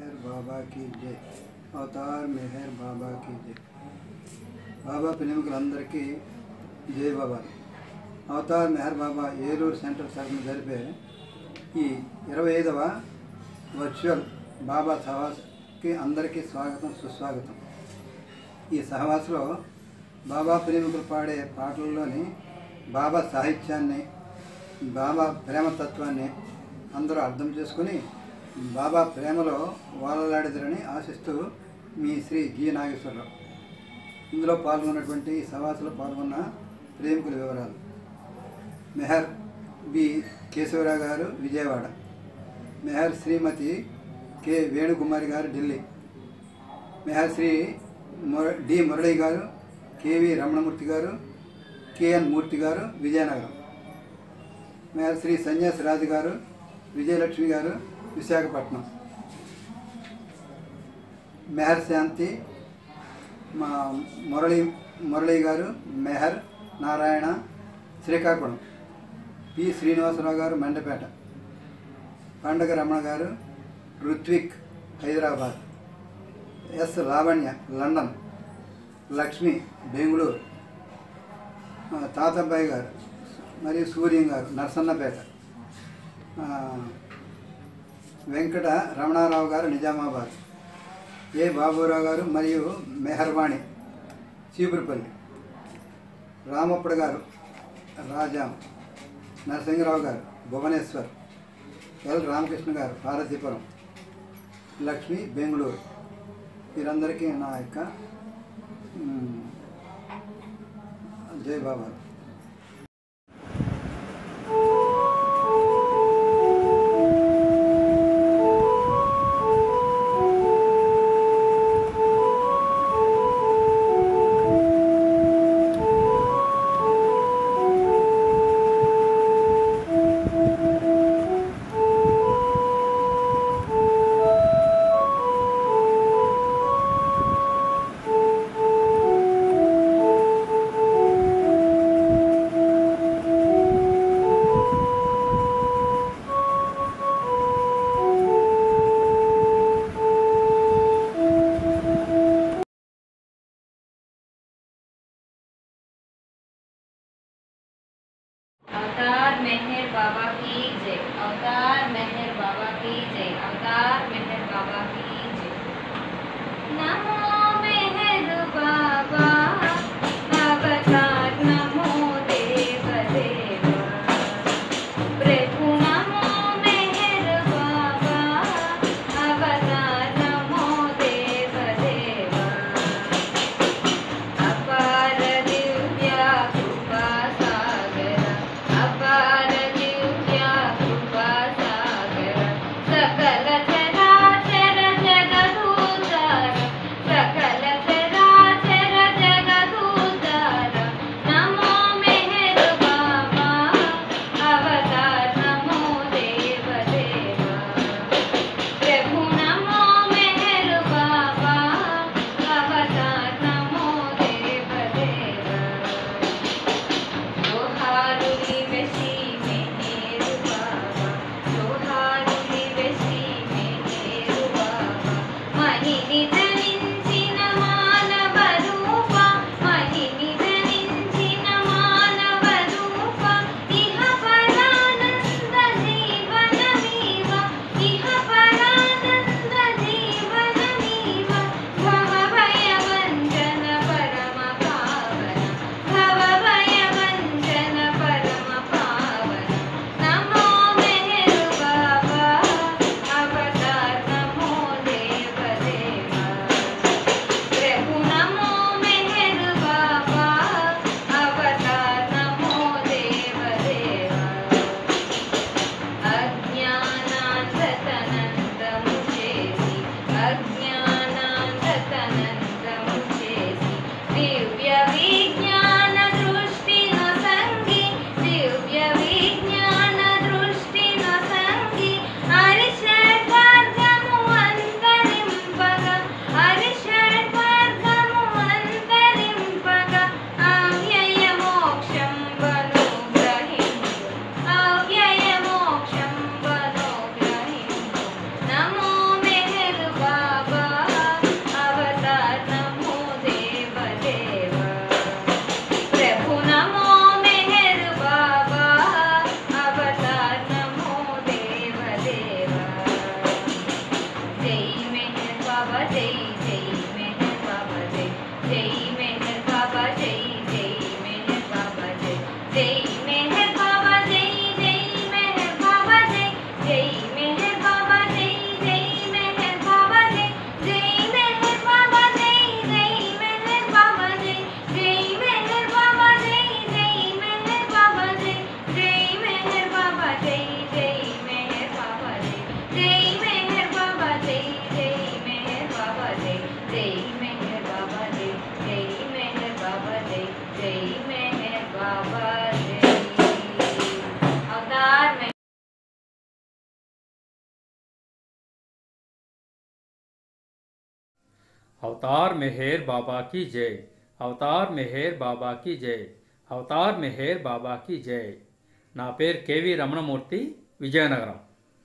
मेहर बाबा की जय। अवतार मेहर बाबा की जय। బాబా ప్రేమికులందరికీ జై బాబా। అవతార్ మెహర్ బాబా ఏలూరు సెంట్రల్ తరఫున జరిపే ఈ 25వ వర్చువల్ బాబా సహవాస్కి అందరికీ స్వాగతం సుస్వాగతం। ఈ సహవాస్లో బాబా ప్రేమికులు పాడే పాటల్లోని బాబా సాహిత్యాన్ని, బాబా ప్రేమతత్వాన్ని అందరూ అర్థం చేసుకుని బాబా ప్రేమలో వాలలాడిదరని ఆశిస్తూ మీ శ్రీ జి నాగేశ్వరరావు। ఇందులో పాల్గొన్నటువంటి ఈ సహవాసులో పాల్గొన్న ప్రేమికుల వివరాలు: Meher B Kesavarao garu Vijayawada, Meher Shrimati K Venukumari garu Delhi, Meher Shri D Murali garu, KV Ramanamurthy గారు, కెఎన్ మూర్తి గారు విజయనగరం, మెహర్ శ్రీ సన్యాసి రాజు గారు, విజయలక్ష్మి గారు విశాఖపట్నం, మెహర్ శాంతి మా మురళి గారు, మెహర్ నారాయణ శ్రీకాకుళం, పి శ్రీనివాసరావు గారు మండపేట, పండగ రమణ గారు రుత్విక్ హైదరాబాద్, ఎస్ లావణ్య లండన్, లక్ష్మి బెంగళూరు, తాతబ్బాయి గారు మరియు సూర్యం గారు నర్సన్నపేట, వెంకట రమణారావు గారు నిజామాబాద్, ఏ బాబురావు గారు మరియు మెహర్వాణి చీపురుపల్లి, రామప్పడు గారు రాజాం, నరసింహరావు గారు భువనేశ్వర్, ఎల్ రామకృష్ణ గారు పార్వతీపురం, లక్ష్మి బెంగళూరు। వీరందరికీ నా యొక్క జై బాబా। अवतार मेहर बाबा की जय। अवतार मेहर बाबा की जय। अवतार मेहर बाबा की जय। नमो मेहर बाबा अवतार, नमो देव देवा प्रभु, नमो मेहर बाबा अवतार, नमो देव देवा अपार दिव्या कृपा सागर, अपार दिव्या कृपा सागर, सकल चराचर जगदूतार, सकल चराचर जगदूतार, नमो मेहर बाबा अवतार, नमो देव देवा प्रभु, नमो मेहर बाबा अवतार, नमो देव देवा जोहारुली बेसी मेहर बाबा, जोहारुली बेसी मेहर बाबा महिनि ధరించిన మానవ రూప, महिनि ధరించిన మానవ రూప, ఇహ పరానంద జీవనమీవ, ఇహ పరానంద జీవనమీవ, భవ భయ వంజన పరమ పావన, భవ భయ వంజన పరమ పావన, నమో మెహర్ బాబా अवतार, नमो देव देवा प्रभु, नमो मेहर बाबा अवतार, नमो देव देवा अज्ञानांधतनंदमुचेसी, अज्ञानांधतनंदमुचेसी, दिव्य विज्ञान दृष्टि नसंगी, दिव्य विज्ञान दृष्टि नसंगी, हरिषड्वर्गము అంతరింపగా, హరిషడ్వర్గము అంతరింపగా, అవ్యయ మోక్షం బను గ్రహించు, అవ్యయ మోక్షం బను గ్రహించు, నమో మెహర్ जय मेहर बाबा जय जय मेहर बाबा जय जय मेहर बाबा जय जय मेहर बाबा जय जय मेहर बाबा जय जय मेहर बाबा जय जय मेहर बाबा जय जय मेहर बाबा जय जय मेहर बाबा जय जय मेहर बाबा जय जय मेहर बाबा जय जय मेहर बाबा जय जय मेहर बाबा जय जय मेहर बाबा जय जय मेहर बाबा जय जय मेहर बाबा जय जय मेहर बाबा जय जय मेहर बाबा जय जय मेहर बाबा जय अवतार में अवतार मेहर बाबा की जय। अवतार मेहर बाबा की जय। अवतार मेहर बाबा की जय। నా పేరు కేవి రమణమూర్తి, విజయనగరం.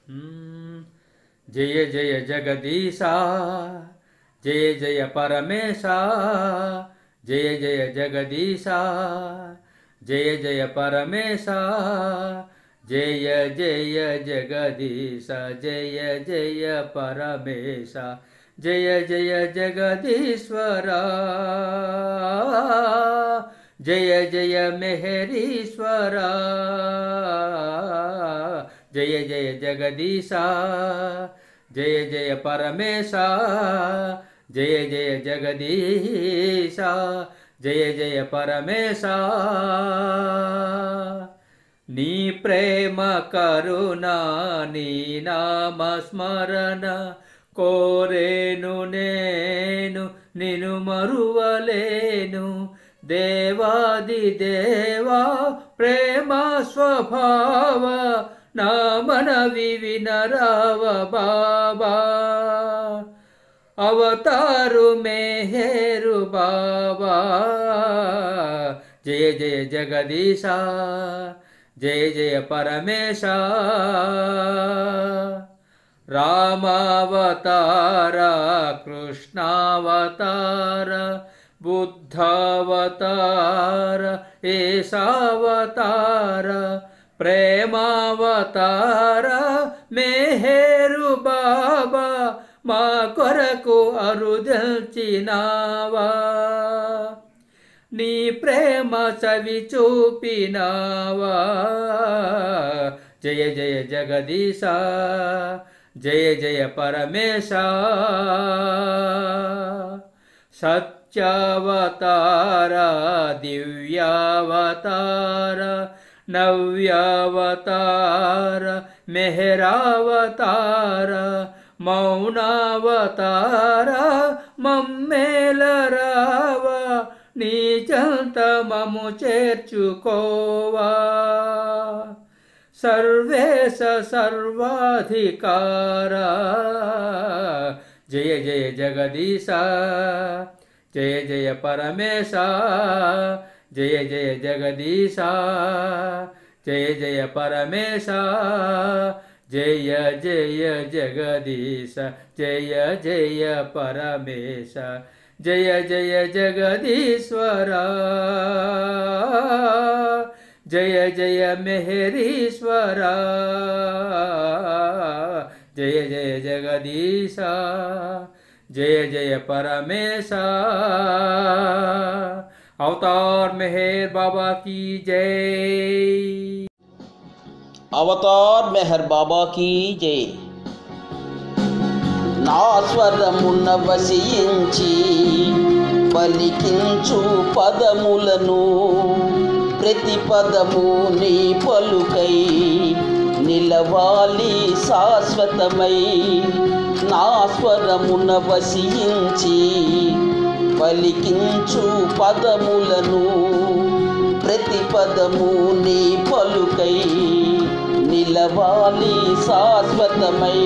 జయ జయ జగదీశ, జయ జయ పరమేశ, జయ జయ జగదీశ, జయ జయ పరమేశ, జయ జయ జగదీశ, జయ జయ పరమేశ, జయ జయ జగదీశ్వర, జయ జయ మెహరీశ్వర, జయ జయ జగదీశ, జయ జయ పరమేశ, జయ జయ జగదీశ, జయ జయ పరమేశ. నీ ప్రేమ కరుణ, నీ నామ స్మరణ కోరేను నేను, నిను మరువలేను. దేవాది దేవా ప్రేమ స్వభావ, నా మనవి వినరావ బాబా. అవతారు మెహరు బాబా, జయ జయ జగదీశ, జయ జయ పరమేశ. రామావతార, కృష్ణావతార, బుద్ధావతార, ఏసావతార, ప్రేమావతార మెహరు బాబా, మా కొరకు అరుదల్చినావా. నీ ప్రేమ చవి చూపినావా. జయ జయ జగదీశ, జయ జయ పరమేశ. సత్యావతార, దివ్యావతార, నవ్యావతార, మెహరావతార, మౌనావతార, మమ్మేలరావా. నీ చెంత మము చేర్చుకోవా. సర్వేశ సర్వాధికార, జయ జయ జగదీశ, జయ జయ పరమేశ, జయ జయ జగదీశ, జయ జయ పరమేశ, జయ జయ జగదీశ, జయ జయ పరమేశ, జయ జయ జగదీశ్వర, జయ జయ మెహరీశ్వర, జయ జయ జగదీశ, జయ జయ పరమేశ. अवतार मेहर बाबा की जय। अवतार मेहर बाबा की जय। నా స్వరమున వసించి పలికించు పదములను, ప్రతి పదము నీ పలుకై నిలవాలి శాశ్వతమై. నా స్వరమున వసించి పలికించు పదములను, ప్రతి పదము నీ పలుకై నిలవాలి శాశ్వతమై.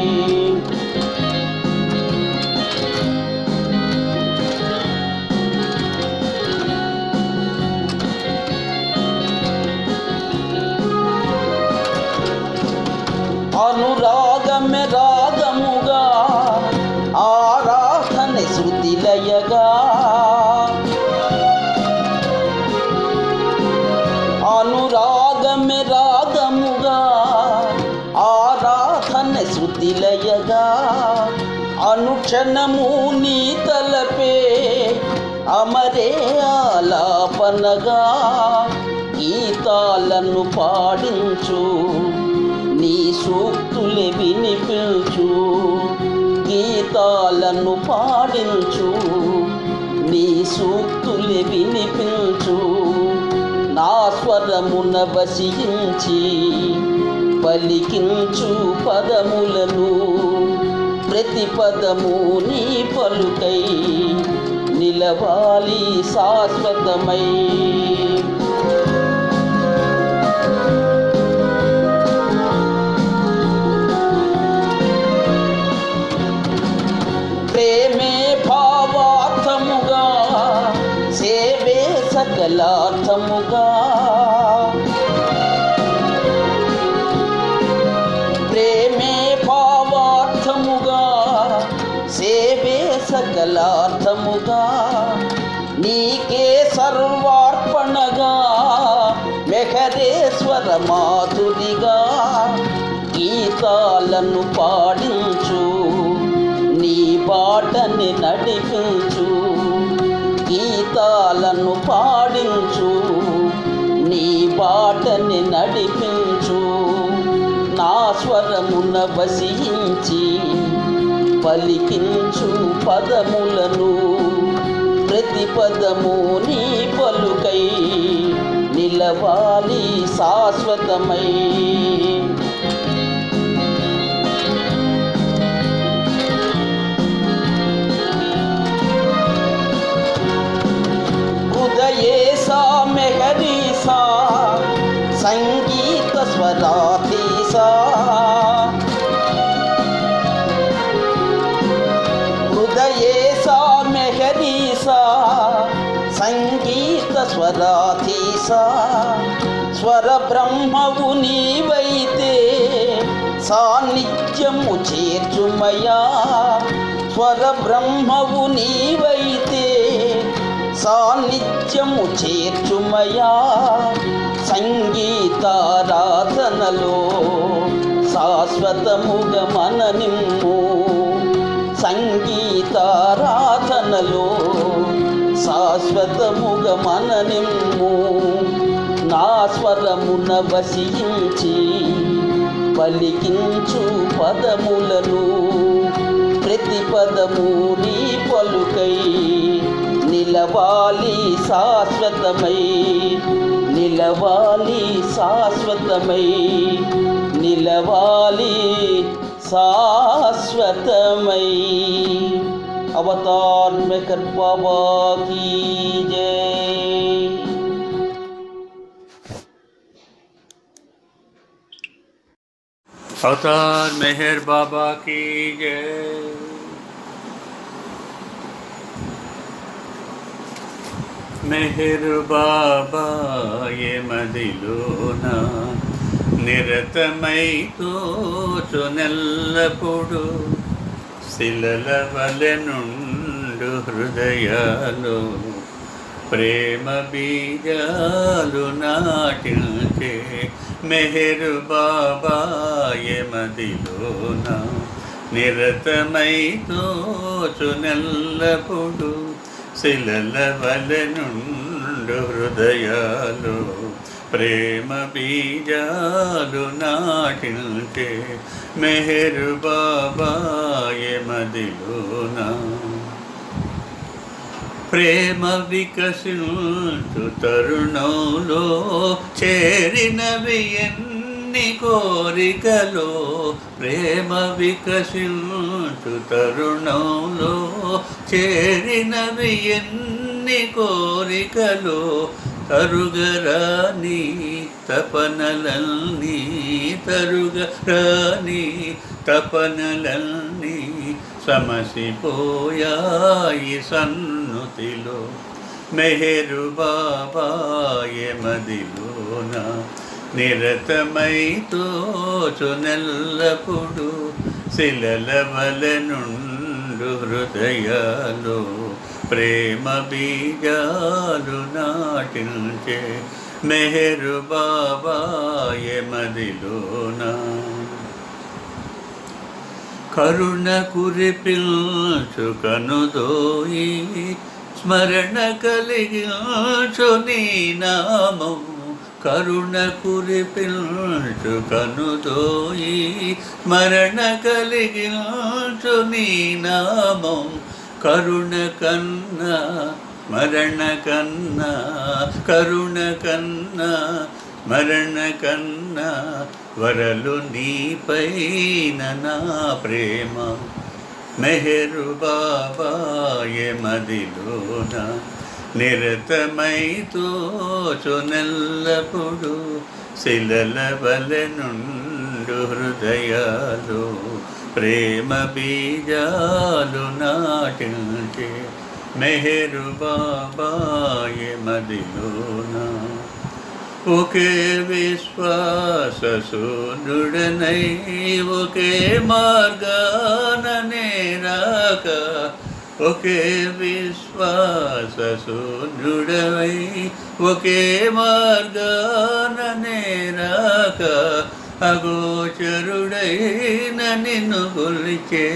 అనురాగమే రాగముగా, ఆరాధన శృతిలయగా, అనురాగమే రాగముగా, ఆరాధన శృతిలయగా, అనుక్షణము నీ తలపే అమరే ఆలాపనగా గీతాలను పాడించు, నీ సూక్తులే వినిపించు. గీతాలను పాడించు, నీ సూక్తులే వినిపించు. నా స్వరమున వసించి పలికించు పదములను, ప్రతి పదము నీ పలుకై నిలవాలి శాశ్వతమై. ప్రేమే భావార్థముగా, సేవే సకలార్థముగా. ప్రేమే భావార్థముగా, సేవే సకలార్థముగా. నీకే సర్వార్పణగా, మెహరేశ్వర మాధురిగా. గీతాలను పాడించు, నీ బాటని నడిపించు. గీతాలను పాడించు, నీ బాటని నడిపించు. నా స్వరమున వసించి పలికించు పదములను, ప్రతి పదము నీ పలుకై నిలవాలి శాశ్వతమై. హృదయేసా మెహరీసా సంగీత స్వరాధీసా. హృదయేసా మెహరీసా సంగీత స్వరాధీసా. స్వర బ్రహ్మవు నీవైతే సాన్నిధ్యము చేర్చుమయా. స్వర బ్రహ్మవు నీవైతే సాన్నిధ్యము చేర్చుమయా. సంగీతారాధనలో శాశ్వతముగా మననిమ్ము. సంగీతారాధనలో శాశ్వతముగా మననిమ్ము. నా స్వరమున వసించి పలికించు పదములను, ప్రతి పదము నీ పలుకై నిలవాలి శాశ్వతమై. నిలవాలి శాశ్వతమై, నిలవాలి शाश्वतमय। अवतार मेहर बाबा की जय। अवतार मेहर बाबा की जय। मेहर बाबा ये मदिलोना నిరతమై తోచునెల్లపుడు శిలల వలె నుండు హృదయాలు ప్రేమ బీజాలు నాటించే మెహరు బాబా మదిలోన నిరతమై తోచునెల్లపుడు శిలల వలె నుండు హృదయాలు ప్రేమ బీజాలు నాటించే మెహరు బాబా మదిలోన ప్రేమ వికసించు తరుణంలో చేరినవి ఎన్ని కోరికలో ప్రేమ వికసించు తరుణంలో చేరినవి ఎన్ని కోరికలో తరుగరాని తపనలన్నీ తరుగరాని తపనలన్నీ సమసిపోయాయి సన్నుతిలో మెహరు బాబా మదిలోన నిరతమై తోచునెల్లపుడు శిలల వలె నుండు హృదయాలు ప్రేమ బీజాలు నాటించే మెహరు బాబా మదిలోన కరుణ కురిపిల్చు కనుదోయి స్మరణ కలిగించు నీ నామం కరుణ కురిపిల్చు కనుదోయి స్మరణ కలిగించు నీ నామం కరుణ కన్నా మరణ కన్నా కరుణ కన్నా మరణ కన్నా వరలు నీపైన నా ప్రేమ మెహరు బాబాయే మదిలోన నిరతమైతో చొనెల్లప్పుడు శిలల వలెనుండు హృదయాలు ప్రేమ బీజాలు నాటించే మెహరు బాబాయే మదిలోన ఒకే విశ్వాస శూన్యుడనై ఒకే మార్గాన నేరాక ఒకే విశ్వాస శూన్యుడవై ఒకే మార్గాన నేరాక అగోచరుడైన నిన్ను కొలిచే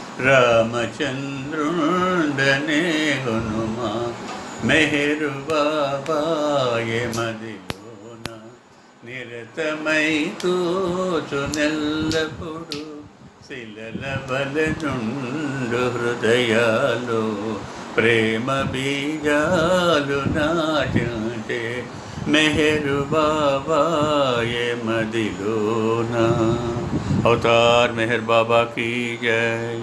రామచంద్రుండనే హనుమా మెహరు బాబాయే మదిలోన నిరతమై తోచునెల్లప్పుడు శిలల వలెనుండు హృదయాలు ప్రేమ బీజాలు నాటించే మెహరు బాబాయే మదిలోన అవతార్ మెహర్ బాబా की जय।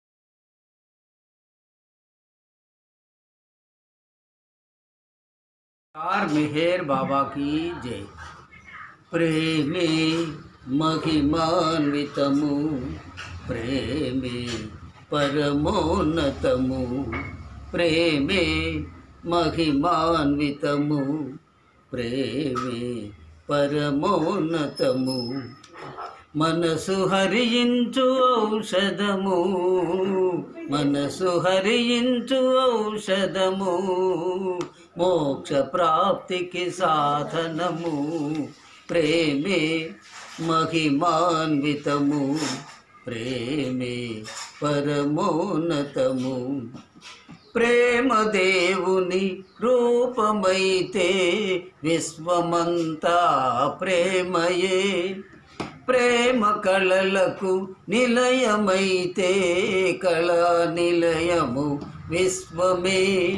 अवतार मेहर बाबा की जय। प्रेमे महिमान्वितमु प्रेमे परमोन्नतमु प्रेमे महिमान्वितमु प्रेमे परमोन्नतमु మనసు హరించు ఔషధము మనసు హరించు ఔషధము మోక్ష ప్రాప్తికి సాధనము ప్రేమే మహిమాన్వితము ప్రేమే పరమోన్నతము ప్రేమ దేవుని రూపమైతే విశ్వమంతా ప్రేమయే ప్రేమ కళలకు నిలయమైతే కళా నిలయము విశ్వమే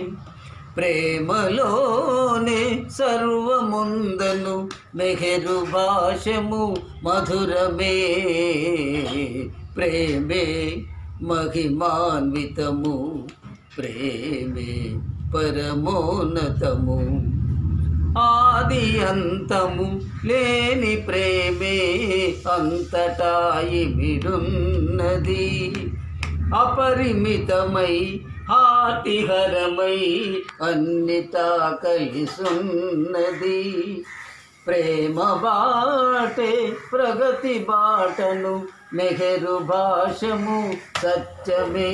ప్రేమలోనే సర్వముందను మెహరు భాషము మధురమే ప్రేమే మహిమాన్వితము ప్రేమే పరమోన్నతము ఆది అంతము లేని ప్రేమే అంతటా ఇమిడున్నది అపరిమితమై హాతిహరమై అన్నిటా కలిసున్నది ప్రేమ బాటే ప్రగతి బాటను మెహరు భాషము సత్యమే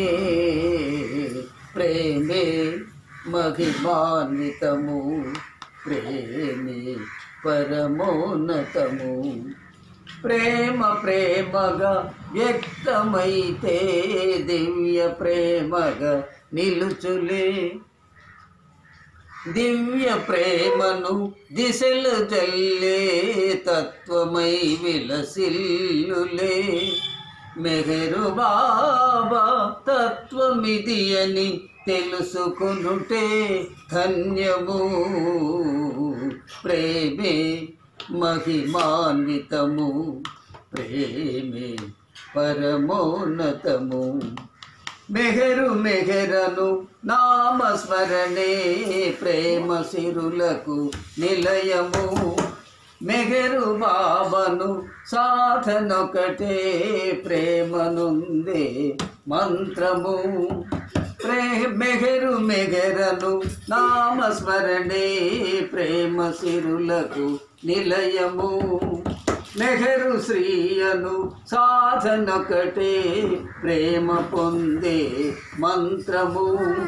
ప్రేమే మహిమాన్వితము ప్రేమే పరమోన్నతము ప్రేమ ప్రేమగా వ్యక్తమైతే దివ్య ప్రేమగా నిలుచులే దివ్య ప్రేమను దిశలు జల్లే తత్వమై విలసిల్లులే మెహరు బాబా తత్వమిది అని తెలుసుకొనుటే ధన్యము ప్రేమే మహిమాన్వితము ప్రేమే పరమోన్నతము మెహరు మెహరను నామస్మరణే ప్రేమ సిరులకు నిలయము మెహరు బాబాను సాధనొకటే ప్రేమనుందే మంత్రము మెహరు మెహరను నామస్మరణే ప్రేమ సిరులకు నిలయము మెహరు శ్రీయను సాధనొకటే ప్రేమ పొందే మంత్రము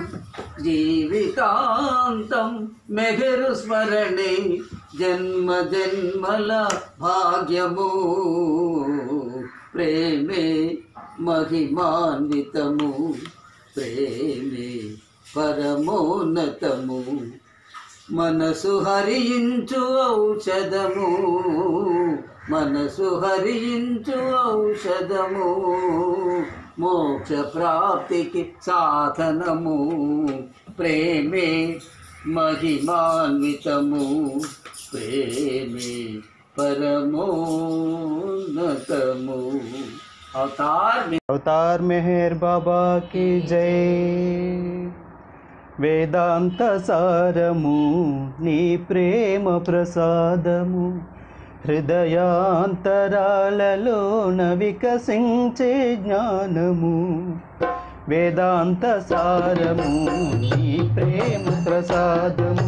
జీవితాంతం మెహరు స్మరణే జన్మ జన్మల భాగ్యము ప్రేమే మహిమాన్వితము ప్రేమే పరమోన్నతము మనసు హరించు ఔషధము మనసు హరించు ఔషధము మోక్ష ప్రాప్తికి సాధనము ప్రేమే మహిమాన్వితము ప్రేమే परमोन्नतमु अवतार मेहर बाबा की जय वेदांत सारमु नी प्रेम प्रसादमु हृदयांतराललोन विकसिंचे ज्ञानमु वेदांत सारमु नी प्रेम प्रसादमु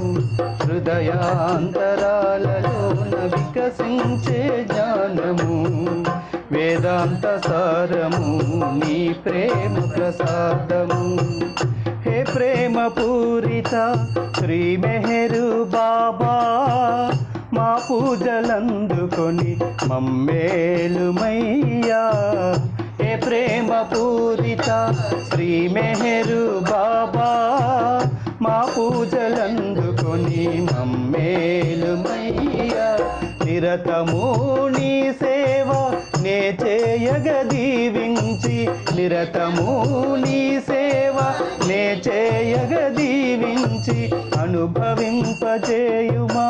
हृदयांतराललोन विकसिंचे ज्ञानमु वेदांत सारमु नी प्रेम प्रसादमु हे प्रेम पूरित श्री मेहरु बाबा మా పూజలందుకొని మమ్మేలుమయ్యా ఏ ప్రేమ పూరిత శ్రీ మెహరు బాబా మా పూజలందుకొని మమ్మేలుమయ్యా నిరతము నీ సేవ నే చేయగ దీవించి నిరతము నీ సేవ నే చేయగ దీవించి అనుభవింపజేయుమా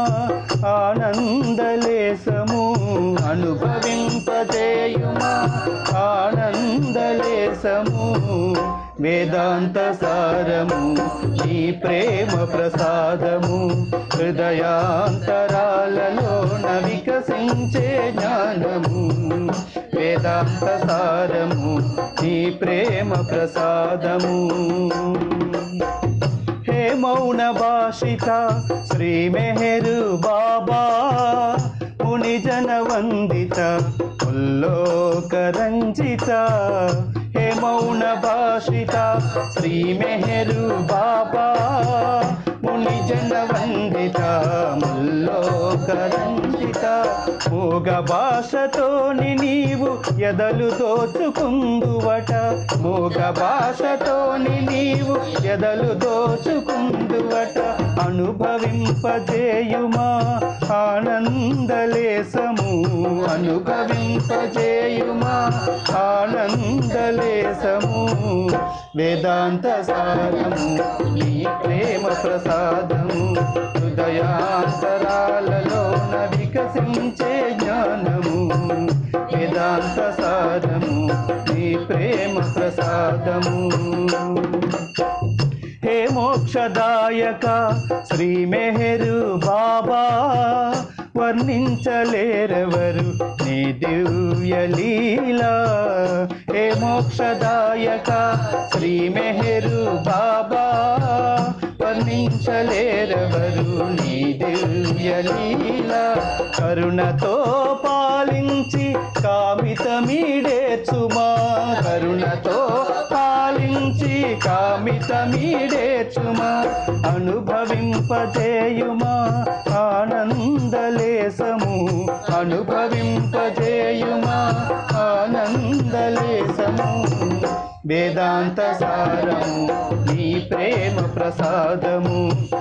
ఆనందలేశము అనుభవింపజేయుమా ఆనందలేశము వేదాంత సారము నీ ప్రేమ ప్రసాదము హృదయాంతరాలలోన వికసించే జ్ఞానము వేదాంత సారము నీ ప్రేమ ప్రసాదము हे मौन भाषित श्री मेहरु बाबा मुनि जन वंदित उल्लोक रंजित हे मौन भाषित श्री मेहरु बाबा मुनि जन वंदित मुल्लोक रंजित మూగ భాషతోని నీవు ఎదలు దోచుకుందువట మూగ భాషతోని నీవు ఎదలు దోచుకుందువట అనుభవింపజేయుమా ఆనందలేశము అనుభవింపజేయుమా ఆనందలేశము వేదాంత సారము నీ ప్రేమ ప్రసాదము హృదయాంతరాలలోన వికసించే జ్ఞానము వేదాంత సారము నీ ప్రేమ ప్రసాదము हे మోక్షదాయక శ్రీ మెహరు బాబా వర్ణించలేరెవరు నీ దివ్య లీలా హే మోక్షదాయక శ్రీ మెహరు బాబా వర్ణించలేరెవరు నీ దివ్య లీలా కరుణతో పాలించి కామితమీడేచుమా కరుణతో పాలించి కామితమీడేచుమా అనుభవింపజేయుమా ఆనందలేశము అనుభవింపజేయుమా ఆనందలేశము వేదాంత సారము నీ ప్రేమ ప్రసాదము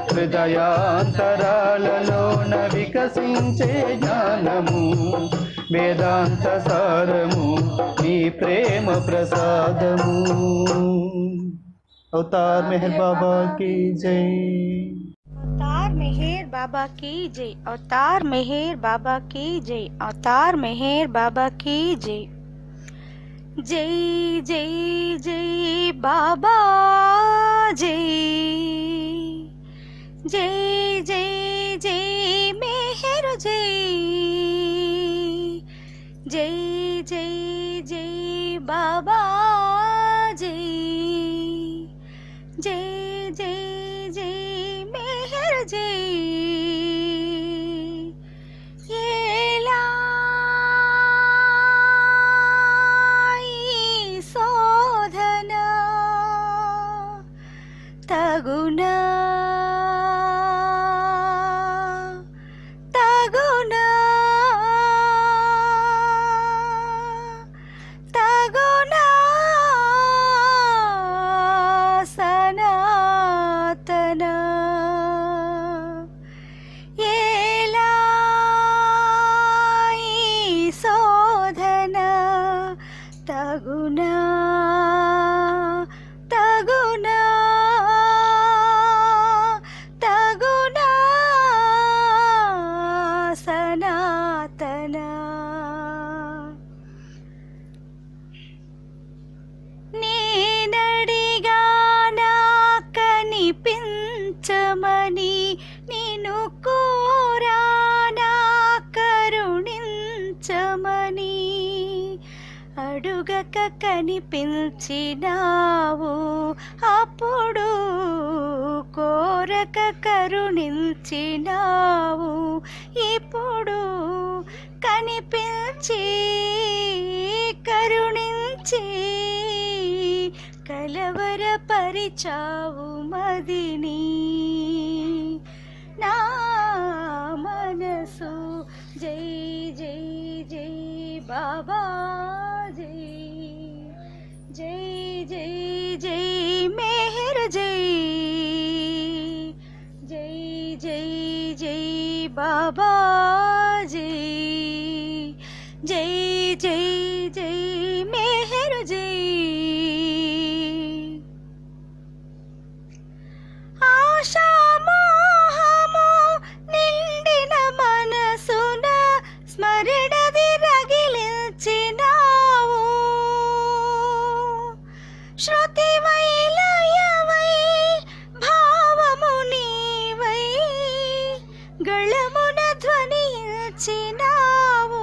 హృదయాంతరాలలోన వికసించే జ్ఞానము వేదాంత సారము నీ ప్రేమ ప్రసాదము अवतार मेहर बाबा की जय अवतार मेहर बाबा की जय अवतार मेहर बाबा की जय अवतार मेहर बाबा की जय जय जय जय बाबा जय जय जय जय मेहर जय जय जय जय बाबा जय जय जय जय मेहर जय शोधना तगुना तगुना तगुना కనిపించినావు, అప్పుడు కోరక కరుణించినావు, ఇప్పుడు కనిపించి కరుణించి కలవరపరిచావు మదిని. నా మనసు జై జై జై బాబా, జై జై జై జై మెహర్, జై జై జై జై బాబా, జై జై జై జై మెహర్, జై. ఆశామోహము నిండిన మనసున స్మరణది రగిలించినావు, శృతి వైలయవై భావము నీవై గళమున ధ్వనించినావు,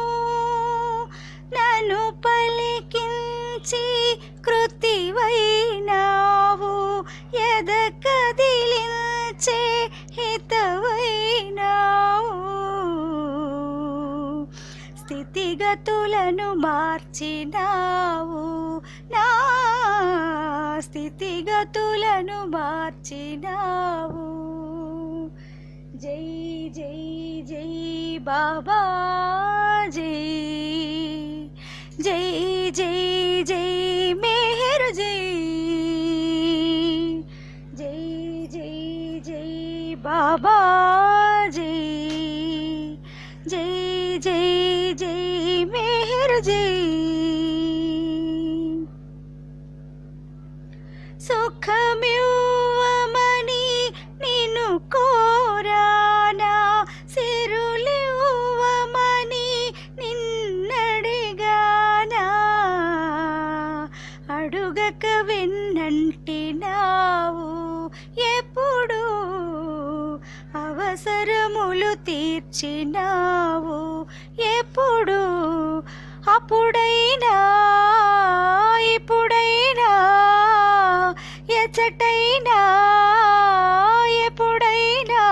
నన్ను పలికించి కృతివైనావు, ఎద కదిలించే హితవైనావు, స్థితిగతులను మార్చినావు, నా స్థితిగతులను మార్చినావు. జై జై జై బాబా, జై జై జై జై మెహర్, జై జై జై జై బాబా, జై జై జై జై మెహర్, జై. సుఖమివ్వమని నిన్ను కోరానా, సిరులివ్వమని నిన్నడిగానా, అడుగక విన్నంటినావు, ఎప్పుడు అవసరములు తీర్చినావు, ఎప్పుడు అప్పుడైనా ఇప్పుడైనా ఎచ్చటైనా ఎప్పుడైనా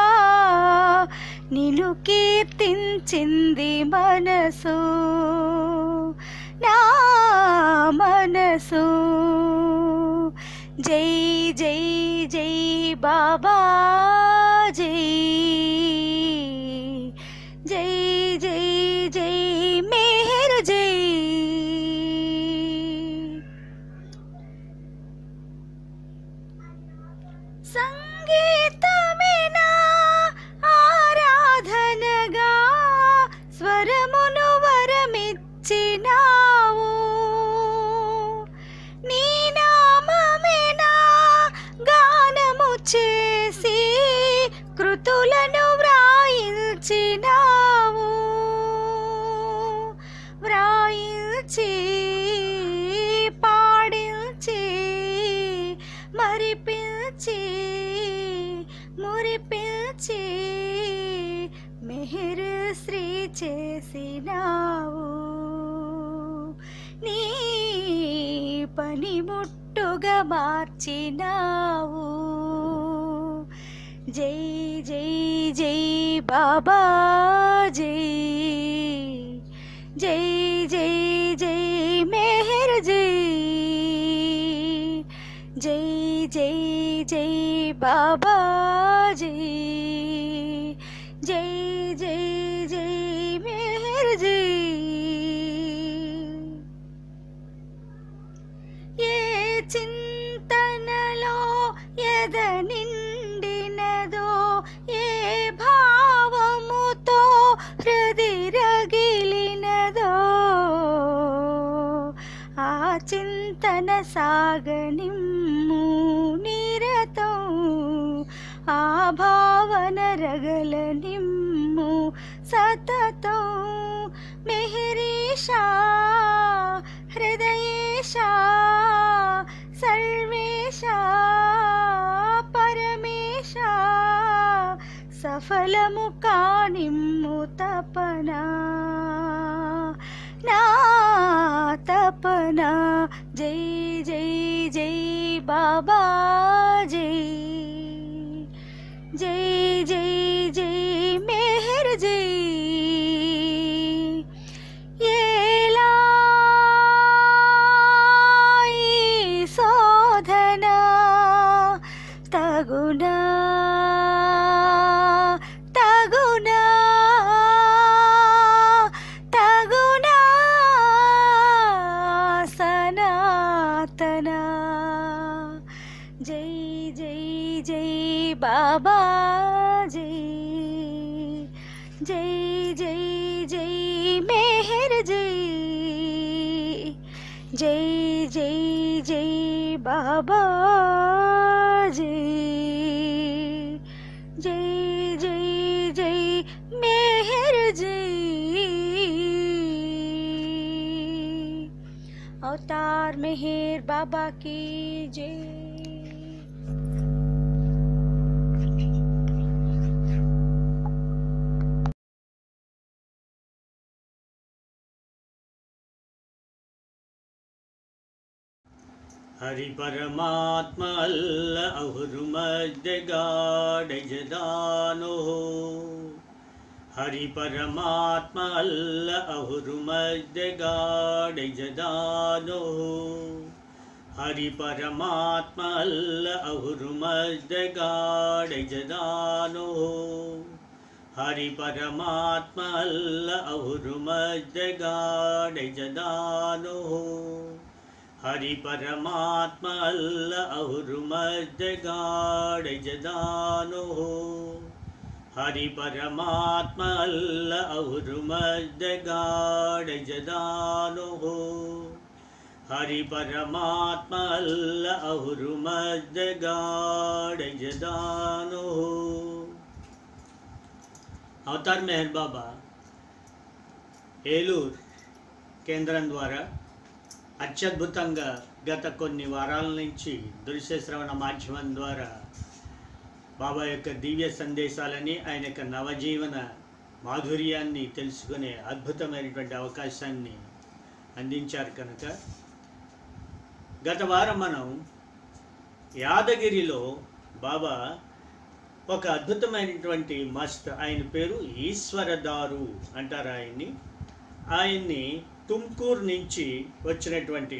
నిన్ను కీర్తించింది మనసు, నా మనసు. జై జై జై బాబా, జై జై జై జై మెహర్, జై. సంగీతమేనా ఆరాధనగా స్వరమును వరమిచ్చినావు, నీ నామమేనా గానము చేసి కృతులను వ్రాయించినావు, వ్రాయించి పాడించి మరిపించి మురిపించి మెహర్ శ్రీ చేసినావు, నీ పనిముట్టుగా మార్చినావు. జై జై జై బాబా, జై జై జై జై మెహర్, జై జై జై జై బాబా, జై జై జై జై మెహర్, జై. ఏ చింతనలో ఎద నిండినదో, ఏ భావముతో హృది రగిలినదో, ఆ చింతన సాగనిమ్ము నిరతం, ఆ భావన రగలనిమ్ము సతతం. మెహరీషా హృదయేశా సర్వేశా పరమేశా, సఫలము కానిమ్ము తపనా, నా తప सपना जय जय जय बाबा जय जय जय जय मेहर जय येलाई शोधना तगुना तगुना तगुना सनातना जय जय जय बाबा जय जय जय जय मेहर जय जय जय जय बाबा जय जय जय जय मेहर जय अवतार मेहर बाबा की जय। हरि परमात्मा अल्लाह अहुरुमद्दगाडजदानो हरि परमात्मा अल्लाह अहुरुमद्दगाडजदानो हरि परमात्मा अल्लाह अहुरुमद्दगाडजदानो हरि परमात्मा अल्लाह अहुरुमद्दगाडजदानो हरि परमात्मा अल्लाह अहुरुमद्दगाडजदानो हरि परमात्मा अल्लाह अहुरुमद्दगाडजदानो हरि परमात्मा अल्लाह अहुरुमद्दगाडजदानो। అవతార్ మెహర్ బాబా ఏలూరు కేంద్రం ద్వారా అత్యద్భుతంగా గత కొన్ని వారాల నుంచి దృశ్య శ్రవణ మాధ్యమం ద్వారా బాబా యొక్క దివ్య సందేశాలని ఆయన యొక్క నవజీవన మాధుర్యాన్ని తెలుసుకునే అద్భుతమైనటువంటి అవకాశాన్ని అందించారు కనుక గత వారం మనం యాదగిరిలో బాబా ఒక అద్భుతమైనటువంటి మస్త్, ఆయన పేరు ఈశ్వరదారు అంటారు ఆయన్ని తుమ్కూరు నుంచి వచ్చినటువంటి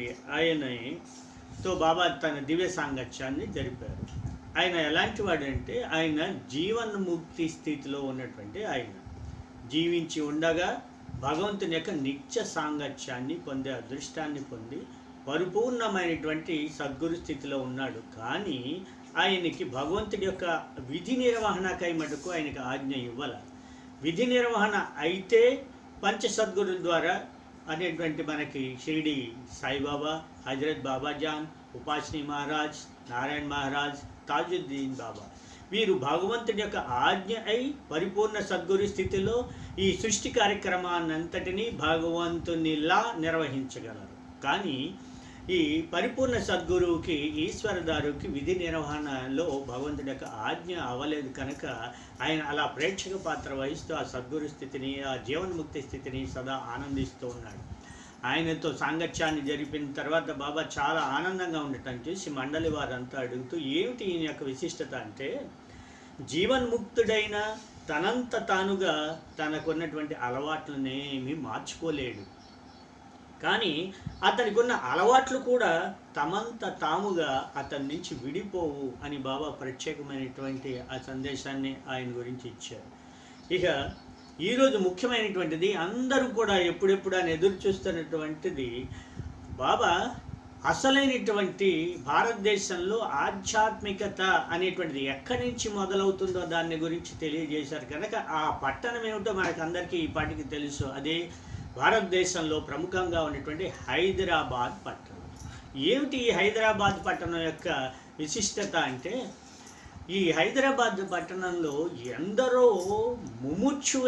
ఆయనతో బాబా తన దివ్య సాంగత్యాన్ని జరిపారు. ఆయన ఎలాంటి వాడంటే ఆయన జీవన్ముక్తి స్థితిలో ఉన్నటువంటి ఆయన జీవించి ఉండగా భగవంతుని యొక్క నిత్య సాంగత్యాన్ని పొందే అదృష్టాన్ని పొంది పరిపూర్ణమైనటువంటి సద్గురు స్థితిలో ఉన్నాడు. కానీ ఆయనకి భగవంతుడి యొక్క విధి నిర్వహణకై మటుకు ఆయనకి ఆజ్ఞ ఇవ్వాలి. విధి నిర్వహణ అయితే పంచసద్గురుల ద్వారా అనేటువంటి మనకి షిరిడి సాయిబాబా, హజరత్ బాబాజాన్, ఉపాసిని మహారాజ్, నారాయణ మహారాజ్, తాజుద్దీన్ బాబా వీరు భగవంతుడి యొక్క ఆజ్ఞ అయి పరిపూర్ణ సద్గురు స్థితిలో ఈ సృష్టి కార్యక్రమాన్నంతటినీ భగవంతునిలా నిర్వహించగలరు. కానీ ఈ పరిపూర్ణ సద్గురువుకి ఈశ్వరదారుకి విధి నిర్వహణలో భగవంతుడి యొక్క ఆజ్ఞ అవ్వలేదు కనుక ఆయన అలా ప్రేక్షక పాత్ర వహిస్తూ ఆ సద్గురు స్థితిని, ఆ జీవన్ముక్తి స్థితిని సదా ఆనందిస్తూ ఉన్నాడు. ఆయనతో సాంగత్యాన్ని జరిపిన తర్వాత బాబా చాలా ఆనందంగా ఉండటం చూసి మండలి వారంతా అడుగుతూ ఏమిటి ఈయన యొక్క విశిష్టత అంటే, జీవన్ముక్తుడైన తనంత తానుగా తనకున్నటువంటి అలవాట్లనేమీ మార్చుకోలేడు, కానీ అతనికి ఉన్న అలవాట్లు కూడా తమంత తాముగా అతని నుంచి విడిపోవు అని బాబా ప్రత్యేకమైనటువంటి ఆ సందేశాన్ని ఆయన గురించి ఇచ్చారు. ఇక ఈరోజు ముఖ్యమైనటువంటిది, అందరూ కూడా ఎప్పుడెప్పుడు అని ఎదురు చూస్తున్నటువంటిది, బాబా అసలైనటువంటి భారతదేశంలో ఆధ్యాత్మికత అనేటువంటిది ఎక్కడి నుంచి మొదలవుతుందో దాని గురించి తెలియజేశారు కనుక ఆ పట్టణం ఏమిటో మనకు అందరికీ ఈ పాటికి తెలుసు. అదే భారతదేశంలో ప్రముఖంగా ఉన్నటువంటి హైదరాబాద్ పట్టణం. ఏమిటి ఈ హైదరాబాద్ పట్టణం యొక్క విశిష్టత అంటే, ఈ హైదరాబాద్ పట్టణంలో ఎందరో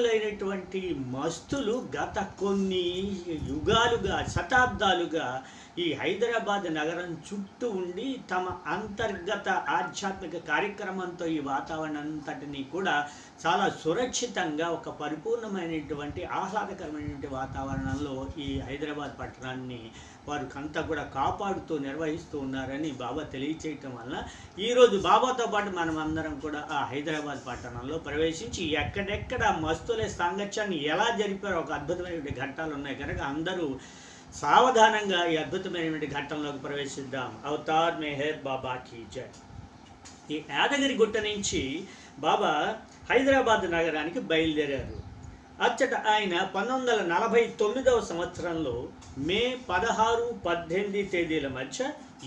ముముక్షువులైనటువంటి మస్తులు గత కొన్ని యుగాలుగా, శతాబ్దాలుగా ఈ హైదరాబాద్ నగరం చుట్టూ ఉండి తమ అంతర్గత ఆధ్యాత్మిక కార్యక్రమంతో ఈ వాతావరణం అంతటినీ కూడా చాలా సురక్షితంగా ఒక పరిపూర్ణమైనటువంటి ఆహ్లాదకరమైనటువంటి వాతావరణంలో ఈ హైదరాబాద్ పట్టణాన్ని వారు అంతా కూడా కాపాడుతూ నిర్వహిస్తూ ఉన్నారని బాబా తెలియచేయటం వల్ల ఈరోజు బాబాతో పాటు మనం అందరం కూడా ఆ హైదరాబాద్ పట్టణంలో ప్రవేశించి ఎక్కడెక్కడ మస్తుల సాంగత్యాన్ని ఎలా జరిపారో ఒక అద్భుతమైనటువంటి ఘట్టాలు ఉన్నాయి కనుక అందరూ సావధానంగా ఈ అద్భుతమైనటువంటి ఘట్టంలోకి ప్రవేశిద్దాం. అవతార్ మెహర్ బాబా కీ జై. ఈ యాదగిరి గుట్ట నుంచి బాబా హైదరాబాద్ నగరానికి బయలుదేరారు. అచ్చట ఆయన 1949వ సంవత్సరంలో మే 16, 18 తేదీల మధ్య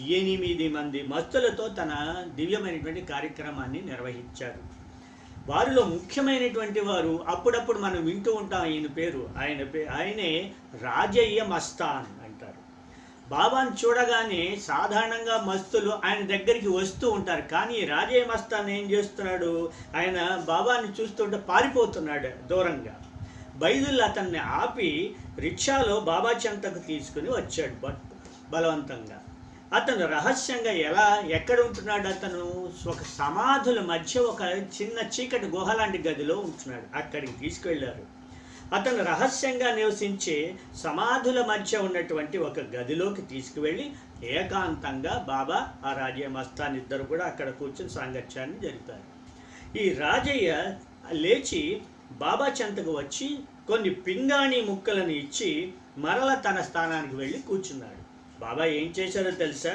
8 మంది మస్తులతో తన దివ్యమైనటువంటి కార్యక్రమాన్ని నిర్వహించారు. వారిలో ముఖ్యమైనటువంటి వారు అప్పుడప్పుడు మనం వింటూ ఉంటాం ఈయన పేరు. ఆయనే రాజయ్య మస్తాన్ అంటారు. బాబాను చూడగానే సాధారణంగా మస్తులు ఆయన దగ్గరికి వస్తూ ఉంటారు. కానీ రాజయ్య మస్తాన్ ఏం చేస్తున్నాడు, ఆయన బాబాని చూస్తుంటే పారిపోతున్నాడు దూరంగా. బైదుల్ అతన్ని ఆపి రిక్షాలో బాబా చెంతకు తీసుకుని వచ్చాడు బలవంతంగా. అతను రహస్యంగా ఎక్కడ ఉంటున్నాడు, అతను ఒక సమాధుల మధ్య ఒక చిన్న చీకటి గుహ లాంటి గదిలో ఉంటున్నాడు. అక్కడికి తీసుకెళ్లారు. అతను రహస్యంగా నివసించే సమాధుల మధ్య ఉన్నటువంటి ఒక గదిలోకి తీసుకువెళ్ళి ఏకాంతంగా బాబా ఆ రాజయ్య మస్తాన్ ఇద్దరు కూడా అక్కడ కూర్చొని సాంగత్యాన్ని జరిపారు. ఈ రాజయ్య లేచి బాబా చెంతకు వచ్చి కొన్ని పింగాణి ముక్కలను ఇచ్చి మరల తన స్థానానికి వెళ్ళి కూర్చున్నాడు. బాబా ఏం చేశారో తెలుసా,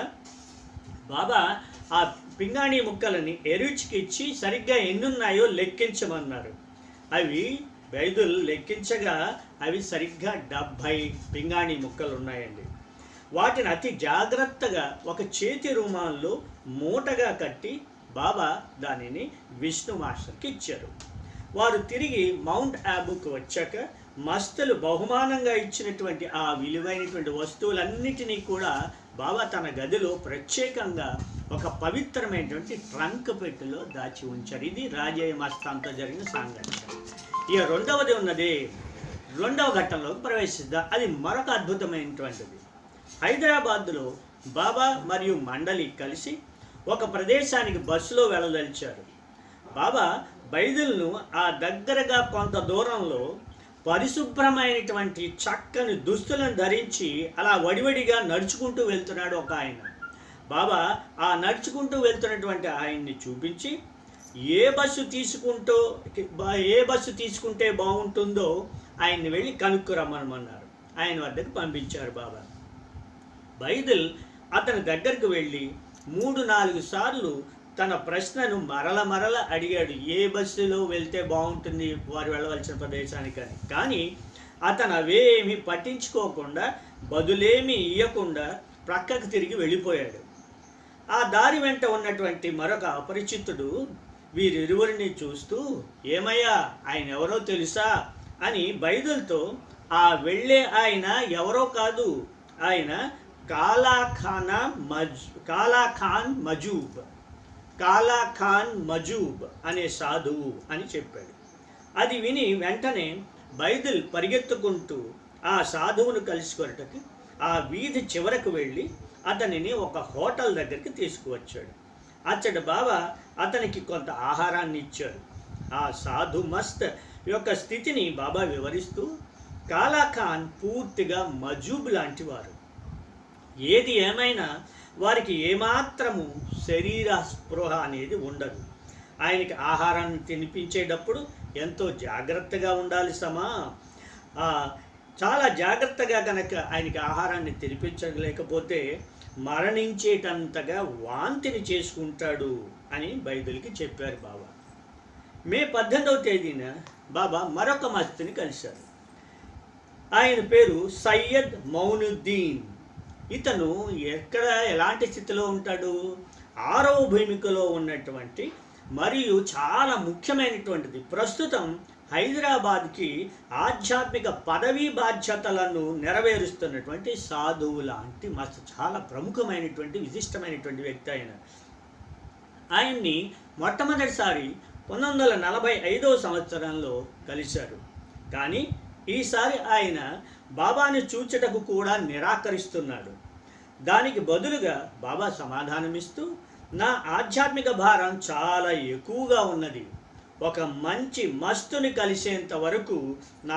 బాబా ఆ పింగాణి ముక్కలని ఎరుచికి ఇచ్చి సరిగ్గా ఎన్నున్నాయో లెక్కించమన్నారు. అవి బైదుల్ లెక్కించగా అవి సరిగ్గా 70 పింగాణి ముక్కలు ఉన్నాయండి. వాటిని అతి జాగ్రత్తగా ఒక చేతి రుమాల్లో మూటగా కట్టి బాబా దానిని విష్ణు మాస్టర్కి ఇచ్చారు. వారు తిరిగి మౌంట్ ఆబుకు వచ్చాక మస్తులు బహుమానంగా ఇచ్చినటువంటి ఆ విలువైనటువంటి వస్తువులన్నిటినీ కూడా బాబా తన గదిలో ప్రత్యేకంగా ఒక పవిత్రమైనటువంటి ట్రంక్ పెట్టెలో దాచి ఉంచారు. ఇది రాజయ్య మస్తాన్తో జరిగిన సాంగత్యం. ఇక రెండవది ఉన్నది, రెండవ ఘట్టంలోకి ప్రవేశిద్దాం. అది మరొక అద్భుతమైనటువంటిది. హైదరాబాద్లో బాబా మరియు మండలి కలిసి ఒక ప్రదేశానికి బస్సులో వెళ్ళదలిచారు. బాబా బైదుల్ను ఆ దగ్గరగా కొంత దూరంలో పరిశుభ్రమైనటువంటి చక్కని దుస్తులను ధరించి అలా వడివడిగా నడుచుకుంటూ వెళ్తున్నాడు ఒక ఆయన. బాబా ఆ నడుచుకుంటూ వెళ్తున్నటువంటి ఆయన్ని చూపించి ఏ బస్సు తీసుకుంటే బాగుంటుందో ఆయన్ని వెళ్ళి కనుక్కురమ్మనమన్నారు. ఆయన వద్దకు పంపించారు బాబా. బైదుల్ అతని దగ్గరికి వెళ్ళి 3-4 సార్లు తన ప్రశ్నను మరల అడిగాడు, ఏ బస్సులో వెళ్తే బాగుంటుంది వారు వెళ్ళవలసిన ప్రదేశానికి. కానీ అతను అవేమీ పట్టించుకోకుండా బదులేమీ ఇవ్వకుండా ప్రక్కకు తిరిగి వెళ్ళిపోయాడు. ఆ దారి వెంట ఉన్నటువంటి మరొక అపరిచితుడు వీరిరువురిని చూస్తూ, ఏమయ్యా ఆయన ఎవరో తెలుసా అని బైదుల్తో, ఆ వెళ్ళే ఆయన ఎవరో కాదు, ఆయన కాలా ఖాన్ మజూబ్ అనే సాధువు అని చెప్పాడు. అది విని వెంటనే బైదుల్ పరిగెత్తుకుంటూ ఆ సాధువును కలుసుకొనటకి ఆ వీధి చివరకు వెళ్ళి అతనిని ఒక హోటల్ దగ్గరికి తీసుకువచ్చాడు. అచ్చట బాబా అతనికి కొంత ఆహారాన్ని ఇచ్చాడు. ఆ సాధు మస్త్ యొక్క స్థితిని బాబా వివరిస్తూ, కాలా ఖాన్ పూర్తిగా మజూబ్ లాంటి వారు. ఏది ఏమైనా వారికి ఏమాత్రము శరీర స్పృహ అనేది ఉండదు. ఆయనకి ఆహారాన్ని తినిపించేటప్పుడు ఎంతో జాగ్రత్తగా ఉండాలి సమా. చాలా జాగ్రత్తగా కనుక ఆయనకి ఆహారాన్ని తినిపించలేకపోతే మరణించేటంతగా వాంతిని చేసుకుంటాడు అని బైదుల్కి చెప్పారు బాబా. మే 18వ తేదీన బాబా మరొక మస్తిని కలిశారు. ఆయన పేరు సయ్యద్ మౌనుద్దీన్. ఇతను ఎలాంటి స్థితిలో ఉంటాడు, 6వ భూమికలో ఉన్నటువంటి మరియు చాలా ముఖ్యమైనటువంటిది, ప్రస్తుతం హైదరాబాద్కి ఆధ్యాత్మిక పదవీ బాధ్యతలను నెరవేరుస్తున్నటువంటి సాధువు లాంటి చాలా ప్రముఖమైనటువంటి విశిష్టమైనటువంటి వ్యక్తి ఆయన. ఆయన్ని మొట్టమొదటిసారి 1945వ సంవత్సరంలో కలిశారు. కానీ ఈసారి ఆయన బాబాను చూచుటకు కూడా నిరాకరిస్తున్నాడు. దానికి బదులుగా బాబా సమాధానమిస్తూ, నా ఆధ్యాత్మిక భారం చాలా ఎక్కువగా ఉన్నది. ఒక మంచి మస్తుని కలిసేంత వరకు నా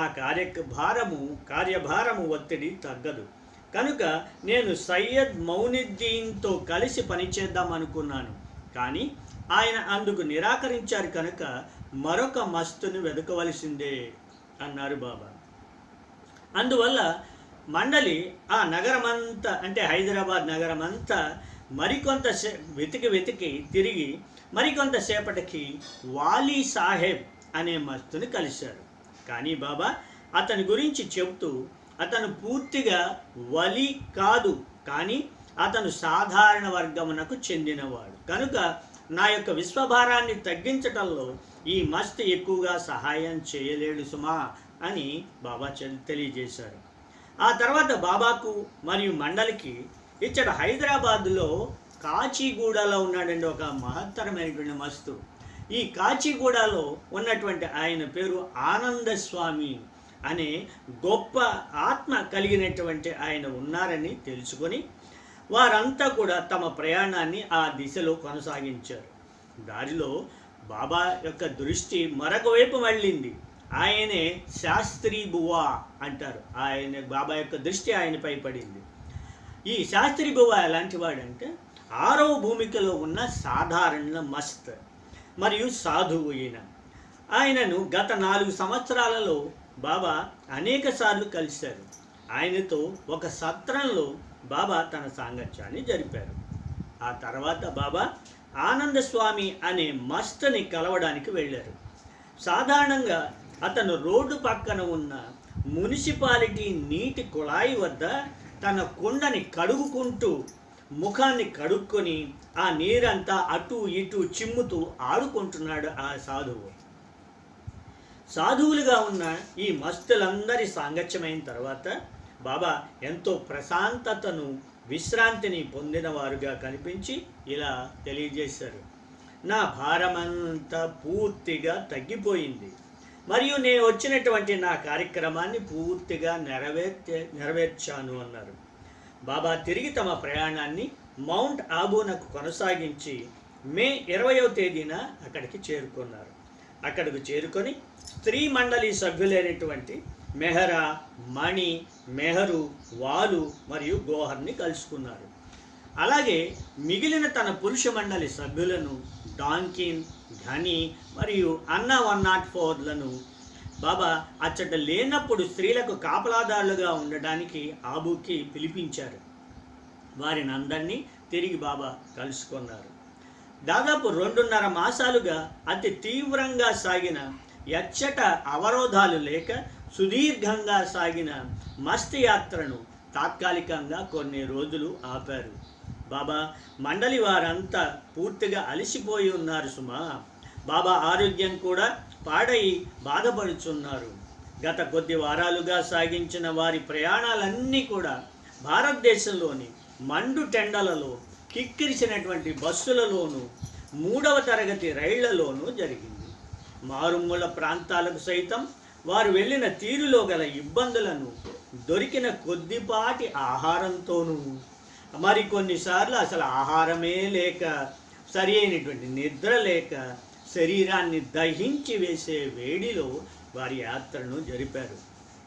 కార్యభారము ఒత్తిడి తగ్గదు. కనుక నేను సయ్యద్ మౌనుద్దీన్తో కలిసి పనిచేద్దాం అనుకున్నాను. కానీ ఆయన అందుకు నిరాకరించారు. కనుక మరొక మస్తుని వెతకవలసిందే అన్నారు బాబా. అందువల్ల మండలి ఆ నగరమంతా, అంటే హైదరాబాద్ నగరమంతా మరికొంత వెతికి తిరిగి మరికొంతసేపటికి వాలీ సాహెబ్ అనే మస్తుని కలిశారు. కానీ బాబా అతని గురించి చెబుతూ, అతను పూర్తిగా వలి కాదు, కానీ అతను సాధారణ వర్గమునకు చెందినవాడు. కనుక నా యొక్క విశ్వభారాన్ని తగ్గించటంలో ఈ మస్తు ఎక్కువగా సహాయం చేయలేడు సుమా అని బాబా తెలియజేశారు. ఆ తర్వాత బాబాకు మరియు మండలికి ఇచ్చట హైదరాబాద్లో కాచిగూడలో ఉన్నాడండి ఒక మహత్తరమైనటువంటి మస్తు. ఈ కాచిగూడలో ఉన్నటువంటి ఆయన పేరు ఆనంద స్వామి అనే గొప్ప ఆత్మ కలిగినటువంటి ఆయన ఉన్నారని తెలుసుకొని వారంతా కూడా తమ ప్రయాణాన్ని ఆ దిశలో కొనసాగించారు. దారిలో బాబా యొక్క దృష్టి మరొక వైపు మళ్ళింది. ఆయనే శాస్త్రీ బువ్వా అంటారు. బాబా యొక్క దృష్టి ఆయనపై పడింది. ఈ శాస్త్రీ బువ్వా ఎలాంటి వాడంటే 6వ భూమికలో ఉన్న సాధారణ మస్త్ మరియు సాధువు. ఆయనను గత 4 సంవత్సరాలలో బాబా అనేక సార్లు కలిశారు. ఆయనతో ఒక సత్రంలో బాబా తన సాంగత్యాన్ని జరిపారు. ఆ తర్వాత బాబా ఆనంద స్వామి అనే మస్తుని కలవడానికి వెళ్ళారు. సాధారణంగా అతను రోడ్డు పక్కన ఉన్న మున్సిపాలిటీ నీటి కుళాయి వద్ద తన కుండని కడుగుకుంటూ ముఖాన్ని కడుక్కొని ఆ నీరంతా అటు ఇటు చిమ్ముతూ ఆడుకుంటున్నాడు ఆ సాధువు. సాధువులుగా ఉన్న ఈ మస్తులందరి సాంగత్యమైన తర్వాత బాబా ఎంతో ప్రశాంతతను విశ్రాంతిని పొందిన వారుగా కనిపించి ఇలా తెలియజేశారు, నా భారమంతా పూర్తిగా తగ్గిపోయింది మరియు నేను వచ్చినటువంటి నా కార్యక్రమాన్ని పూర్తిగా నెరవేర్చాను అన్నారు. బాబా తిరిగి తమ ప్రయాణాన్ని మౌంట్ ఆబూనకు కొనసాగించి మే 20వ తేదీన అక్కడికి చేరుకున్నారు. అక్కడికి చేరుకొని స్త్రీ మండలి సభ్యులైనటువంటి మెహరా, మణి, మెహరు, వాలు మరియు గోహర్ని కలుసుకున్నారు. అలాగే మిగిలిన తన పురుష మండలి సభ్యులను డాంకిన్, ఘని మరియు అన్నా 104లను బాబా అచ్చట లేనప్పుడు స్త్రీలకు కాపలాదారులుగా ఉండడానికి ఆబూకి పిలిపించారు. వారిని అందరినీ తిరిగి బాబా కలుసుకున్నారు. దాదాపు 2.5 మాసాలుగా అతి తీవ్రంగా సాగిన, ఎచ్చట అవరోధాలు లేక సుదీర్ఘంగా సాగిన మస్త్ యాత్రను తాత్కాలికంగా కొన్ని రోజులు ఆపారు. బాబా మండలి వారంతా పూర్తిగా అలసిపోయి ఉన్నారు సుమా. బాబా ఆరోగ్యం కూడా పాడై బాధపడుచున్నారు. గత కొద్ది వారాలుగా సాగించిన వారి ప్రయాణాలన్నీ కూడా భారతదేశంలోని మండు టెండలలో, కిక్కిరిసినటువంటి బస్సులలోనూ, 3వ తరగతి రైళ్లలోనూ జరిగింది. మారుమూల ప్రాంతాలకు సైతం వారు వెళ్ళిన తీరులో గల ఇబ్బందులను దొరికిన కొద్దిపాటి ఆహారంతోనూ, మరికొన్నిసార్లు అసలు ఆహారమే లేక, సరి అయినటువంటి నిద్ర లేక, శరీరాన్ని దహించి వేసే వేడిలో వారి యాత్రను జరిపారు.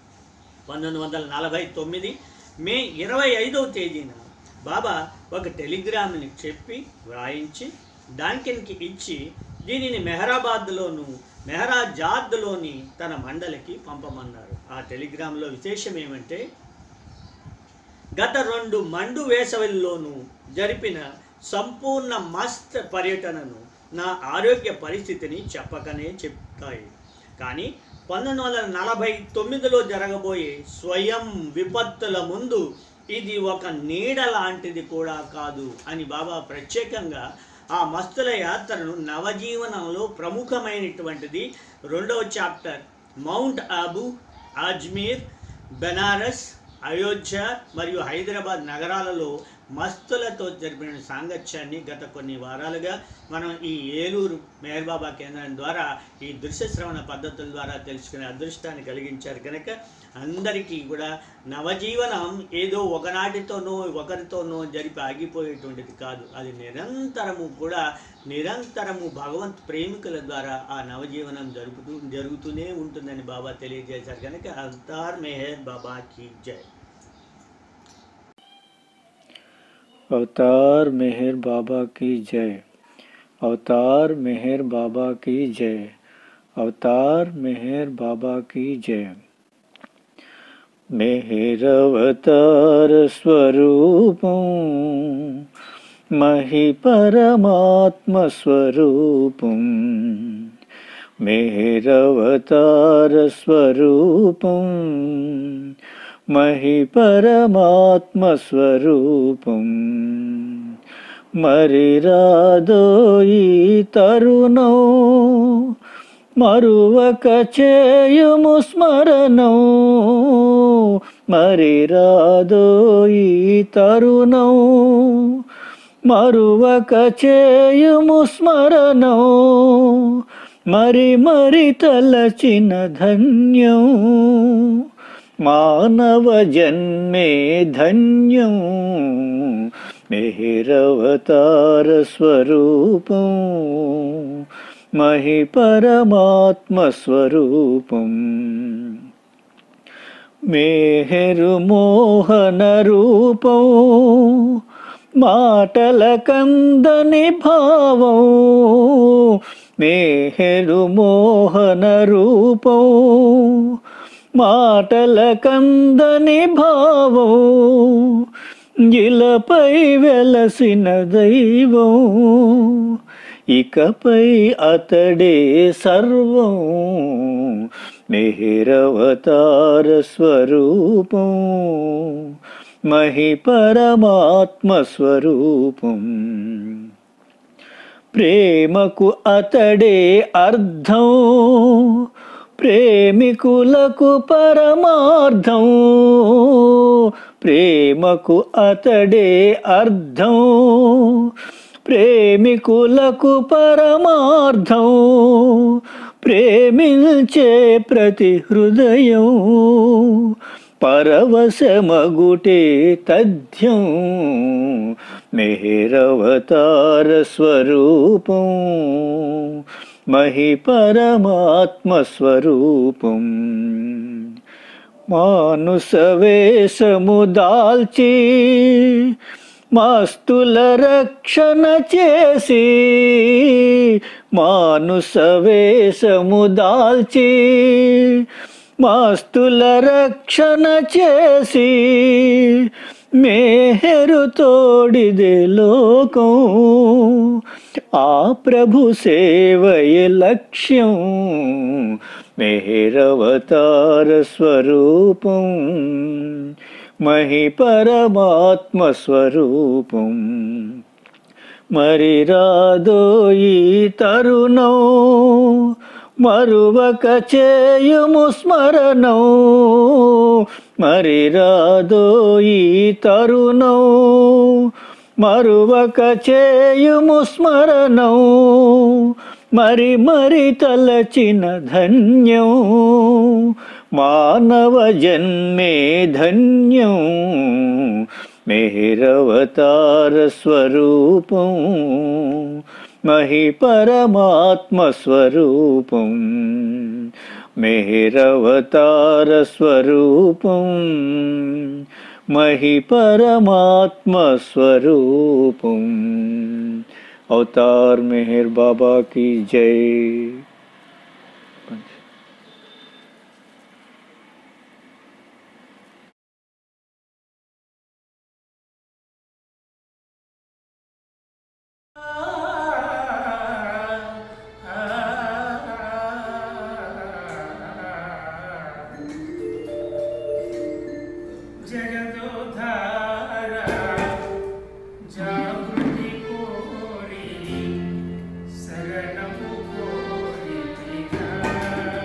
1949 మే 25వ తేదీన బాబా ఒక టెలిగ్రామ్ని చెప్పి వ్రాయించి డాంకిన్కి ఇచ్చి దీనిని మెహరాజాద్లోని తన మండలికి పంపమన్నారు. ఆ టెలిగ్రామ్లో విశేషం ఏమంటే, గత 2 మండు వేసవిల్లోనూ జరిపిన సంపూర్ణ మస్త్ పర్యటనను నా ఆరోగ్య పరిస్థితిని చెప్పకనే చెప్తాయి. కానీ 1949లో జరగబోయే స్వయం విపత్తుల ముందు ఇది ఒక నీడ లాంటిది కూడా కాదు అని బాబా ప్రత్యేకంగా ఆ మస్తుల యాత్రను నవజీవనంలో ప్రముఖమైనటువంటిది 2వ చాప్టర్ మౌంట్ ఆబూ, అజ్మీర్, బెనారస్, అయోధ్య మరియు హైదరాబాద్ నగరాలలో మస్తులతో జరిపిన సాంగత్యాన్ని గత కొన్ని వారాలుగా మనం ఈ ఏలూరు మెహర్ బాబా కేంద్రం ద్వారా ఈ దృశ్య శ్రవణ పద్ధతుల ద్వారా తెలుసుకునే అదృష్టాన్ని కలిగించారు కనుక అందరికీ కూడా నవజీవనం ఏదో ఒకనాటితోనో ఒకరితోనో జరిపి ఆగిపోయేటువంటిది కాదు. అది నిరంతరము భగవంత్ ప్రేమికుల ద్వారా ఆ నవజీవనం జరుగుతూనే ఉంటుందని బాబా తెలియజేశారు కనుక అవతార్ మెహర్ బాబా కీ జై. अवतार मेहर बाबा की जय. अवतार मेहर बाबा की जय. अवतार मेहर बाबा की जय. मेहर अवतार स्वरूपं महि परमात्म स्वरूपं. मेहर अवतार स्वरूपं महि परमात्म स्वरूपं. मरिरादोई तरुणौ मरुवक चेयुमु स्मरणौ. मरिरादोई तरुणौ मरुवक चेयुमु स्मरणौ. मरि मरि तलचिन धन्यौ मानव जन्मे धन्यं. मेहर अवतार स्वरूपं महि परमात्म स्वरूपं. मेहरु मोहन रूपं माटल कंदनि भावं. मेहरु मोहन रूपं మాటల కందని భావం. ఇలపై వెలసిన దైవం ఇకపై అతడే సర్వం. మెహర్ అవతార స్వరూపం మహి పరమాత్మ స్వరూపం. ప్రేమకు అతడే అర్థం ప్రేమికులకు పరమార్థం. ప్రేమకు అతడే అర్థం ప్రేమికులకు పరమార్థం. ప్రేమించే ప్రతి హృదయం పరవశమగుటే తథ్యం. మెహర్ అవతార స్వరూపం మహి పరమాత్మ స్వరూపం. మానుస వేషము దాల్చి మాస్తుల రక్షణ చేసి. మానుస వేషము దాల్చి మాస్తుల రక్షణ చేసి. మేహరు తోడిదే లోకం ఆ ప్రభు సేవయే లక్ష్యం. మెహర్ అవతార స్వరూపం మహి పరమాత్మ స్వరూపం. మరిరాదోయి తరుణం మరువక చేయుము స్మరణం. మరిరాదోయి తరుణం మరువక చేయుము స్మరణం. మరి మరి తలచిన ధన్యం మానవ జన్మే ధన్యం. మెహర్ అవతార స్వరూపం మహి పరమాత్మ స్వరూపం. మెహర్ అవతార స్వరూపం మహి పరమాత్మ స్వరూపం. अवतार मेहर बाबा की जय. शरणमु कोरितिगा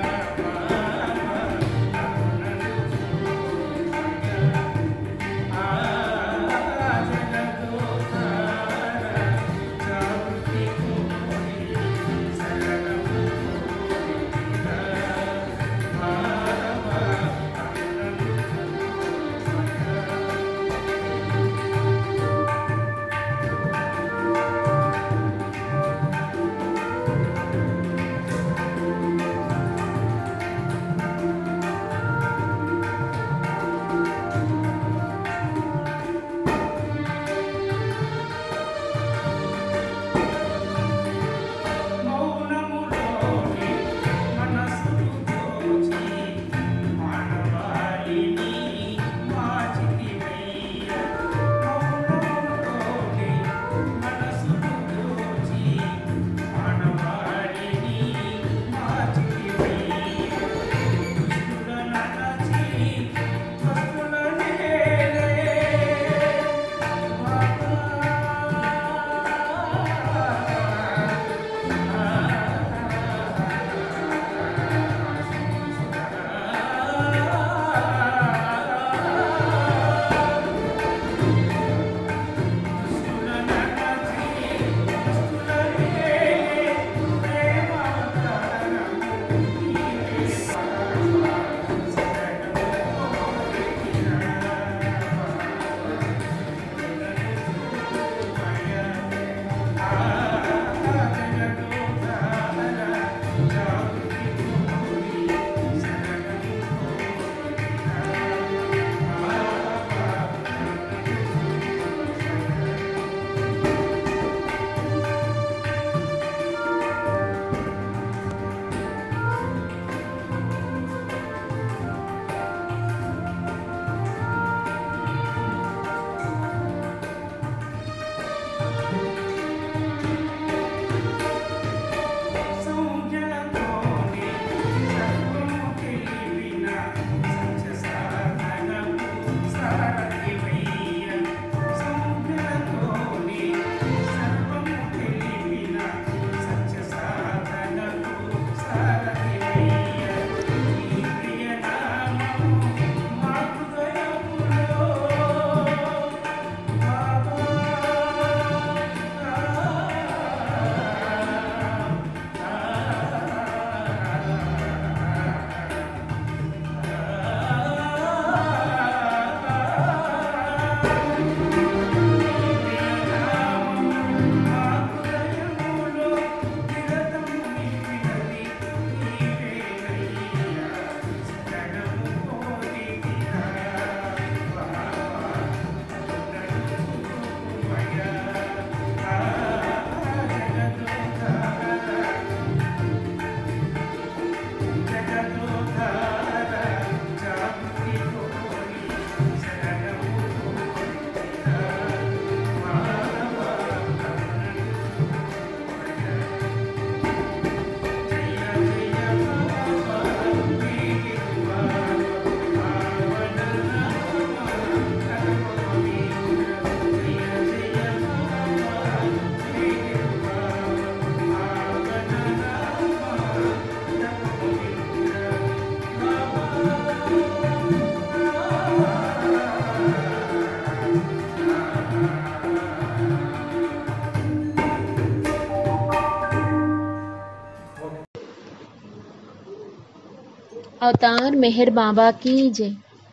अवतार मेहर बाबा की जय।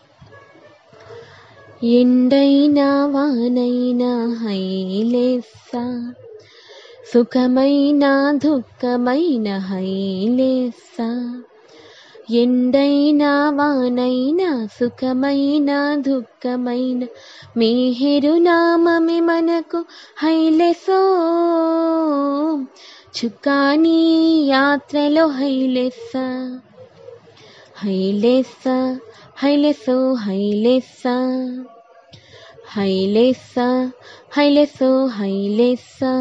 ఎండైనా వానైనా హైలేస్సా, సుఖమైన దుఃఖమైన హైలేస్సా. ఎండైనా వానైనా సుఖమైన దుఃఖమైన మేహెరు నామమే మనకు హైలెసో. చుక్కాని యాత్రలో హైలెస్సా, హైలెస్సా హైలెసో హైలెస్సా, హైలెస్సా హైలెసో హైలెస్సా.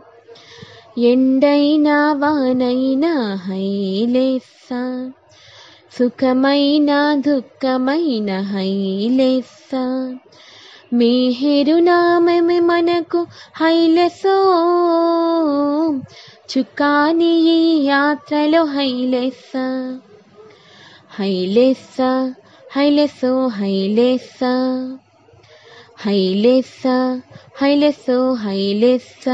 ఎండైనా వానైనా హైలెస్సా, సుఖమైన దుఃఖమైన హైలెస్సా. మేహెరు నామమే మనకు హైలెసో. చుక్కాని ఈ యాత్రలో హైలెస్సా, హైలెస్సా హైలెసో హైలెస్సా, హైలెస్సా హైలెసో హైలెస్సా.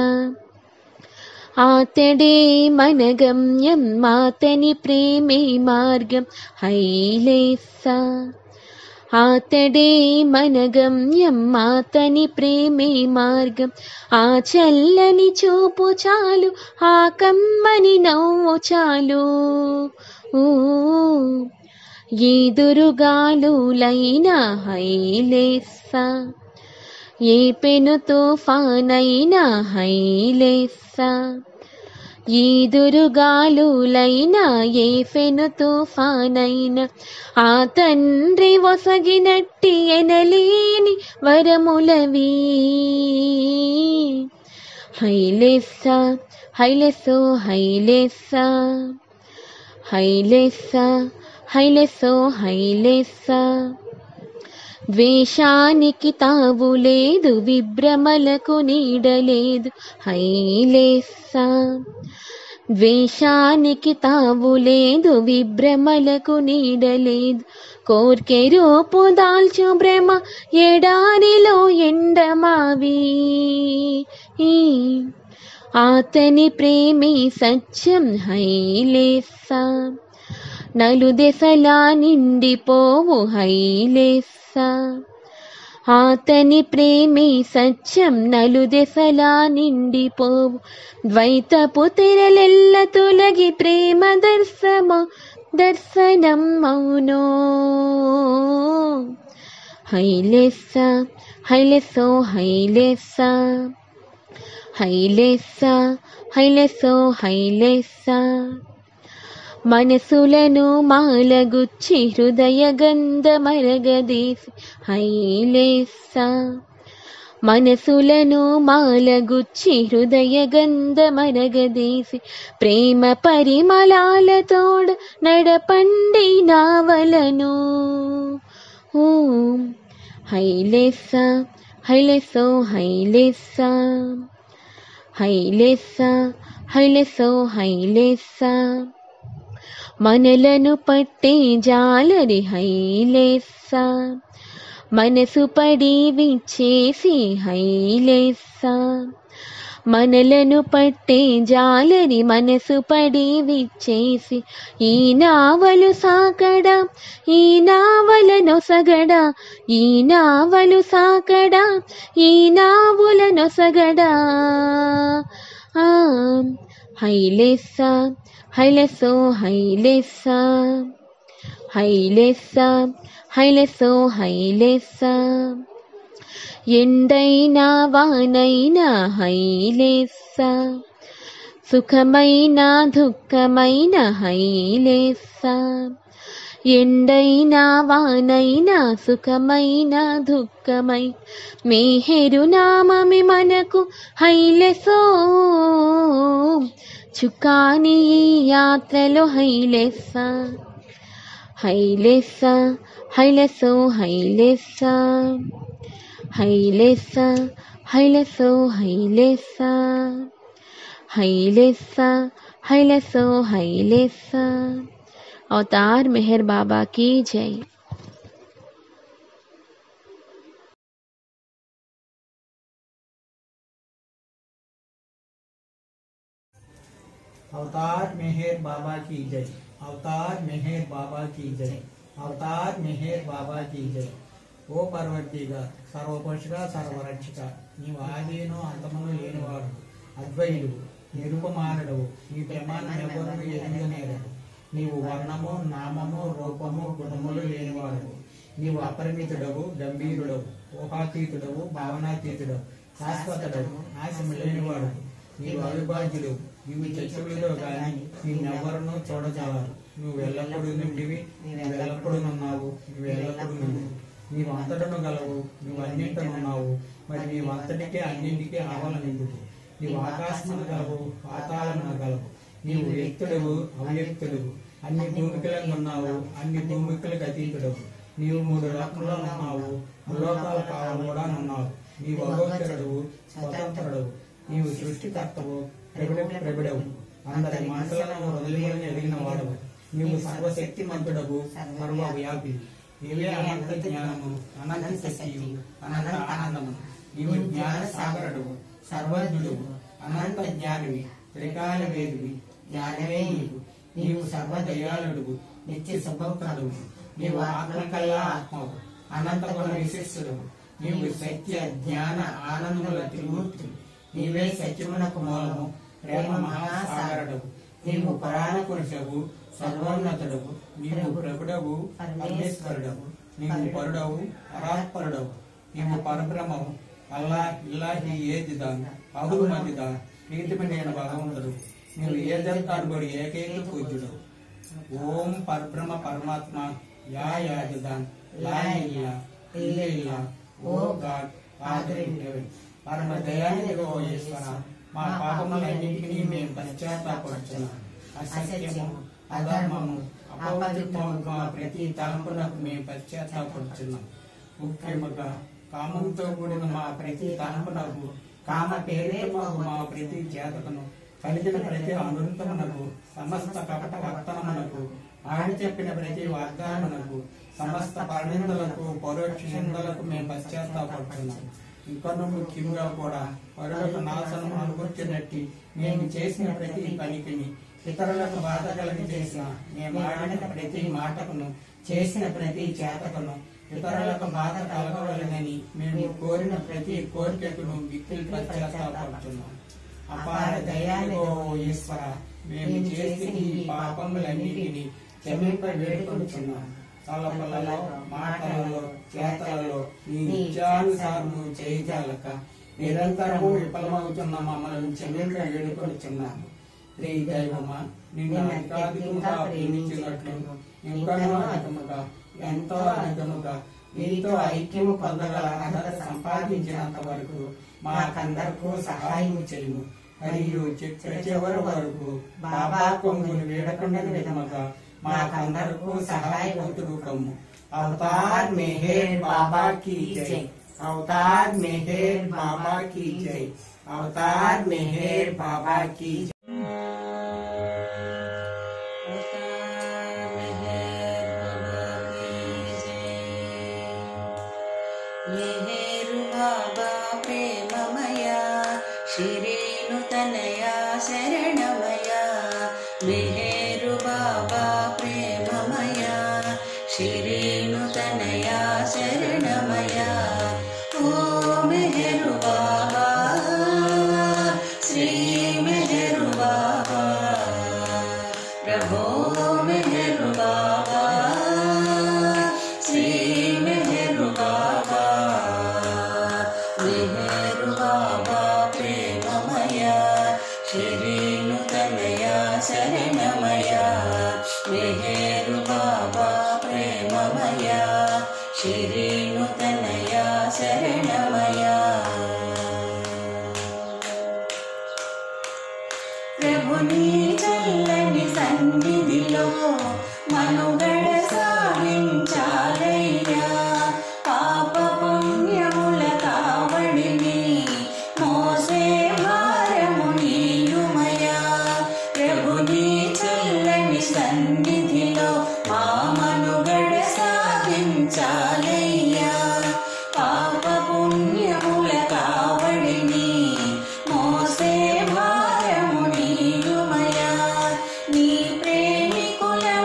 ఆతడే మన గమ్యం మాతని ప్రేమే మార్గం హైలెస్సా. ఆతడే మన గమ్యం మాతని ప్రేమే మార్గం. ఆ చల్లని చూపు చాలు, ఆ కమ్మని నవ్వు చాలు. ఎదురుగాలులైనా హైలెస్సా, ఏ పెను తుఫానైనా హైలెస్సా. ఎదురుగాలులైనా ఏ పెను తుఫానైనా ఆ తండ్రి ఒసగినట్టి ఎనలేని వరములవి. హైలెస్సా హైలెసో హైలెస్సా, హైలెస్సా హైలెసో హైలెస్సా. ద్వేషానికి తావు లేదు, విభ్రమలకు నీడలేదు హైలెస్సా. ద్వేషానికి తావు లేదు, విభ్రమలకు నీడలేదు. కోర్కె రూపు దాల్చు భ్రమ ఎడారిలో ఎండమావి. ఆతని ప్రేమే సత్యం హైలెస్సా, నలుదెసలా నిండిపోవు హైలెస్సా. ఆతని ప్రేమే సత్యం నలుదెసలా నిండిపోవు. ద్వైతపు తెరలెల్ల తొలగి ప్రేమ దర్శనం మౌనో. హైలెస్సా హైలెసో హైలెస్సా, హైలెస్సా హైలెసో హైలెస్సా. మనసులను మాలగుచ్చి హృదయ గంధమరగదీసి హైలెస్సా. మనసులను మాలగుచ్చి హృదయ గంధమరగదీసి ప్రేమ పరిమళాలతోడ నడపండి నావలను. హైలెస్సా హైలెసో హైలెస్సా, హైలెస్సా హైలెసో హైలెస్సా. మనలను పట్టే జాలరి హైలెస్సా, మనసు పడి విచ్చేసి హైలెస్సా. మనలను పట్టే జాలరి మనసు పడి విచ్చేసి ఈ నావలు సాకడా, ఈ నావల నొసగడా, ఈ నావలు సాకడా, ఈ నావుల నొసగడా. హైలెస్సా హైలెసో హైలెస్సా, హైలెస్సా హైలెసో హైలెస్సా. ఎండైనా వానైనా హైలెస్సా, సుఖమైన దుఃఖమైన హైలెస్సా. ఎండైనా వానైనా సుఖమైన దుఃఖమై మేహెరు నామమే మనకు హైలెసో. చుక్కాని ఈ యాత్రలో హైలెస్సా, హైలెస్సా హైలెసో హైలెస్సా, హైలెస్సా హైలెసో హైలెస్సా, హైలెస్సా హైలెసో హైలెస్సా. अवतार मेहर बाबा की जय। अवतार मेहर बाबा की जय। अवतार मेहर बाबा की जय। अवतार मेहर बाबा की जय। ఓ పర్వతీగా సర్వపోషక సర్వరక్షక నీవు ఆదిను అంతమును లేనివాడు అద్వైతుడు నిరుపమానుడవు నీ ప్రేమాన్ని ఎవరు ఎదుగనేరడు నీవు వర్ణము నామము రూపము గుణములు లేనివాడు నీవు అపరిమితుడవు గంభీరుడవు ఊహాతీతుడవు భావనాతీతుడవు శాశ్వతుడవు నాశము లేనివాడు నీవు అవిభాజ్యుడు నీవు చతురులో గాని నిన్నెవరను చూడజాలరు నువ్వు ఎల్లప్పుడూ నుండివి నీవు ఎల్లప్పుడూ ఉన్నావు నువ్వు ఎల్లప్పుడూ నుండి నీవు అంతటను గలవు నువ్వు అన్నింటనున్నావు మరి నీవు అంతటికే అన్నింటికే ఆవలనిందుకు నీవు ఆకాశమును గలవు పాతాళమున గలవు నీవు వ్యక్తుడవు అవ్యక్తుడవు అన్ని భూమికలకు ఉన్నావు అన్ని భూమికలకు అతీతుడవు నీవు 3 లోకంలో ఉన్నావు ముల్లోకాల కాలం కూడా ఉన్నావు నీవు అగోచరుడవు స్వతంత్రుడవు నీవు సృష్టికర్తవు ప్రబిడవు అందరి మనసులను హృదయములను ఎదిగిన వాడవు నీవు సర్వశక్తిమంతుడవు సర్వవ్యాపి నీవే అనంత జ్ఞానము అనంత శక్తియు అనంత ఆనందము నీవు జ్ఞాన సాగరుడు సర్వజ్ఞుడు అనంత జ్ఞానివి త్రికాల వేదివి జ్ఞానమే నీవు సర్వదయాళుడు నిత్య శుభకరుడు నీవు ఆత్మకల్లా ఆత్మవు అనంత గుణ విశిష్టుడు నీవు సత్య జ్ఞాన ఆనందముల త్రిమూర్తి నీవే సత్యమునకు మూలము ప్రేమ మహాసాగరుడు నీవు పురాణ పురుషవు సర్వోన్నతుడవు నీవు ప్రభుడవు పరమేశ్వరుడవు నీవు పరుడవు పరాత్పరుడవు నీవు పరబ్రహ్మవు అల్లా ఇల్లాహి ఏదిదాన్ అహుమదిదా ప్రీతిమైన భగవంతుడు నీవు ఏదంతాడుబడి ఏకైక పూజ్యుడవు ఓం పరబ్రహ్మ పరమాత్మ యా యాదిదాన్ లా ఇల్లా ఇల్లా O God Father in heaven పరమ దయానిధిగా ఓ ఈశ్వర మా పాపములన్నింటినీ మేము పశ్చాత్తాపడుతున్నాం అసత్యము అధర్మము అపవిత్రము మా ప్రతి తలంపులకు మేము పశ్చాత్తాపడుతున్నాం ముఖ్యముగా కామంతో కూడిన మా ప్రతి తలంపునకు కామ ప్రేరేపకు మా ప్రతి చేతకును కలిగిన ప్రతి అనృతమునకు సమస్త కపట వర్తనమునకు ఆడి చెప్పిన ప్రతి వాగ్దానమునకు సమస్త పరిణిందలకు పరోక్ష నిందలకు మేము పశ్చాత్తాపడుతున్నాం ఇంకొన్న ముఖ్యంగా కూడా పరులకు నాశనం అనుభూర్చినట్టు మేము చేసిన ప్రతి పనికిని ఇతరులకు బాధ కలిగి చేసిన మేము ఆడిన ప్రతి మాటకును చేసిన ప్రతి చేతకును ఇతరులకు బాధ కలగవలనని మేము కోరిన ప్రతి కోరికను మిక్కిలి పశ్చాత్తాపడుతున్నాం అపార దయానిధి ఓ ఈశ్వర మేము చేసిన ఈ పాపములన్నిటినీ క్షమింప వేడుకొనుచున్నాం తలపులలో మాటలలో చేతలలో నీ ఇచ్ఛానుసారము చేయజాలక నిరంతరము విఫలమవుతున్న మమ్మల్ని క్షమింప వేడుకొనుచున్నాము శ్రీ దైవమా నిన్ను అధికాధికముగా ప్రేమించినట్లు ఇంకనూ అధికముగా ఎంతో అధికముగా నీతో ఐక్యము పొందగల అర్హత సంపాదించినంత వరకు మాకందరకు సహాయము చేయము మరియు చివరి వరకు బాబా కొంగుని వేడకుండా విధముగా మాకందరకు సహాయవంతుడు కమ్ము అవతార్ మెహర్ బాబా की जय అవతార్ మెహర్ బాబా की जय అవతార్ మెహర్ బాబా की जय मेहरु बाबा प्रेममया श्रीरेणुतनया शरणमया मेहरु बाबा प्रेममया श्रीरेणुतनया शरणमया ओ मेहरु बाबा श्री मेहरु बाबा प्रभो मेहरु बाबा श्री मेहरु बाबा मेहरु बाबा प्रेममया श्रीरेणुतनया शरणमया मेहरु बाबा प्रेममया श्रीरेणुतनया शरणमया ప్రభుని చల్లని సన్నిధిలో మనుగడ సాగించాలయ్యా పాప పుణ్యముల కావడిని మోసే భారము నీయుమయా ప్రభుని చల్లని సన్నిధిలో మా మనుగడ సాగించాలయ్యా పాప పుణ్యముల కావడిని మోసే భారము నీయుమయా నీ ప్రేమికుల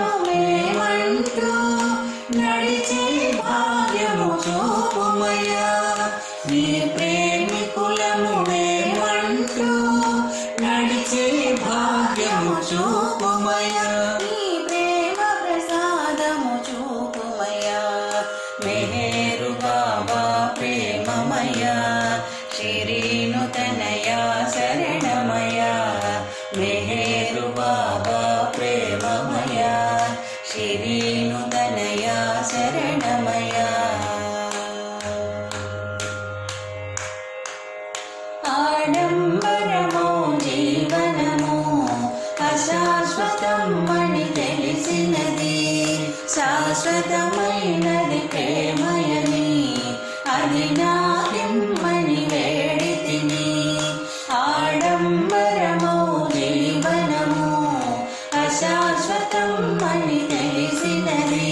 భాగ్యము చూపుమయ్యా నీ ప్రేమ ప్రసాదము చూపుమయ్యా మెహేరు బాబా ప్రేమమయ్యా శిరీను తనయా శరణమయ్యా మెహేరు బాబా ప్రేమమయ్యా శిరీను తనయా శరణమయ్యా ఆడంబరమో జీవనము అశాశ్వతం అని తెలిసినది శాశ్వతమైనది ప్రేమయని అది నాకిమ్మని వేడితిని ఆడంబరమో జీవనము అశాశ్వతం అని తెలిసినది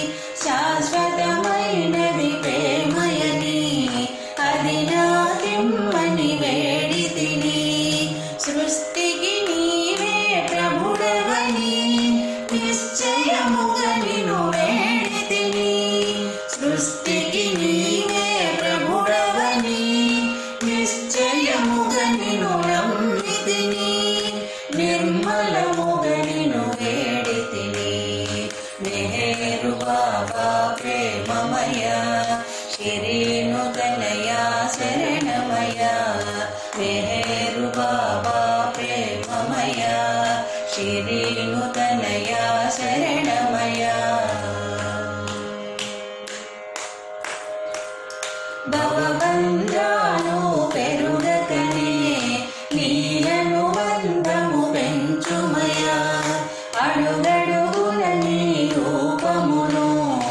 శాశ్వతమైనది ప్రేమయని అది నాకిమ్మని వేడితిని సృష్టికి నీవే ప్రభుడవని నిశ్చయముగా నిన్ను వేడితిని సృష్టికి నీవే ప్రభుడవని నిశ్చయముగా నిన్ను నమ్మితిని నిర్మలముగా నిన్ను వేడితిని మెహేరు బాబా ప్రేమమయ్యా శిరీను తనయా శరణమయ్యా మెహేరు బాబా ప్రేమమయ్యా శిరీను తనయా శరణమయ్యా భవబంధాను పెరుగకనే నీలను బంధము పెంచుమయా అడుగడుగున నీ రూపమును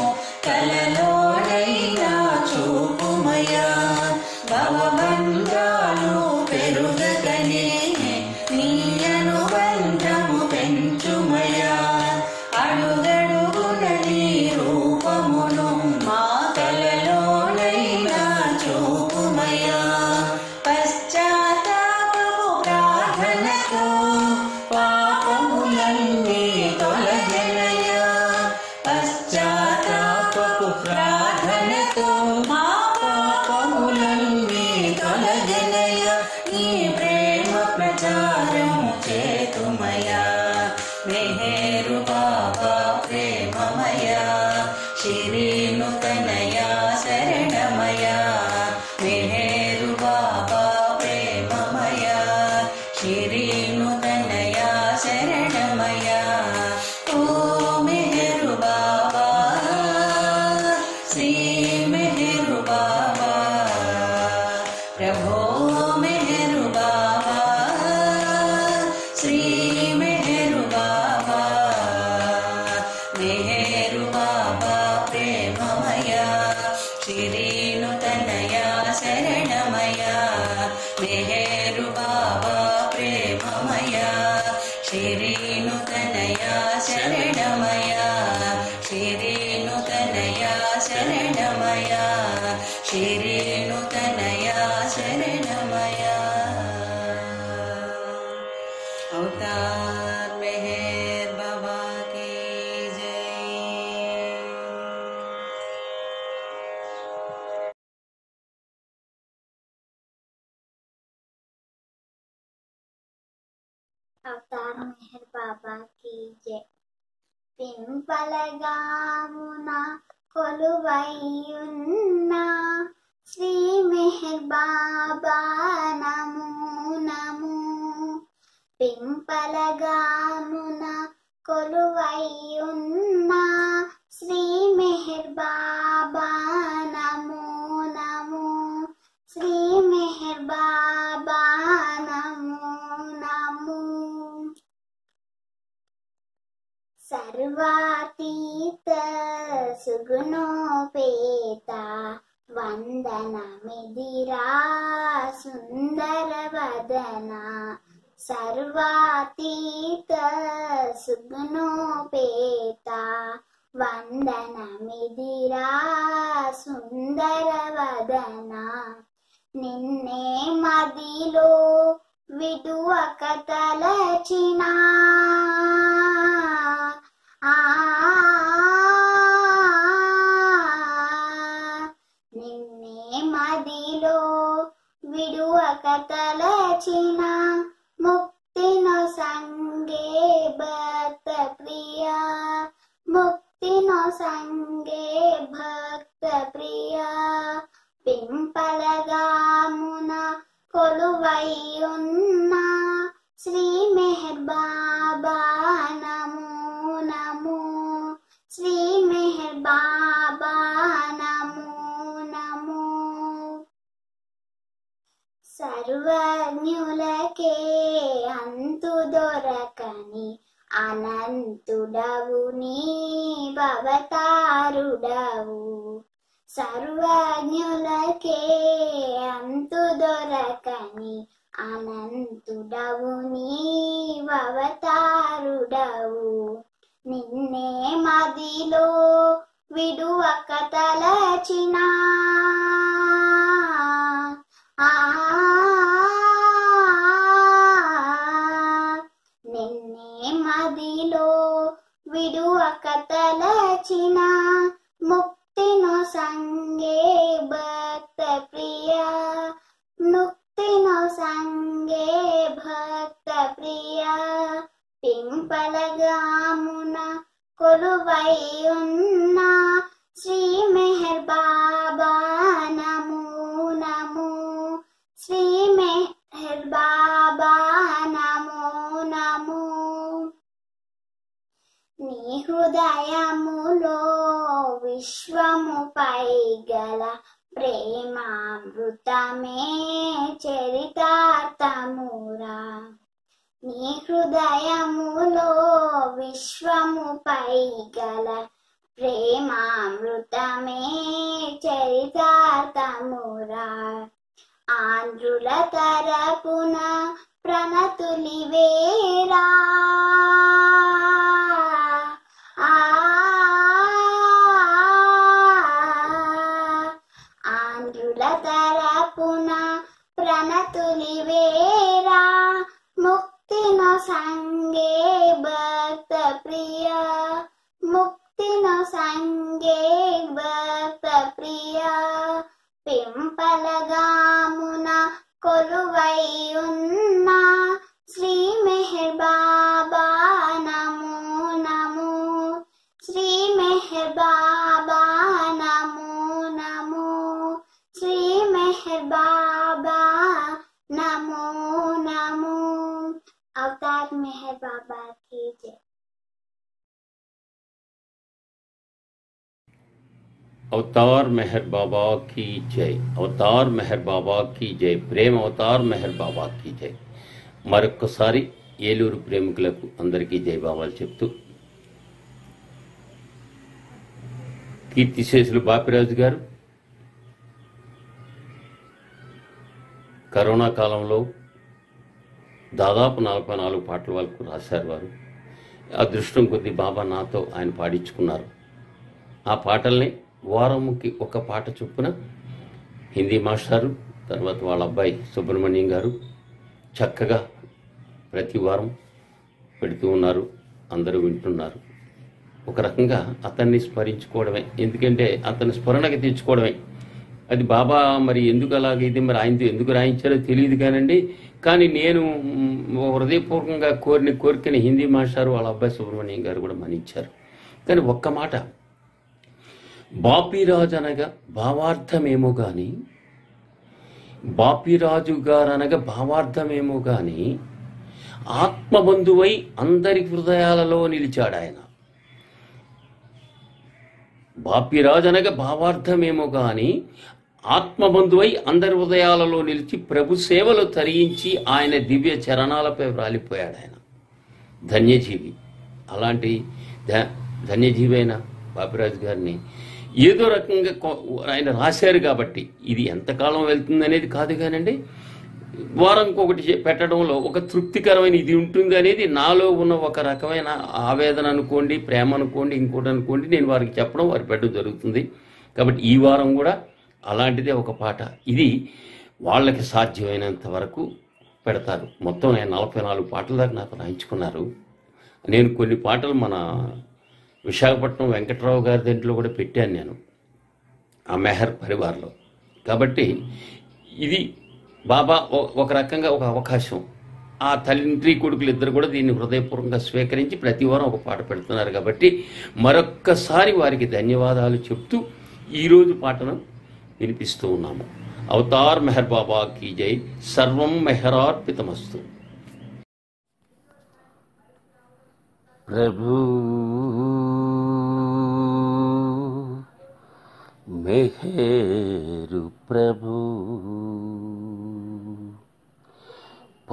కలలోనైనా చూపుమయా భవబంధాలు పెరుగకనే నీలను బంధము పెంచుమయా అడుగడుగున నీ రూపమును మా కలలోనైనా చూపుమయా పశ్చాత్తాపపు ప్రార్థనతో పాపములన్నీ తొలగనయా పశ్చాత్తాపపు ప్రార్థనతో మా పాపములన్నీ తొలగనయా నీ ప్రేమ ప్రచారము చేతుమయా మెహేరు బాబా ప్రేమమయా శిరీను తనయా శరణమయా మెహేరు బాబా ప్రేమమయా శిరీను తనయా శరణమయా ఓ మెహేరు బాబా శ్రీ మెహేరు బాబా ప్రభో మెహేరు బాబా శ్రీ మెహేరు బాబా మెహేరు బాబా ప్రేమమయా శిరీను తనయా శరణమయా మెహేరు బాబా ప్రేమమయా శిరీను తనయా శరణమయా శిరీను తనయా శరణమయా శిరీను తనయా శరణమయా अवतार मेहर बाबा की जय। अवतार मेहर बाबा की जय। पिंपलगामुन కొలువైయున్న శ్రీ మెహర్ బాబా నమో నమో పింపలగామున కొలువైయున్న శ్రీ మెహర్ బాబా నమో నమో శ్రీ మెహర్ బాబా నమో నమో सर्वातीत सुगुणोपेत वंदनमिदिरा सुंदर वदना सर्वातीत सुगुणोपेत वंदनमिदिरा सुंदर वदना निन्ने मदिलो विडुवक तलचिना నిన్నే మదిలో విడువక తలచిన ముక్తినొస సర్వజ్ఞులకే అంతు దొరకని అనంతుడవు నీవతారుడవు. సర్వజ్ఞులకే అంతు దొరకని అనంతుడవు నీవతారుడవు. నిన్నే మదిలో విడువక తలచిన నిన్నే మదిలో విడువక తలచిన ముక్తిను సంగే భక్త ప్రియ. ముక్తిను సంగే భక్త ప్రియ. పింపలగామున కొలువై ఉన్న శ్రీ మెహర్ బాబా నమో నమో. శ్రీ మెహర్ బాబా నమో నమో. నీ హృదయములో విశ్వముపై గల ప్రేమామృతమే చరితార్థమురా. నీ హృదయములో విశ్వముపై గల ప్రేమామృతమే చరితార్థమురా. ఆంధ్రుల తరపున ప్రణతులివేరా. ఆంధ్రుల తరపున ప్రణతులివేరా. ముక్తిను సంగే భక్త ప్రియ. ముక్తిను సంగే భక్త ప్రియ. పింపలగామున కొలువై ఉన్న శ్రీ మెహర్ బాబా నమో నమో. శ్రీ మెహర్ బాబా నమో నమో. శ్రీ మెహర్ బాబా నమో నమో. అవతార్ మెహర్ బాబా की जय. अवतार मेहर बाबा की जय. अवतार मेहर बाबा की जय. ప్రేమ అవతార్ మెహర్ బాబా की जय. మరొక్కసారి ఏలూరు ప్రేమికులకు అందరికీ జై బాబాలు చెప్తూ కీర్తిశేషులు బాపిరాజు గారు కరోనా కాలంలో దాదాపు 44 పాటల వరకు రాశారు వారు. అదృష్టం కొద్దీ బాబా నాతో ఆయన పాడించుకున్నారు. ఆ పాటల్ని వారముకి ఒక పాట చొప్పున హిందీ మాస్టారు, తర్వాత వాళ్ళ అబ్బాయి సుబ్రహ్మణ్యం గారు చక్కగా ప్రతి వారం పెడుతూ ఉన్నారు. అందరూ వింటున్నారు. ఒక రకంగా అతన్ని స్మరించుకోవడమే, ఎందుకంటే అతని స్మరణకి తెచ్చుకోవడమే. అది బాబా మరి ఎందుకు అలాగైతే మరి ఆయనతో ఎందుకు రాయించారో తెలియదు కానండి. కానీ నేను హృదయపూర్వకంగా కోరిన కోరికని హిందీ మాస్టారు వాళ్ళ అబ్బాయి సుబ్రహ్మణ్యం గారు కూడా మన్నించారు. కానీ ఒక్క మాట, బాపిరాజు అనగా భావార్థమేమో కానీ, బాపిరాజు గారు అనగా భావార్థమేమో కానీ ఆత్మబంధువై అందరి హృదయాలలో నిలిచాడు ఆయన. బాపిరాజు అనగా భావార్థమేమో కానీ ఆత్మబంధువై అందరి హృదయాలలో నిలిచి ప్రభు సేవలు తరించి ఆయన దివ్య చరణాలపై వ్రాలిపోయాడు ఆయన. ధన్యజీవి. అలాంటి ధన్యజీవి అయిన బాపిరాజు గారిని ఏదో రకంగా ఆయన రాశారు కాబట్టి ఇది ఎంతకాలం వెళ్తుంది అనేది కాదు కానండి, వారంకి ఒకటి పెట్టడంలో ఒక తృప్తికరమైన ఇది ఉంటుంది అనేది నాలో ఉన్న ఒక రకమైన ఆవేదన అనుకోండి, ప్రేమ అనుకోండి, ఇంకోటి అనుకోండి, నేను వారికి చెప్పడం వారికి పెట్టడం జరుగుతుంది. కాబట్టి ఈ వారం కూడా అలాంటిదే ఒక పాట. ఇది వాళ్ళకి సాధ్యమైనంత వరకు పెడతారు. మొత్తం నేను 44 పాటల దాకా నాకు రాయించుకున్నారు. నేను కొన్ని పాటలు మన విశాఖపట్నం వెంకట్రావు గారి దాంట్లో కూడా పెట్టాను నేను, ఆ మెహర్ పరివార్లో. కాబట్టి ఇది బాబా ఒక రకంగా ఒక అవకాశం. ఆ తండ్రి కొడుకులు ఇద్దరు కూడా దీన్ని హృదయపూర్వకంగా స్వీకరించి ప్రతి వారం ఒక పాట పెడుతున్నారు. కాబట్టి మరొక్కసారి వారికి ధన్యవాదాలు చెప్తూ ఈరోజు పాటను వినిపిస్తూ ఉన్నాము. అవతార్ మెహర్ బాబా కీ జై. సర్వం మెహరార్పితమస్తు. प्रभु मेहेरु प्रभु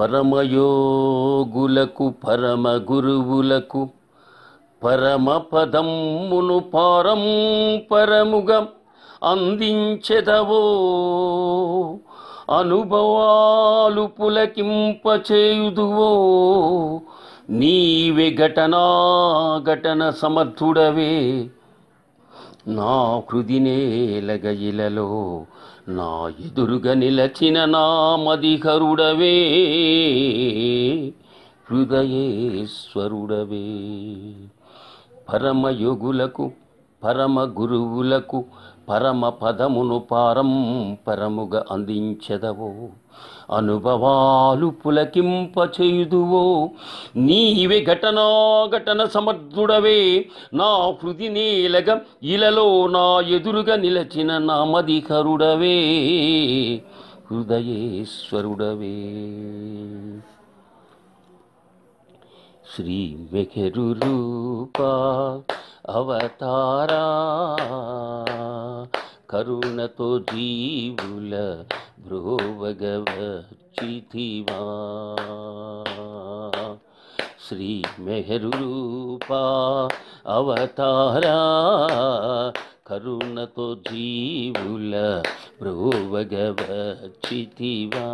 పరమయోగులకు పరమ గురువులకు పరమ పదమ్మును పారంపరముగా అందించెదవో అనుభవాలు పులకింపచేయుదువో నీవే ఘటన సమర్థుడవే నా హృది నేలగయిలలో నా ఎదురుగా నిలచిన నా మదిహరుడవే హృదయేశ్వరుడవే పరమయోగులకు పరమ గురువులకు పరమ పదమును పారంపరముగా అందించెదవో అనుభవాలు పులకింపచేయుదువో నీవే ఘటన సమర్థుడవే నా హృది నేలగ ఇలలో నా ఎదురుగా నిలచిన నా మదిహరుడవే హృదయేశ్వరుడవే శ్రీ మెఖరు రూపా అవతారా కరుణతో జీవుల బ్రోవగవచితివా శ్రీ మెహరు రూపా అవతారా కరుణతో జీవుల బ్రోవగవచితివా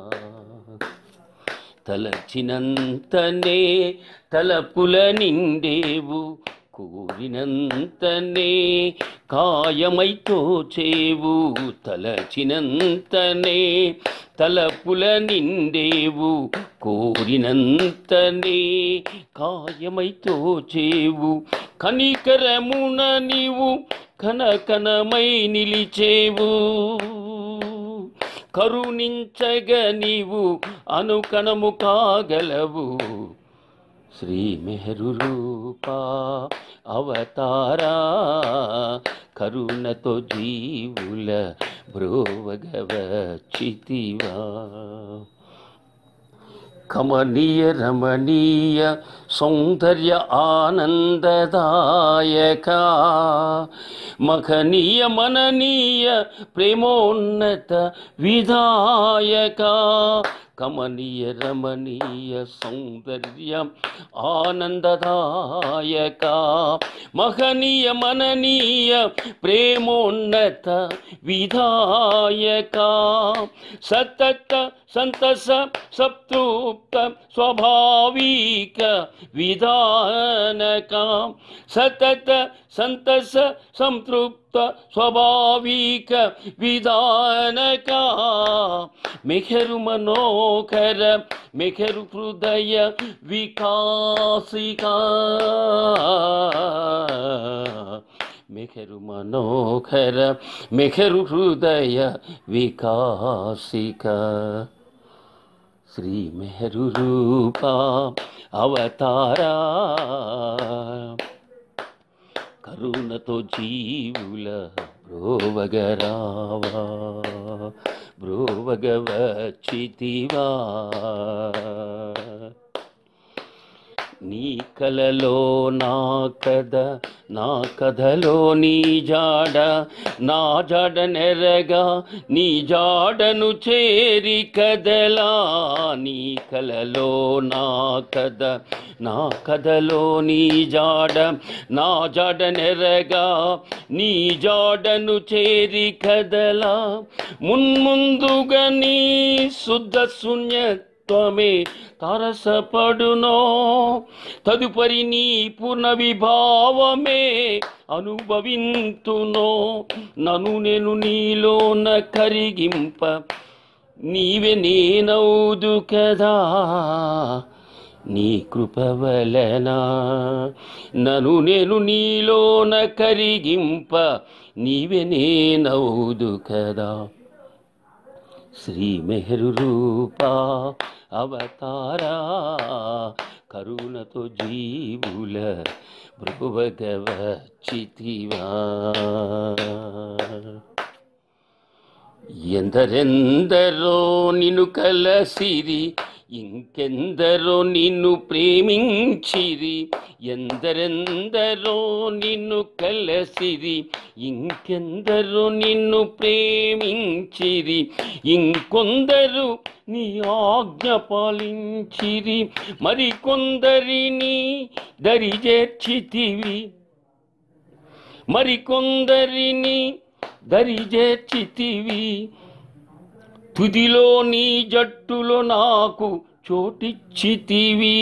తలచినంతనే తలపుల నిండేవు కోరినంతనే కాయమై తోచేవు తలచినంతనే తలపుల నిండేవు కోరినంతనే కాయమై తోచేవు కనికరమున నీవు కనకనమై నిలిచేవు కరుణించగ నీవు అనుకణము కాగలవు శ్రీ మెహరు రూపా అవతారా కరుణతో జీవుల బ్రోవగవచితివా కమనీయ రమణీయ సౌందర్య ఆనందదాయక మఖనీయ మననీయ ప్రేమోన్నత విధాయక కమనీయ రమణీయ సౌందర్య ఆనందదాయక మహనీయ మననీయ ప్రేమోన్నత విధాయక సతత సంతస సప్తృప్త స్వాభావిక విధానక సతత సంతస సంతృప్త స్వాభావిక విధానక మెఖరు మనోహర మెఖరు హృదయ వికాసిక మెఖరు మనోహర మెఖరు హృదయ వికాసిక శ్రీ మెహరు రూపా అవతారా కరుణతో జీవుల బ్రోవగరావా బ్రోవగవచితివా నీ కలలో నా కథలో నీ జాడ నా జాడ నెరగా నీ జాడను చేరి కదలా నీ కలలో నా కథలో నీ జాడ నా జాడ నెరగా నీ జాడను చేరి కదలా మున్ముందుగా నీ శుద్ధ శూన్యత్వమే తారసపడునో తదుపరి నీ పూర్ణ విభావమే అనుభవింతునో నన్ను నేను నీలోన కరిగింప నీవే నేనౌదు కదా నీ కృప వలన నన్ను నేను నీలోన కరిగింప నీవే నేనౌదు కదా శ్రీ మెహరు రూపా అవతారా కరుణతో జీవుల బ్రోవగవచితివా ఎందరెందరో నిన్ను కలసిరి ఇంకెందరో నిన్ను ప్రేమించిరి, ఎందరెందరో నిన్ను కలసిరి. ఇంకెందరో నిన్ను ప్రేమించిరి, ఇంకొందరు నీ ఆజ్ఞ పాలించిరి. మరికొందరిని దరిజేర్చితివి, మరికొందరిని దరిజేర్చితివి. తుదిలో నీ జట్టులో నాకు చోటిచ్చితివి.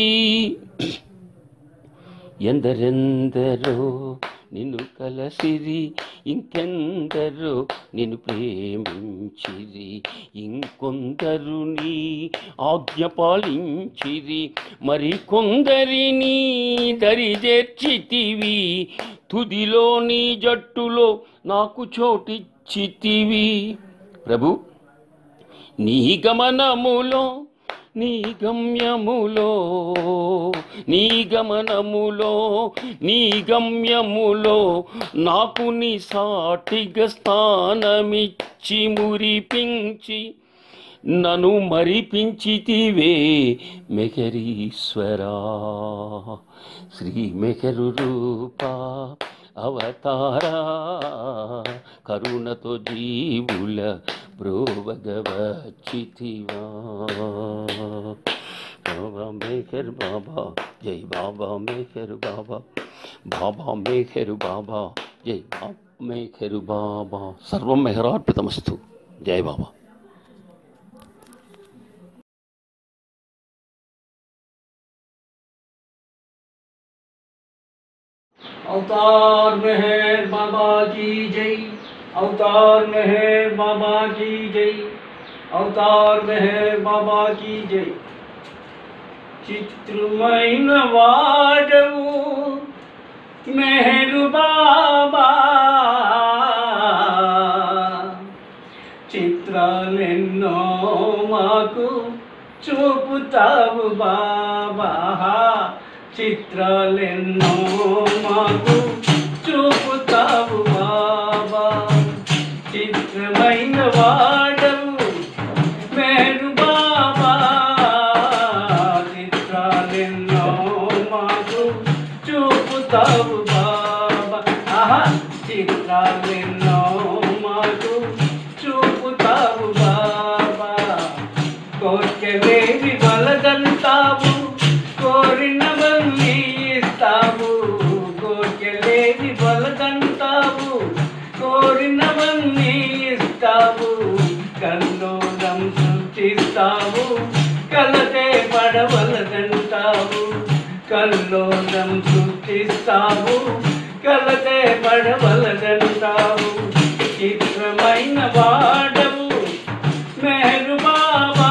ఎందరెందరో నిన్ను కలసిరి, ఇంకెందరో నిన్ను ప్రేమించిరి. ఇంకొందరు నీ ఆజ్ఞ పాలించిరి, మరికొందరిని దరిజేర్చితివి. తుదిలో నీ జట్టులో నాకు చోటిచ్చితివి. ప్రభు, నీ గమనములో, నీ గమ్యములో, నీ గమనములో, నీ గమ్యములో నాకు నీ సాటిగా స్థానమిచ్చి మురిపించి నన్ను మరిపించితివే మెహరీశ్వరా. శ్రీ మెహరు రూపా అవతారా, కరుణతో జీవుల బ్రోవగవచ్చితివా. బాబా మెహర్ బాబా, జై బాబా మెహర్ బాబా, బాబా మెహర్ బాబా, జై బాబా మెహర్ బాబా. సర్వం మెహరార్పితమస్తు. జై బాబా. अवतार मेहर बाबा की जय, अवतार मेहर बाबा की जय, अवतार मेहर बाबा की जय. చిత్రమైన వాడవు మెహరు బాబా, చిత్రాలెన్నో మాకు చూపుతావు బాబా. చిత్రాలెన్నో మాకు చూపుతావు బాబా. చిత్రమైన వాడవు మెహరు బాబా, చిత్రాలెన్నో మాకు చూపుతావు బాబా. చిత్రాలెన్నో మాకు చూపుతావు బాబా. కోర్కెలేవి వలదంటావు, కోరినవన్నీ ఇస్తావు. కోర్కెలేవి వలదంటావు, కోరినవన్నీ ఇస్తావు. కల్లోలం సృష్టిస్తావు, కలతే పడవలదంటావు. కల్లోలం సృష్టిస్తావు, కలతే పడవలదంటావు. చిత్రమైన వాడవు మెహరు బాబా,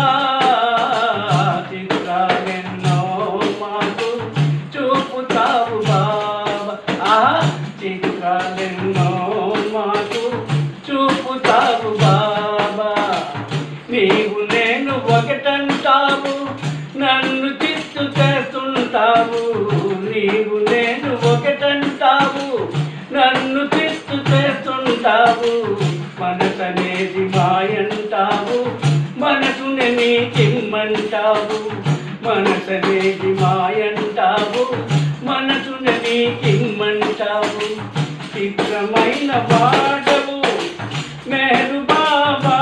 చిత్రాలెన్నో మాకు చూపుతావు బాబా. చిత్రాలెన్నో మాకు చూపుతావు బాబా. నీవు నేను ఒకటంటావు, నన్ను చిత్తు చేస్తుంటావు. నీవు నేను ఒకటంటావు, నన్ను చిత్తు చేస్తుంటావు. మనసనేది మాయంటావు, మనసుని నీకిమ్మంటావు. మనసనేది మాయంటావు, మనసుని నీకిమ్మంటావు. చిత్రమైన వాడవు మెహరు బాబా,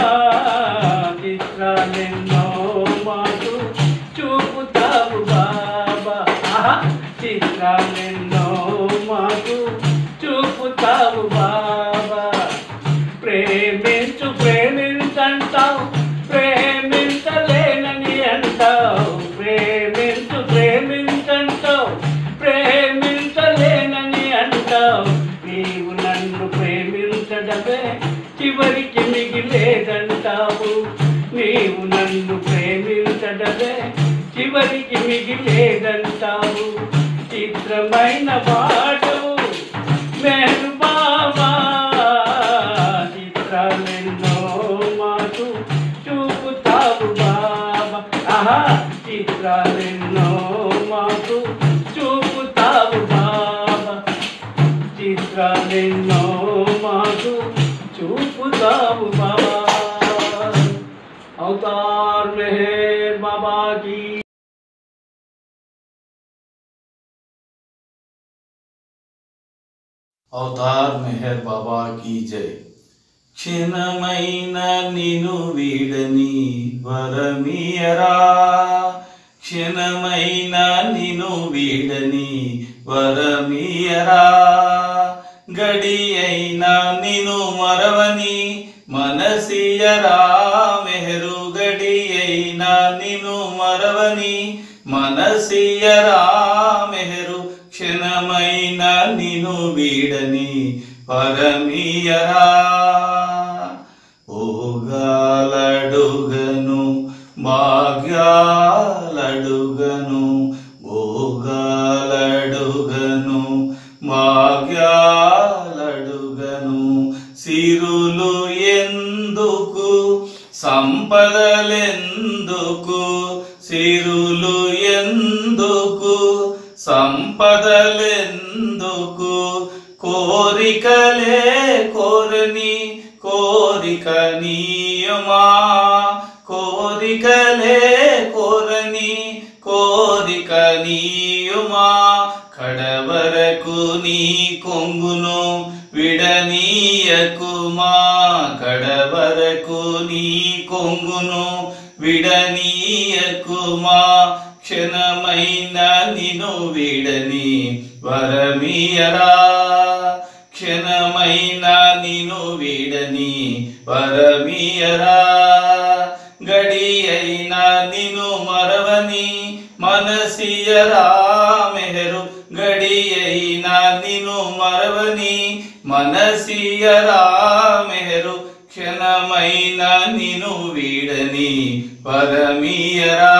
చిత్రాలెన్నో మాకు చూపుతావు బాబా. చిత్రాలెన్నో మాకు చూపుతావు బాబా. ప్రేమించు ప్రేమించంటావు, ప్రేమించలేనని అంటావు. ప్రేమించు ప్రేమించంటావు, ప్రేమించలేనని అంటావు. నీవు నన్ను ప్రేమించడమే చివరికి మిగిలేదంటావు. నీవు నన్ను ప్రేమించడమే చివరికి మిగిలేదంటావు. చిత్రమైన వాడవు మెహరు బాబా, చిత్రాలెన్నో మాకు చూపుతావు బాబా. చిత్రాలెన్నో మాకు చూపుతావు బాబా. చిత్రాలెన్నో మాకు చూపుతావు బాబా. अवतार मेहर बाबा అవతార్ మెహర్ బాబా కీ జై. క్షణమైన నిను వీడని వరమియరా, క్షణమైన నిను వీడని వరమియరా, గడి అయినా నిను మరవని మనసియరా మెహరు, గడి అయినా నిను మరవని మనసియరా మెహరు, క్షణమైన నిను వీడని పరమియరా. భోగాలడుగను భాగ్యాలడుగను, భోగాలడుగను భాగ్యాలడుగను, సిరులు ఎందుకు సంపదలెందుకు, సిరులు ఎందుకు సంపదలెందుకు, కోరికలే కోరని కోరిక నీయమా, కోరికలే కోరని కోరిక నీయుమా, కడవరకు నీ కొంగును విడనీయకుమా, కడవరకు నీ కొంగును విడనీయకుమా, క్షణమైన నిను వీడని వరమియరా, క్షణమైన నిను వీడని వరమియరా, గడి అయినా నిను మరవని మనసియరా మెహరు, గడి అయినా నిను మరవని మనసియరా మెహరు, క్షణమైన నిను వీడని పరమియరా.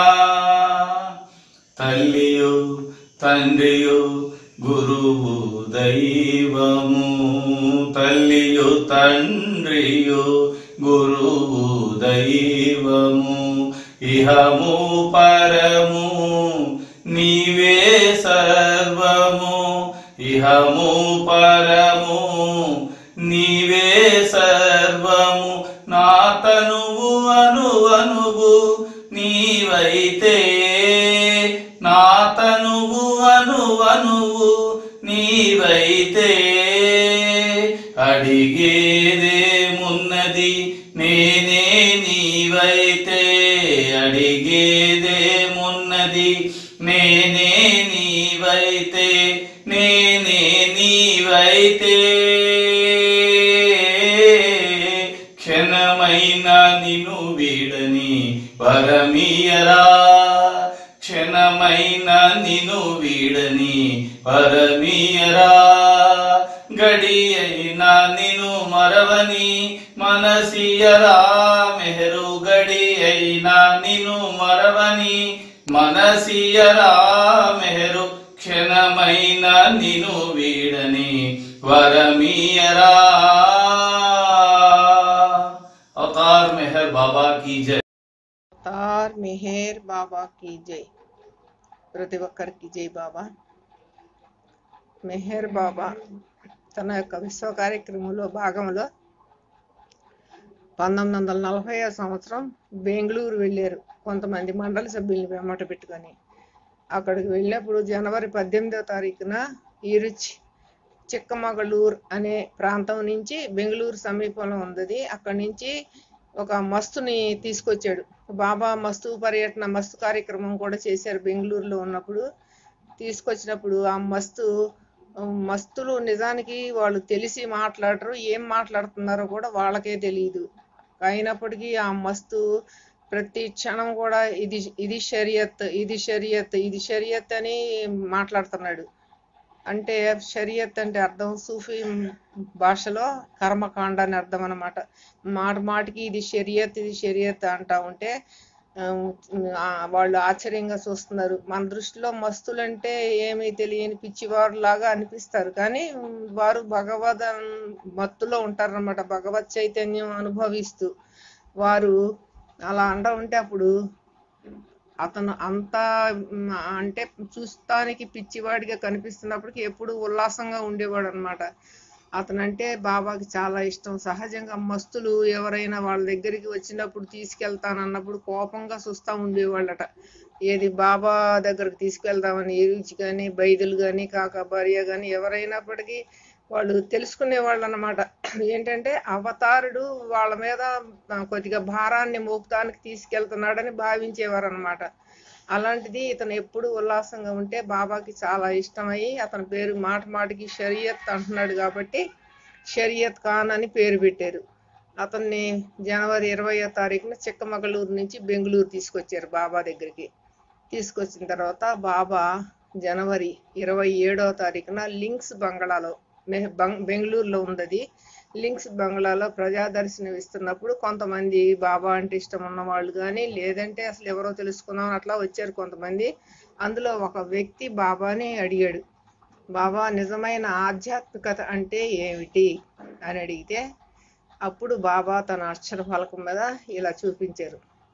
తల్లియు తండ్రియు గురువు దైవము, తల్లియు తండ్రియు గురువు దైవము, ఇహము పరము నీవే సర్వము, ఇహము పరము నీవే సర్వము, నా తనువు అనువనువు నీవైతే, నా తనువు అనువనువు నీవైతే, అడిగేదేమున్నది నేనే నీవైతే, అడిగేదేమున్నది నేనే నీవైతే, నేనే నీవైతే, క్షణమైన నిను వీడని పరమియరా, క్షణమైన నిను వీడని పరమియరా, గడి అయినా నిను మరవని మనసియరా మెహరు, గడి అయినా నిను మరవని మనసియరా మెహరు, క్షణమైన నిను వీడని వరమియరా. అవతార్ మెహర్ బాబా కీ జై. అవతార్ మెహర్ బాబా కీ జై. ప్రతి ఒక్కరికి జై బాబా. మెహర్ బాబా తన యొక్క విశ్వ కార్యక్రమంలో భాగంలో 1940 సంవత్సరం బెంగళూరు వెళ్ళారు కొంతమంది మండలి సభ్యుల్ని వెంబట పెట్టుకొని. అక్కడికి వెళ్ళినప్పుడు జనవరి 18వ తారీఖున ఈరుచి చిక్కమగళూరు అనే ప్రాంతం నుంచి బెంగళూరు సమీపంలో ఉంది. అక్కడి నుంచి ఒక మస్తుని తీసుకొచ్చాడు బాబా. మస్తు పర్యటన మస్తు కార్యక్రమం కూడా చేశారు బెంగళూరులో ఉన్నప్పుడు. తీసుకొచ్చినప్పుడు ఆ మస్తులు నిజానికి వాళ్ళు తెలిసి మాట్లాడరు, ఏం మాట్లాడుతున్నారో కూడా వాళ్ళకే తెలియదు. అయినప్పటికీ ఆ మస్తు ప్రతి క్షణం కూడా ఇది షరియత్, ఇది షరియత్, ఇది షరియత్ అని మాట్లాడుతున్నాడు. అంటే షరియత్ అంటే అర్థం సూఫీ భాషలో కర్మకాండ అని అర్థం అన్నమాట. మాటికి ఇది షరియత్, ఇది షరియత్ అంటా ఉంటే వాళ్ళు ఆశ్చర్యంగా చూస్తున్నారు. మన దృష్టిలో మస్తులంటే ఏమీ తెలియని పిచ్చివారు లాగా అనిపిస్తారు, కానీ వారు భగవద్ మత్తులో ఉంటారన్నమాట. భగవత్ చైతన్యం అనుభవిస్తూ వారు అలా అంటూ ఉంటే అప్పుడు అతను అంతా అంటే చూస్తానికి పిచ్చివాడిగా కనిపిస్తున్నప్పటికీ ఎప్పుడు ఉల్లాసంగా ఉండేవాడు అనమాట. అతనంటే బాబాకి చాలా ఇష్టం. సహజంగా మస్తులు ఎవరైనా వాళ్ళ దగ్గరికి వచ్చినప్పుడు తీసుకెళ్తానన్నప్పుడు కోపంగా చూస్తూ ఉండేవాళ్ళట. ఏది బాబా దగ్గరకు తీసుకెళ్తామని ఎరుచి కానీ బైదులు కానీ కాకా భార్య కానీ ఎవరైనప్పటికీ వాళ్ళు తెలుసుకునే వాళ్ళు అన్నమాట. ఏంటంటే అవతారుడు వాళ్ళ మీద కొద్దిగా భారాన్ని మోపుతానికి తీసుకెళ్తున్నాడని భావించేవారు అనమాట. అలాంటిది ఇతను ఎప్పుడు ఉల్లాసంగా ఉంటే బాబాకి చాలా ఇష్టమై అతని పేరు మాట మాటికి షరియత్ అంటున్నాడు కాబట్టి షరియత్ ఖాన్ అని పేరు పెట్టారు. అతన్ని జనవరి 20వ తారీఖున చిక్కమగళూరు నుంచి బెంగళూరు తీసుకొచ్చారు బాబా దగ్గరికి. తీసుకొచ్చిన తర్వాత బాబా జనవరి 27వ తారీఖున లింక్స్ బంగ్లాలో బెంగళూరులో ఉంది. లింక్స్ బంగ్లాలో ప్రజాదర్శనం ఇస్తున్నప్పుడు కొంతమంది బాబా అంటే ఇష్టం ఉన్న వాళ్ళు కానీ లేదంటే అసలు ఎవరో తెలుసుకుందాం అట్లా వచ్చారు కొంతమంది. అందులో ఒక వ్యక్తి బాబాని అడిగాడు, బాబా నిజమైన ఆధ్యాత్మికత అంటే ఏమిటి అని అడిగితే అప్పుడు బాబా తన అక్షర ఫలకం మీద ఇలా చూపించారు,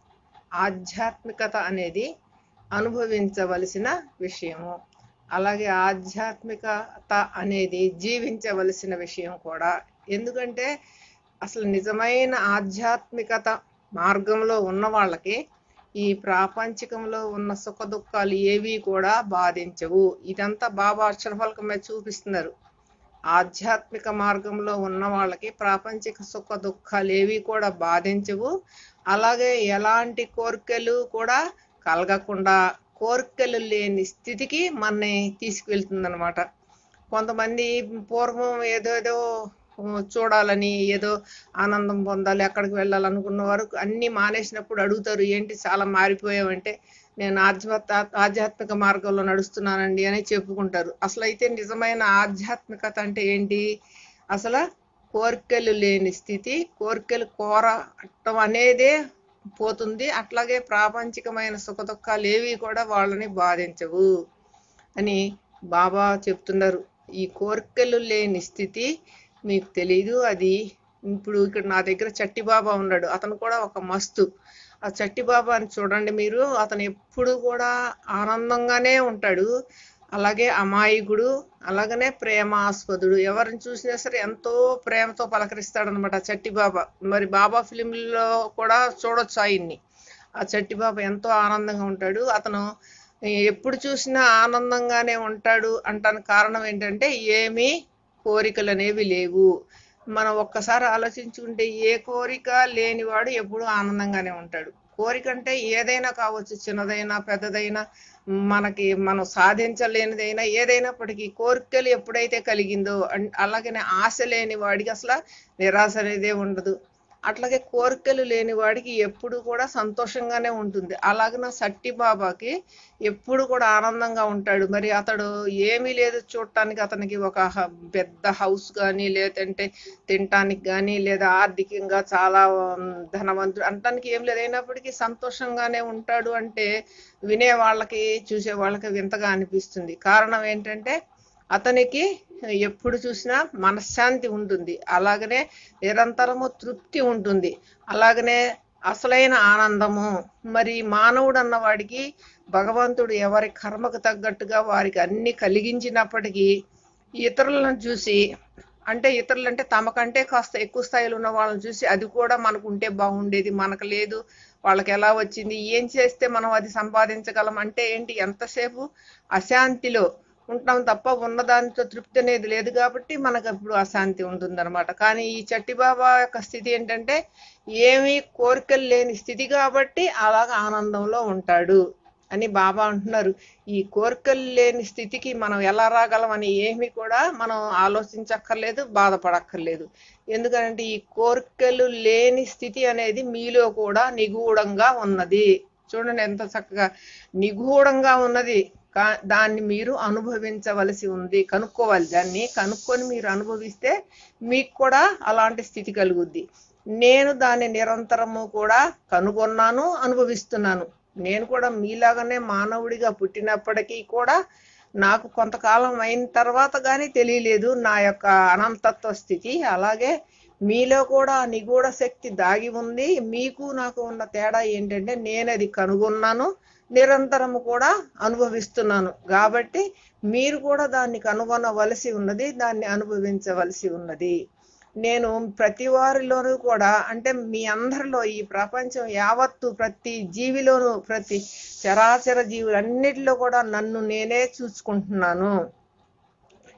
ఆధ్యాత్మికత అనేది అనుభవించవలసిన విషయము, అలాగే ఆధ్యాత్మికత అనేది జీవించవలసిన విషయం కూడా. ఎందుకంటే అసలు నిజమైన ఆధ్యాత్మికత మార్గంలో ఉన్న వాళ్ళకి ఈ ప్రాపంచికంలో ఉన్న సుఖ దుఃఖాలు ఏవి కూడా బాధించవు. ఇదంతా బాబా అక్షరఫలకం మీద చూపిస్తున్నారు. ఆధ్యాత్మిక మార్గంలో ఉన్న వాళ్ళకి ప్రాపంచిక సుఖ దుఃఖాలు ఏవి కూడా బాధించవు. అలాగే ఎలాంటి కోరికలు కూడా కలగకుండా కోరికలు లేని స్థితికి మనని తీసుకువెళ్తుందన్నమాట. కొంతమంది పూర్వం ఏదేదో చూడాలని, ఏదో ఆనందం పొందాలి, ఎక్కడికి వెళ్ళాలనుకున్న వారు అన్నీ మానేసినప్పుడు అడుగుతారు, ఏంటి చాలా మారిపోయావంటే నేను ఆధ్యాత్మిక మార్గంలో నడుస్తున్నానండి అని చెప్పుకుంటారు. అసలు అయితే నిజమైన ఆధ్యాత్మికత అంటే ఏంటి? అసలు కోరికలు లేని స్థితి, కోరికలు కోరటం అనేదే పోతుంది. అట్లాగే ప్రాపంచికమైన సుఖ దుఃఖాలు ఏవి కూడా వాళ్ళని బాధించవు అని బాబా చెప్తున్నారు. ఈ కోరికలు లేని స్థితి మీకు తెలీదు. అది ఇప్పుడు ఇక్కడ నా దగ్గర చట్టి బాబా ఉన్నాడు, అతను కూడా ఒక మస్తు. ఆ చట్టి బాబాని చూడండి మీరు, అతను ఎప్పుడు కూడా ఆనందంగానే ఉంటాడు, అలాగే అమాయకుడు, అలాగనే ప్రేమాస్పదుడు. ఎవరిని చూసినా సరే ఎంతో ప్రేమతో పలకరిస్తాడు అనమాట చట్టి బాబా. మరి బాబా ఫిలింలో కూడా చూడొచ్చు ఆయన్ని. ఆ చట్టి బాబా ఎంతో ఆనందంగా ఉంటాడు. అతను ఎప్పుడు చూసినా ఆనందంగానే ఉంటాడు అంటానికి కారణం ఏంటంటే ఏమీ కోరికలు అనేవి లేవు. మనం ఒక్కసారి ఆలోచించుకుంటే ఏ కోరిక లేనివాడు ఎప్పుడు ఆనందంగానే ఉంటాడు. కోరిక అంటే ఏదైనా కావచ్చు, చిన్నదైనా పెద్దదైనా, మనం సాధించలేనిదైనా ఏదైనప్పటికీ కోరికలు ఎప్పుడైతే కలిగిందో అలాగనే ఆశ లేని వాడికి అసలు నిరాశ అనేదే ఉండదు. అట్లాగే కోరికలు లేని వాడికి ఎప్పుడు కూడా సంతోషంగానే ఉంటుంది. అలాగే సట్టి బాబాకి ఎప్పుడు కూడా ఆనందంగా ఉంటాడు. మరి అతడు ఏమీ లేదు చూడటానికి, అతనికి ఒక పెద్ద హౌస్ కానీ లేదంటే తినటానికి కానీ లేదా ఆర్థికంగా చాలా ధనవంతుడు అంటానికి ఏం లేదు, అయినప్పటికీ సంతోషంగానే ఉంటాడు అంటే వినే వాళ్ళకి చూసే వాళ్ళకి వింతగా అనిపిస్తుంది. కారణం ఏంటంటే అతనికి ఎప్పుడు చూసినా మనశ్శాంతి ఉంటుంది, అలాగనే నిరంతరము తృప్తి ఉంటుంది, అలాగనే అసలైన ఆనందము. మరి మానవుడు అన్నవాడికి భగవంతుడు ఎవరి కర్మకు తగ్గట్టుగా వారికి అన్ని కలిగించినప్పటికీ ఇతరులను చూసి, అంటే ఇతరులంటే తమకంటే కాస్త ఎక్కువ స్థాయిలో ఉన్న వాళ్ళని చూసి అది కూడా మనకు ఉంటే బాగుండేది, మనకు లేదు, వాళ్ళకి ఎలా వచ్చింది, ఏం చేస్తే మనం అది సంపాదించగలం అంటే ఏంటి, ఎంతసేపు అశాంతిలో ఉంటాం తప్ప ఉన్నదానితో తృప్తి అనేది లేదు. కాబట్టి మనకు అప్పుడు అశాంతి ఉంటుందన్నమాట. కానీ ఈ చట్టి బాబా యొక్క స్థితి ఏంటంటే ఏమీ కోరికలు లేని స్థితి కాబట్టి అలాగ ఆనందంలో ఉంటాడు అని బాబా అంటున్నారు. ఈ కోరికలు లేని స్థితికి మనం ఎలా రాగలం అని ఏమీ కూడా మనం ఆలోచించక్కర్లేదు, బాధపడక్కర్లేదు. ఎందుకంటే ఈ కోరికలు లేని స్థితి అనేది మీలో కూడా నిగూఢంగా ఉన్నది. చూడండి ఎంత చక్కగా నిగూఢంగా ఉన్నది. దాన్ని మీరు అనుభవించవలసి ఉంది, కనుక్కోవాలి. దాన్ని కనుక్కొని మీరు అనుభవిస్తే మీకు కూడా అలాంటి స్థితి కలుగుద్ది. నేను దాన్ని నిరంతరము కూడా కనుగొన్నాను, అనుభవిస్తున్నాను. నేను కూడా మీలాగానే మానవుడిగా పుట్టినప్పటికీ కూడా నాకు కొంతకాలం అయిన తర్వాత కానీ తెలియలేదు నా యొక్క అనంతత్వ స్థితి. అలాగే మీలో కూడా నిగూఢ శక్తి దాగి ఉంది. మీకు నాకు ఉన్న తేడా ఏంటంటే నేను అది కనుగొన్నాను, నిరంతరము కూడా అనుభవిస్తున్నాను. కాబట్టి మీరు కూడా దాన్ని కనుగొనవలసి ఉన్నది, దాన్ని అనుభవించవలసి ఉన్నది. నేను ప్రతి వారిలోనూ కూడా, అంటే మీ అందరిలో ఈ ప్రపంచం యావత్తు ప్రతి జీవిలోనూ, ప్రతి చరాచర జీవులన్నిటిలో కూడా నన్ను నేనే చూసుకుంటున్నాను.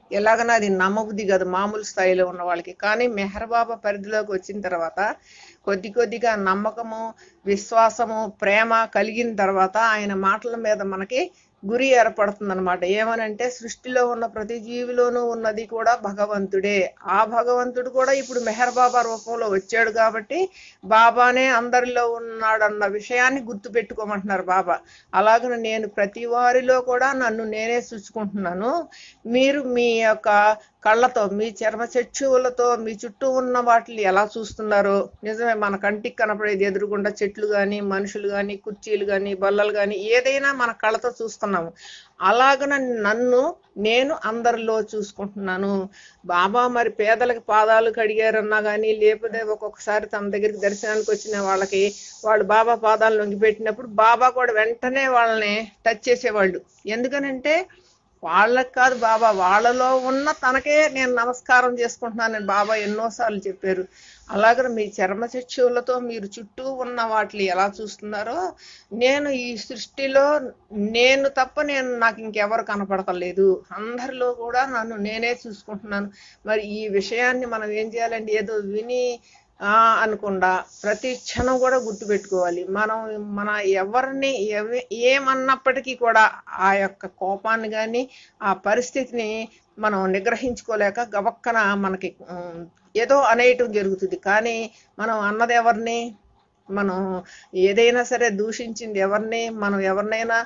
ఎలాగైనా అది నమ్మబుద్ధి కాదు మామూలు స్థాయిలో ఉన్న వాళ్ళకి. కానీ మెహర్ బాబా పరిధిలోకి వచ్చిన తర్వాత కొద్ది కొద్దిగా నమ్మకము, విశ్వాసము, ప్రేమ కలిగిన తర్వాత ఆయన మాటల మీద మనకి గురి ఏర్పడుతుంది అనమాట. ఏమనంటే సృష్టిలో ఉన్న ప్రతి జీవిలోనూ ఉన్నది కూడా భగవంతుడే. ఆ భగవంతుడు కూడా ఇప్పుడు మెహర్ బాబా రూపంలో వచ్చాడు కాబట్టి బాబానే అందరిలో ఉన్నాడన్న విషయాన్ని గుర్తు పెట్టుకోమంటున్నారు బాబా. అలాగే నేను ప్రతి వారిలో కూడా నన్ను నేనే చూసుకుంటున్నాను. మీరు మీ యొక్క కళ్ళతో, మీ చర్మ చక్షువులతో మీ చుట్టూ ఉన్న వాటిని ఎలా చూస్తున్నారో, నిజమే మన కంటికి కనపడేది ఎదురుగుండా చెట్లు కానీ, మనుషులు కానీ, కుర్చీలు కానీ, బల్లలు కానీ ఏదైనా మన కళ్ళతో చూస్తున్నాము. అలాగన నన్ను నేను అందరిలో చూసుకుంటున్నాను. బాబా మరి పేదలకి పాదాలు కడిగారన్నా కానీ, లేకపోతే ఒక్కొక్కసారి తమ దగ్గరికి దర్శనానికి వచ్చిన వాళ్ళకి వాళ్ళు బాబా పాదాలు లొంగిపెట్టినప్పుడు బాబా కూడా వెంటనే వాళ్ళని టచ్ చేసేవాళ్ళు. ఎందుకనంటే వాళ్ళకి కాదు బాబా, వాళ్ళలో ఉన్న తనకే నేను నమస్కారం చేసుకుంటున్నానని బాబా ఎన్నోసార్లు చెప్పారు. అలాగే మీ చర్మ చక్షువులతో మీరు చుట్టూ ఉన్న వాటిని ఎలా చూస్తున్నారో, నేను ఈ సృష్టిలో నేను తప్ప నాకు ఇంకెవరు కనపడతలేదు. అందరిలో కూడా నన్ను నేనే చూసుకుంటున్నాను. మరి ఈ విషయాన్ని మనం ఏం చేయాలంటే ఏదో విని అనకుండా ప్రతి క్షణం కూడా గుర్తుపెట్టుకోవాలి. మన ఎవరిని ఏమన్నప్పటికీ కూడా ఆ యొక్క కోపాన్ని కానీ ఆ పరిస్థితిని మనం నిగ్రహించుకోలేక గబక్కన మనకి ఏదో అనేయటం జరుగుతుంది. కానీ మనం అన్నది ఎవరిని, మనం ఏదైనా సరే దూషించింది ఎవరిని, మనం ఎవరినైనా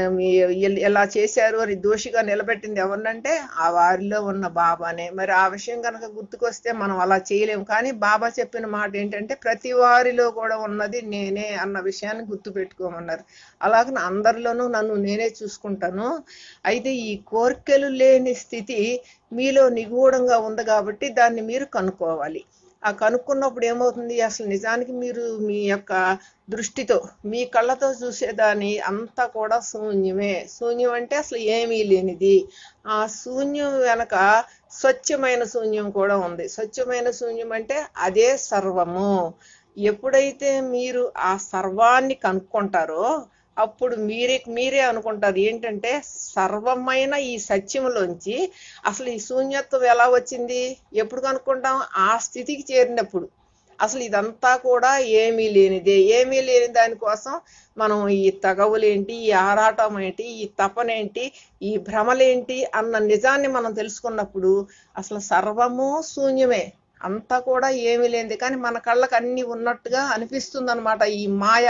ఎలా చేశారు అని దోషిగా నిలబెట్టింది ఎవరినంటే ఆ వారిలో ఉన్న బాబానే. మరి ఆ విషయం కనుక గుర్తుకొస్తే మనం అలా చేయలేము. కానీ బాబా చెప్పిన మాట ఏంటంటే ప్రతి వారిలో కూడా ఉన్నది నేనే అన్న విషయాన్ని గుర్తుపెట్టుకోమన్నారు. అలాగే అందరిలోనూ నన్ను నేనే చూసుకుంటాను. అయితే ఈ కోరికలు లేని స్థితి మీలో నిగూఢంగా ఉంది కాబట్టి దాన్ని మీరు కనుక్కోవాలి. ఆ కనుక్కున్నప్పుడు ఏమవుతుంది, అసలు నిజానికి మీరు మీ యొక్క దృష్టితో మీ కళ్ళతో చూసేదాన్ని అంతా కూడా శూన్యమే. శూన్యం అంటే అసలు ఏమీ లేనిది. ఆ శూన్యం వెనక స్వచ్ఛమైన శూన్యం కూడా ఉంది. స్వచ్ఛమైన శూన్యం అంటే అదే సర్వము. ఎప్పుడైతే మీరు ఆ సర్వాన్ని కనుక్కుంటారో అప్పుడు మీరే అనుకుంటారు ఏంటంటే సర్వమైన ఈ సత్యములోంచి అసలు ఈ శూన్యత్వం ఎలా వచ్చింది, ఎప్పుడు కనుక్కుంటాం, ఆ స్థితికి చేరినప్పుడు. అసలు ఇదంతా కూడా ఏమీ లేనిదే. ఏమీ లేని దానికోసం మనం ఈ తగవులేంటి, ఈ ఆరాటం ఏంటి, ఈ తపనేంటి, ఈ భ్రమలేంటి అన్న నిజాన్ని మనం తెలుసుకున్నప్పుడు అసలు సర్వము శూన్యమే, అంతా కూడా ఏమీ లేనిది. కానీ మన కళ్ళకు అన్ని ఉన్నట్టుగా అనిపిస్తుంది అనమాట. ఈ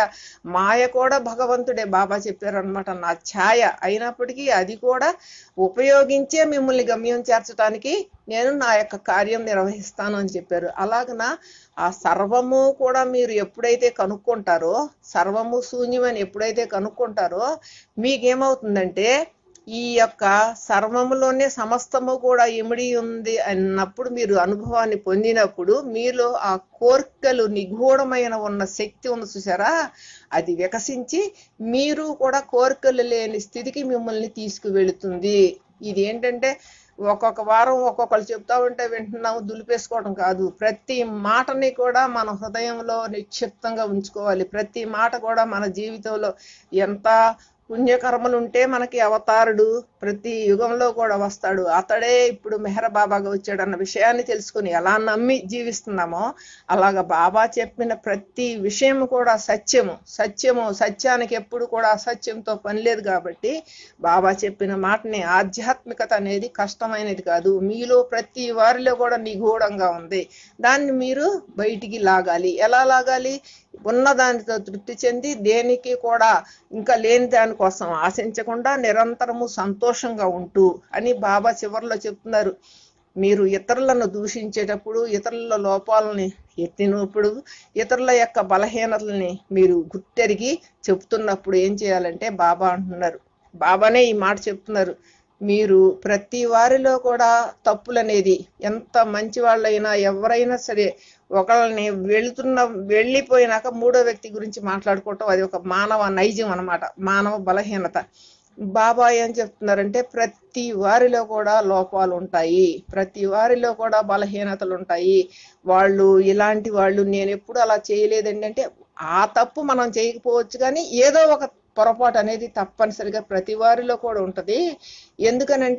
మాయ కూడా భగవంతుడే. బాబా చెప్పారనమాట, నా ఛాయ అయినప్పటికీ అది కూడా ఉపయోగించే మిమ్మల్ని గమ్యం చేర్చడానికి నేను నా యొక్క కార్యం నిర్వహిస్తాను అని చెప్పారు. అలాగన ఆ సర్వము కూడా మీరు ఎప్పుడైతే కనుక్కుంటారో, సర్వము శూన్యమని ఎప్పుడైతే కనుక్కుంటారో మీకేమవుతుందంటే ఈ యొక్క సర్వములోనే సమస్తము కూడా ఇమిడి ఉంది అన్నప్పుడు, మీరు అనుభవాన్ని పొందినప్పుడు మీలో ఆ కోర్కెలు నిగూఢమైన ఉన్న శక్తి ఉంది చూసారా, అది వికసించి మీరు కూడా కోర్కెలు లేని స్థితికి మిమ్మల్ని తీసుకువెళుతుంది. ఇది ఏంటంటే ఒక్కొక్క వారం ఒక్కొక్కరు చెప్తా ఉంటే వింటున్నాము, దులిపేసుకోవడం కాదు. ప్రతి మాటని కూడా మన హృదయంలో నిక్షిప్తంగా ఉంచుకోవాలి. ప్రతి మాట కూడా మన జీవితంలో ఎంత పుణ్యకర్మలు ఉంటే మనకి అవతారుడు ప్రతి యుగంలో కూడా వస్తాడు, అతడే ఇప్పుడు మెహర్ బాబాగా వచ్చాడు అన్న విషయాన్ని తెలుసుకుని ఎలా నమ్మి జీవిస్తున్నామో అలాగా బాబా చెప్పిన ప్రతి విషయం కూడా సత్యము. సత్యానికి ఎప్పుడు కూడా అసత్యంతో పని లేదు. కాబట్టి బాబా చెప్పిన మాటని, ఆధ్యాత్మికత అనేది కష్టమైనది కాదు, మీలో ప్రతి వారిలో కూడా నిగూఢంగా ఉంది. దాన్ని మీరు బయటికి లాగాలి. ఎలా లాగాలి, ఉన్నదానితో తృప్తి చెంది దేనికి కూడా ఇంకా లేని దానికోసం ఆశించకుండా నిరంతరము సంతోషంగా ఉంటూ అని బాబా చివరిలో చెప్తున్నారు. మీరు ఇతరులను దూషించేటప్పుడు, ఇతరుల లోపాలని ఎత్తినప్పుడు, ఇతరుల యొక్క బలహీనతల్ని మీరు గుర్తెరిగి చెప్తున్నప్పుడు ఏం చేయాలంటే బాబా అంటున్నారు, బాబానే ఈ మాట చెప్తున్నారు, మీరు ప్రతి వారిలో కూడా తప్పులనేది, ఎంత మంచి వాళ్ళైనా ఎవరైనా సరే ఒకళ్ళని వెళ్ళిపోయినాక మూడో వ్యక్తి గురించి మాట్లాడుకోవటం అది ఒక మానవ నైజం అన్నమాట, మానవ బలహీనత. బాబా ఏం చెప్తున్నారంటే ప్రతి వారిలో కూడా లోపాలు ఉంటాయి, ప్రతి వారిలో కూడా బలహీనతలు ఉంటాయి. వాళ్ళు ఇలాంటి వాళ్ళు, నేను ఎప్పుడు అలా చేయలేదండి అంటే ఆ తప్పు మనం చేయకపోవచ్చు, కానీ ఏదో ఒక పొరపాటు అనేది తప్పనిసరిగా ప్రతి వారిలో కూడా ఉంటది. ఎందుకనంటే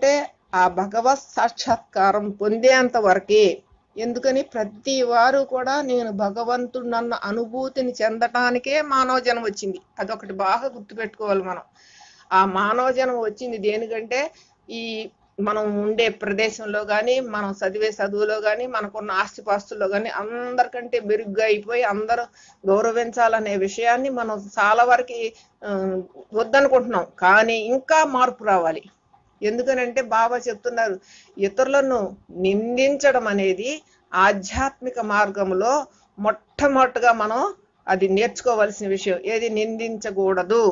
ఆ భగవత్ సాక్షాత్కారం పొందేంత వరకే. ఎందుకని ప్రతి వారు కూడా నేను భగవంతుడన్న అనుభూతిని చెందటానికే మానవ జన్మ వచ్చింది. అదొకటి బాగా గుర్తుపెట్టుకోవాలి మనం. ఆ మానవ జన్మ వచ్చింది దేనికంటే ఈ మనం ఉండే ప్రదేశంలో కానీ, మనం చదివే చదువులో కానీ, మనకున్న ఆస్తిపాస్తుల్లో కానీ అందరికంటే మెరుగ్గా అయిపోయి అందరూ గౌరవించాలనే విషయాన్ని మనం చాలా వరకు వద్దనుకుంటున్నాం. కానీ ఇంకా మార్పు రావాలి. ఎందుకనంటే బాబా చెప్తున్నారు, ఇతరులను నిందించడం అనేది ఆధ్యాత్మిక మార్గంలో మొట్టమొదటిగా మనం అది నేర్చుకోవాల్సిన విషయం. ఏది? నిందించకూడదు.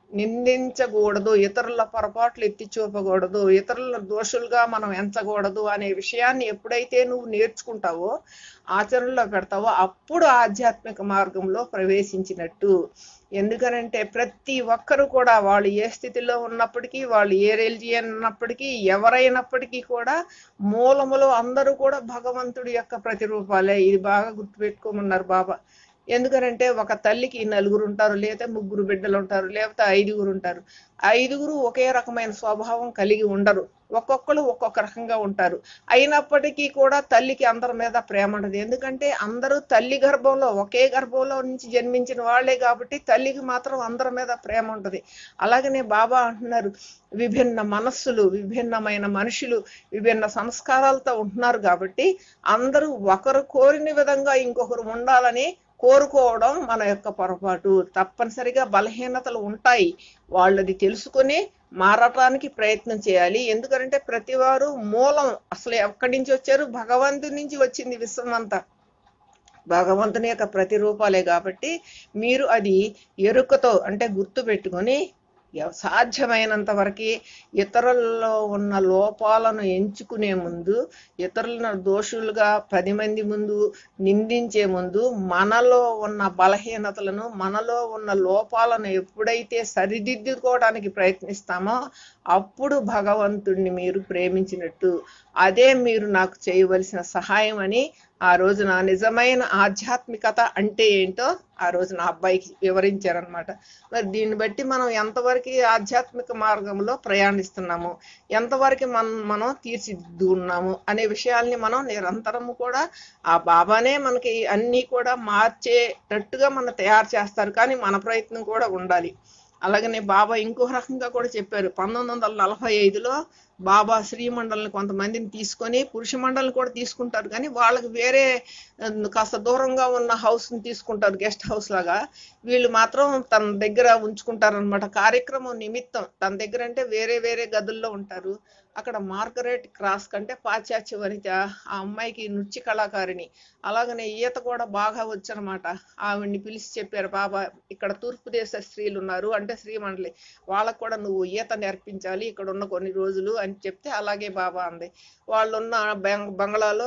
ఇతరుల పొరపాట్లు ఎత్తి చూపకూడదు, ఇతరుల దోషులుగా మనం ఎంచకూడదు అనే విషయాన్ని ఎప్పుడైతే నువ్వు నేర్చుకుంటావో, ఆచరణలో పెడతావో, అప్పుడు ఆధ్యాత్మిక మార్గంలో ప్రవేశించినట్టు. ఎందుకనంటే ప్రతి ఒక్కరు కూడా వాళ్ళు ఏ స్థితిలో ఉన్నప్పటికీ, వాళ్ళు ఏ రిలీజియన్ ఉన్నప్పటికీ, ఎవరైనప్పటికీ కూడా మూలములో అందరూ కూడా భగవంతుడి యొక్క ప్రతిరూపాలే. ఇది బాగా గుర్తుపెట్టుకోమన్నారు బాబా. ఎందుకనంటే ఒక తల్లికి 4 ఉంటారు, లేదా 3 బిడ్డలు ఉంటారు, లేకపోతే 5 ఉంటారు. 5 ఒకే రకమైన స్వభావం కలిగి ఉండరు. ఒక్కొక్కరు ఒక్కొక్క రకంగా ఉంటారు. అయినప్పటికీ కూడా తల్లికి అందరి మీద ప్రేమ ఉండదు. ఎందుకంటే అందరూ తల్లి గర్భంలో, ఒకే గర్భంలో నుంచి జన్మించిన వాళ్లే కాబట్టి తల్లికి మాత్రం అందరి మీద ప్రేమ ఉంటుంది. అలాగనే బాబా అంటున్నారు, విభిన్న మనస్సులు, విభిన్నమైన మనుషులు, విభిన్న సంస్కారాలతో ఉంటున్నారు కాబట్టి అందరూ ఒకరు కోరిన విధంగా ఇంకొకరు ఉండాలని కోరుకోవడం మన యొక్క పొరపాటు. తప్పనిసరిగా బలహీనతలు ఉంటాయి, వాళ్ళది తెలుసుకుని మారటానికి ప్రయత్నం చేయాలి. ఎందుకంటే ప్రతి వారు మూలం అసలు ఎక్కడి నుంచి వచ్చారు? భగవంతుడి నుంచి వచ్చింది విశ్వం అంతా. భగవంతుని యొక్క ప్రతిరూపాలే కాబట్టి మీరు అది ఎరుకతో అంటే గుర్తు పెట్టుకొని సాధ్యమైనంత వరకు ఇతరులలో ఉన్న లోపాలను ఎంచుకునే ముందు, ఇతరులను దోషులుగా 10 మంది ముందు నిందించే ముందు మనలో ఉన్న బలహీనతలను, మనలో ఉన్న లోపాలను ఎప్పుడైతే సరిదిద్దుకోవడానికి ప్రయత్నిస్తామో అప్పుడు భగవంతుడిని మీరు ప్రేమించినట్టు. అదే మీరు నాకు చేయవలసిన సహాయం అని ఆ రోజు నా నిజమైన ఆధ్యాత్మికత అంటే ఏంటో ఆ రోజు నా అబ్బాయికి వివరించారనమాట. మరి దీన్ని బట్టి మనం ఎంతవరకు ఆధ్యాత్మిక మార్గంలో ప్రయాణిస్తున్నాము, ఎంతవరకు మనం తీర్చిదిద్దుకున్నాము అనే విషయాల్ని మనం నిరంతరము కూడా ఆ బాబానే మనకి అన్నీ కూడా మార్చేటట్టుగా మనం తయారు చేస్తారు. కానీ మన ప్రయత్నం కూడా ఉండాలి. అలాగనే బాబా ఇంకో రకంగా కూడా చెప్పారు. 1945లో బాబా శ్రీమండలిని కొంతమందిని తీసుకొని పురుష మండలిని కూడా తీసుకుంటారు, కానీ వాళ్ళకి వేరే కాస్త దూరంగా ఉన్న హౌస్ని తీసుకుంటారు, గెస్ట్ హౌస్ లాగా. వీళ్ళు మాత్రం తన దగ్గర ఉంచుకుంటారు అనమాట. కార్యక్రమం నిమిత్తం తన దగ్గర అంటే వేరే వేరే గదుల్లో ఉంటారు. అక్కడ మార్గరెట్ క్రాస్ కంటే పాశ్చాత్య వనిత, ఆ అమ్మాయికి నృత్య కళాకారిణి, అలాగనే ఈత కూడా బాగా వచ్చనమాట. ఆవిడ్ని పిలిచి చెప్పారు బాబా, ఇక్కడ తూర్పు దేశ స్త్రీలు ఉన్నారు అంటే శ్రీమండలి, వాళ్ళకు కూడా నువ్వు ఈత నేర్పించాలి ఇక్కడ ఉన్న కొన్ని రోజులు అని చెప్తే అలాగే బాబా అంది. వాళ్ళున్న బంగ్లాలో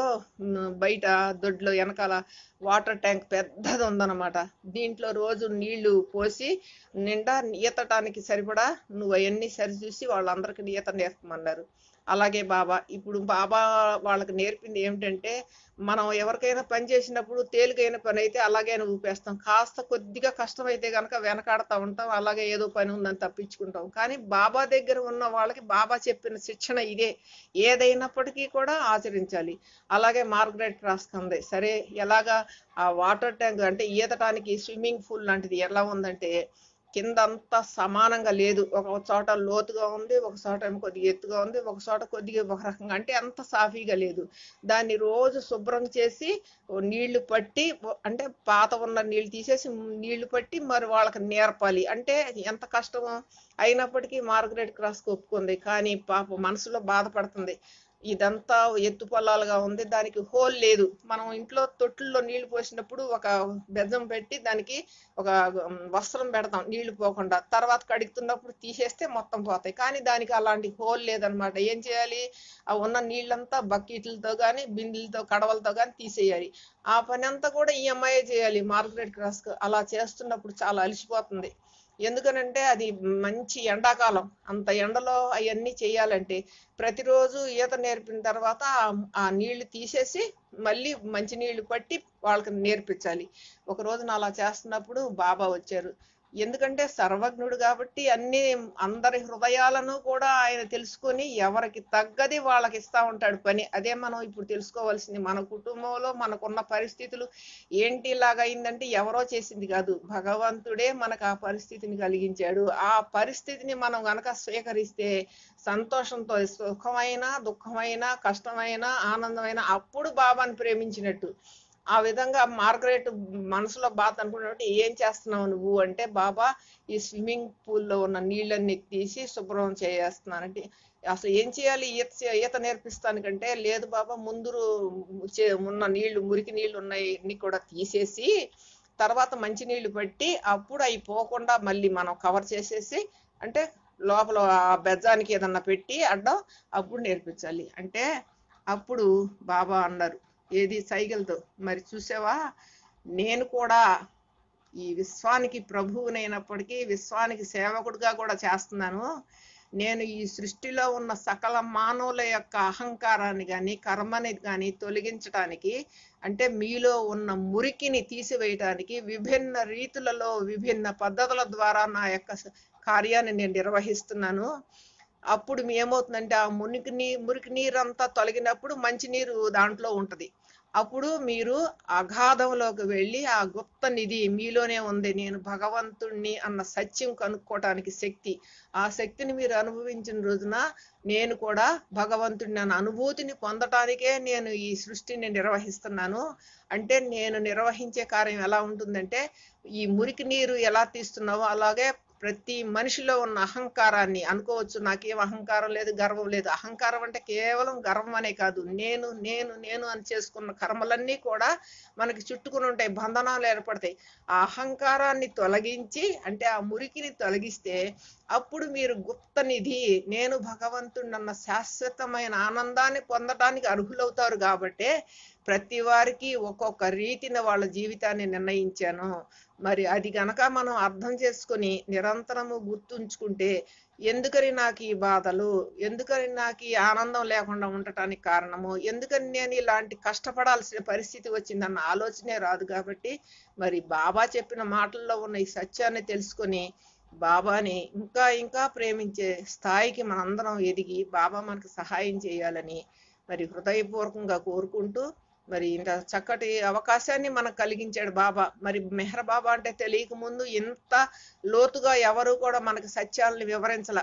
బయట దొడ్లో వెనకాల వాటర్ ట్యాంక్ పెద్దది ఉందన్నమాట. దీంట్లో రోజు నీళ్లు పోసి నిండా ఈతటానికి సరిపడా నువ్వు అవన్నీ సరిచూసి వాళ్ళందరికీ ఈత నేర్పమన్నారు. అలాగే బాబా ఇప్పుడు బాబా వాళ్ళకి నేర్పింది ఏమిటంటే, మనం ఎవరికైనా పని చేసినప్పుడు తేలికైన పని అయితే అలాగే ఊపేస్తాం, కాస్త కొద్దిగా కష్టమైతే కనుక వెనకాడుతూ ఉంటాం, అలాగే ఏదో పని ఉందని తప్పించుకుంటాం. కానీ బాబా దగ్గర ఉన్న వాళ్ళకి బాబా చెప్పిన శిక్షణ ఇదే, ఏదైనప్పటికీ కూడా ఆచరించాలి. అలాగే మార్గరెట్ క్రాస్ కంది సరే, ఎలాగా ఆ వాటర్ ట్యాంక్ అంటే ఈదటానికి స్విమ్మింగ్ పూల్ లాంటిది ఎలా ఉందంటే కిందంతా సమానంగా లేదు, ఒక చోట లోతుగా ఉంది, ఒక చోట ఏమో కొద్దిగా ఎత్తుగా ఉంది, ఒక చోట కొద్దిగా ఒక రకంగా, అంటే అంత సాఫీగా లేదు. దాన్ని రోజు శుభ్రం చేసి నీళ్లు పట్టి, అంటే పాత ఉన్న నీళ్లు తీసేసి నీళ్లు పట్టి మరి వాళ్ళకి నేర్పాలి. అంటే ఎంత కష్టమో అయినప్పటికీ మార్గరెట్ క్రాస్కి ఒప్పుకుంది. కానీ పాప మనసులో బాధపడుతుంది, ఇదంతా ఎత్తు పొలాలుగా ఉంది, దానికి హోల్ లేదు. మనం ఇంట్లో తొట్టుల్లో నీళ్లు పోసినప్పుడు ఒక బెజ్జం పెట్టి దానికి ఒక వస్త్రం పెడతాం నీళ్లు పోకుండా, తర్వాత కడుగుతున్నప్పుడు తీసేస్తే మొత్తం పోతాయి. కానీ దానికి అలాంటి హోల్ లేదనమాట. ఏం చేయాలి? ఆ ఉన్న నీళ్ళంతా బకెట్లతో కానీ బిందెలతో కడవలతో కానీ తీసేయాలి. ఆ పని అంతా కూడా ఈ అమ్మాయే చేయాలి మార్గరెట్ క్రాస్కు. అలా చేస్తున్నప్పుడు చాలా అలసిపోతుంది. ఎందుకనంటే అది మంచి ఎండాకాలం, అంత ఎండలో అవన్నీ చేయాలంటే ప్రతిరోజు ఈత నేర్పిన తర్వాత ఆ నీళ్లు తీసేసి మళ్ళీ మంచి నీళ్లు పట్టి వాళ్ళకి నేర్పించాలి. ఒక రోజున అలా చేస్తున్నప్పుడు బాబా వచ్చారు. ఎందుకంటే సర్వజ్ఞుడు కాబట్టి అందరి హృదయాలను కూడా ఆయన తెలుసుకొని ఎవరికి తగ్గది వాళ్ళకి ఇస్తా ఉంటాడు పని. అదే మనం ఇప్పుడు తెలుసుకోవాల్సింది. మన కుటుంబంలో మనకున్న పరిస్థితులు ఏంటి ఇలాగైందంటే ఎవరో చేసింది కాదు, భగవంతుడే మనకు ఆ పరిస్థితిని కలిగించాడు. ఆ పరిస్థితిని మనం గనక స్వీకరిస్తే సంతోషంతో, సుఖమైన దుఃఖమైన కష్టమైన ఆనందమైన అప్పుడు బాబాని ప్రేమించినట్టు. ఆ విధంగా మార్గరెట్ మనసులో బాధ అనుకున్నట్టు, ఏం చేస్తున్నావు నువ్వు అంటే, బాబా ఈ స్విమ్మింగ్ పూల్లో ఉన్న నీళ్ళన్ని తీసి శుభ్రం చేస్తున్నానంటే, అసలు ఏం చేయాలి, ఈత నేర్పిస్తానికంటే, లేదు బాబా ముందు ఉన్న నీళ్లు, మురికి నీళ్లు ఉన్నాయి కూడా తీసేసి తర్వాత మంచి నీళ్లు పెట్టి అప్పుడు అవి పోకుండా మళ్ళీ మనం కవర్ చేసేసి, అంటే లోపల ఆ బెజ్జానికి ఏదన్నా పెట్టి అడ్డం అప్పుడు నేర్పించాలి అంటే, అప్పుడు బాబా అన్నారు ఏది సైకిల్తో, మరి చూసావా నేను కూడా ఈ విశ్వానికి ప్రభువునైనప్పటికీ విశ్వానికి సేవకుడిగా కూడా చేస్తున్నాను. నేను ఈ సృష్టిలో ఉన్న సకల మానవుల యొక్క అహంకారాన్ని కానీ కర్మని కానీ తొలగించడానికి, అంటే మీలో ఉన్న మురికిని తీసివేయటానికి విభిన్న రీతులలో విభిన్న పద్ధతుల ద్వారా నా యొక్క కార్యాన్ని నేను నిర్వహిస్తున్నాను. అప్పుడు ఏమవుతుందంటే ఆ మురికి నీరంతా తొలగినప్పుడు మంచి నీరు దాంట్లో ఉంటది. అప్పుడు మీరు అగాధంలోకి వెళ్ళి ఆ గుప్త నిధి మీలోనే ఉంది, నేను భగవంతుణ్ణి అన్న సత్యం కనుక్కోవటానికి శక్తి, ఆ శక్తిని మీరు అనుభవించిన రోజున నేను కూడా భగవంతుడిని అన్న అనుభూతిని పొందటానికే నేను ఈ సృష్టిని నిర్వహిస్తున్నాను. అంటే నేను నిర్వహించే కార్యం ఎలా ఉంటుందంటే, ఈ మురికి నీరు ఎలా తీస్తున్నావో అలాగే ప్రతి మనిషిలో ఉన్న అహంకారాన్ని, అనుకోవచ్చు నాకేం అహంకారం లేదు గర్వం లేదు, అహంకారం అంటే కేవలం గర్వం అనే కాదు, నేను నేను నేను అని చేసుకున్న కర్మలన్నీ కూడా మనకి చుట్టుకుని ఉంటాయి, బంధనాలు ఏర్పడతాయి. ఆ అహంకారాన్ని తొలగించి, అంటే ఆ మురికిని తొలగిస్తే అప్పుడు మీరు గుప్త నిధి, నేను భగవంతుడు అన్న శాశ్వతమైన ఆనందాన్ని పొందడానికి అర్హులవుతారు. కాబట్టి ప్రతి వారికి ఒక్కొక్క రీతిని వాళ్ళ జీవితాన్ని నిర్ణయించాను. మరి అది గనక మనం అర్థం చేసుకొని నిరంతరము గుర్తుంచుకుంటే, ఎందుకని నాకు ఈ బాధలు, ఎందుకని నాకు ఈ ఆనందం లేకుండా ఉండటానికి కారణము, ఎందుకని నేను ఇలాంటి కష్టపడాల్సిన పరిస్థితి వచ్చిందన్న ఆలోచనే రాదు. కాబట్టి మరి బాబా చెప్పిన మాటల్లో ఉన్న ఈ సత్యాన్ని తెలుసుకొని బాబాని ఇంకా ఇంకా ప్రేమించే స్థాయికి మనందరం ఎదిగి బాబా మనకు సహాయం చేయాలని మరి హృదయపూర్వకంగా కోరుకుంటూ, మరి ఇంత చక్కటి అవకాశాన్ని మనకు కలిగించాడు బాబా. మరి మెహర్ బాబా అంటే తెలియక ముందు ఇంత లోతుగా ఎవరు కూడా మనకు సత్యాలను వివరించాల.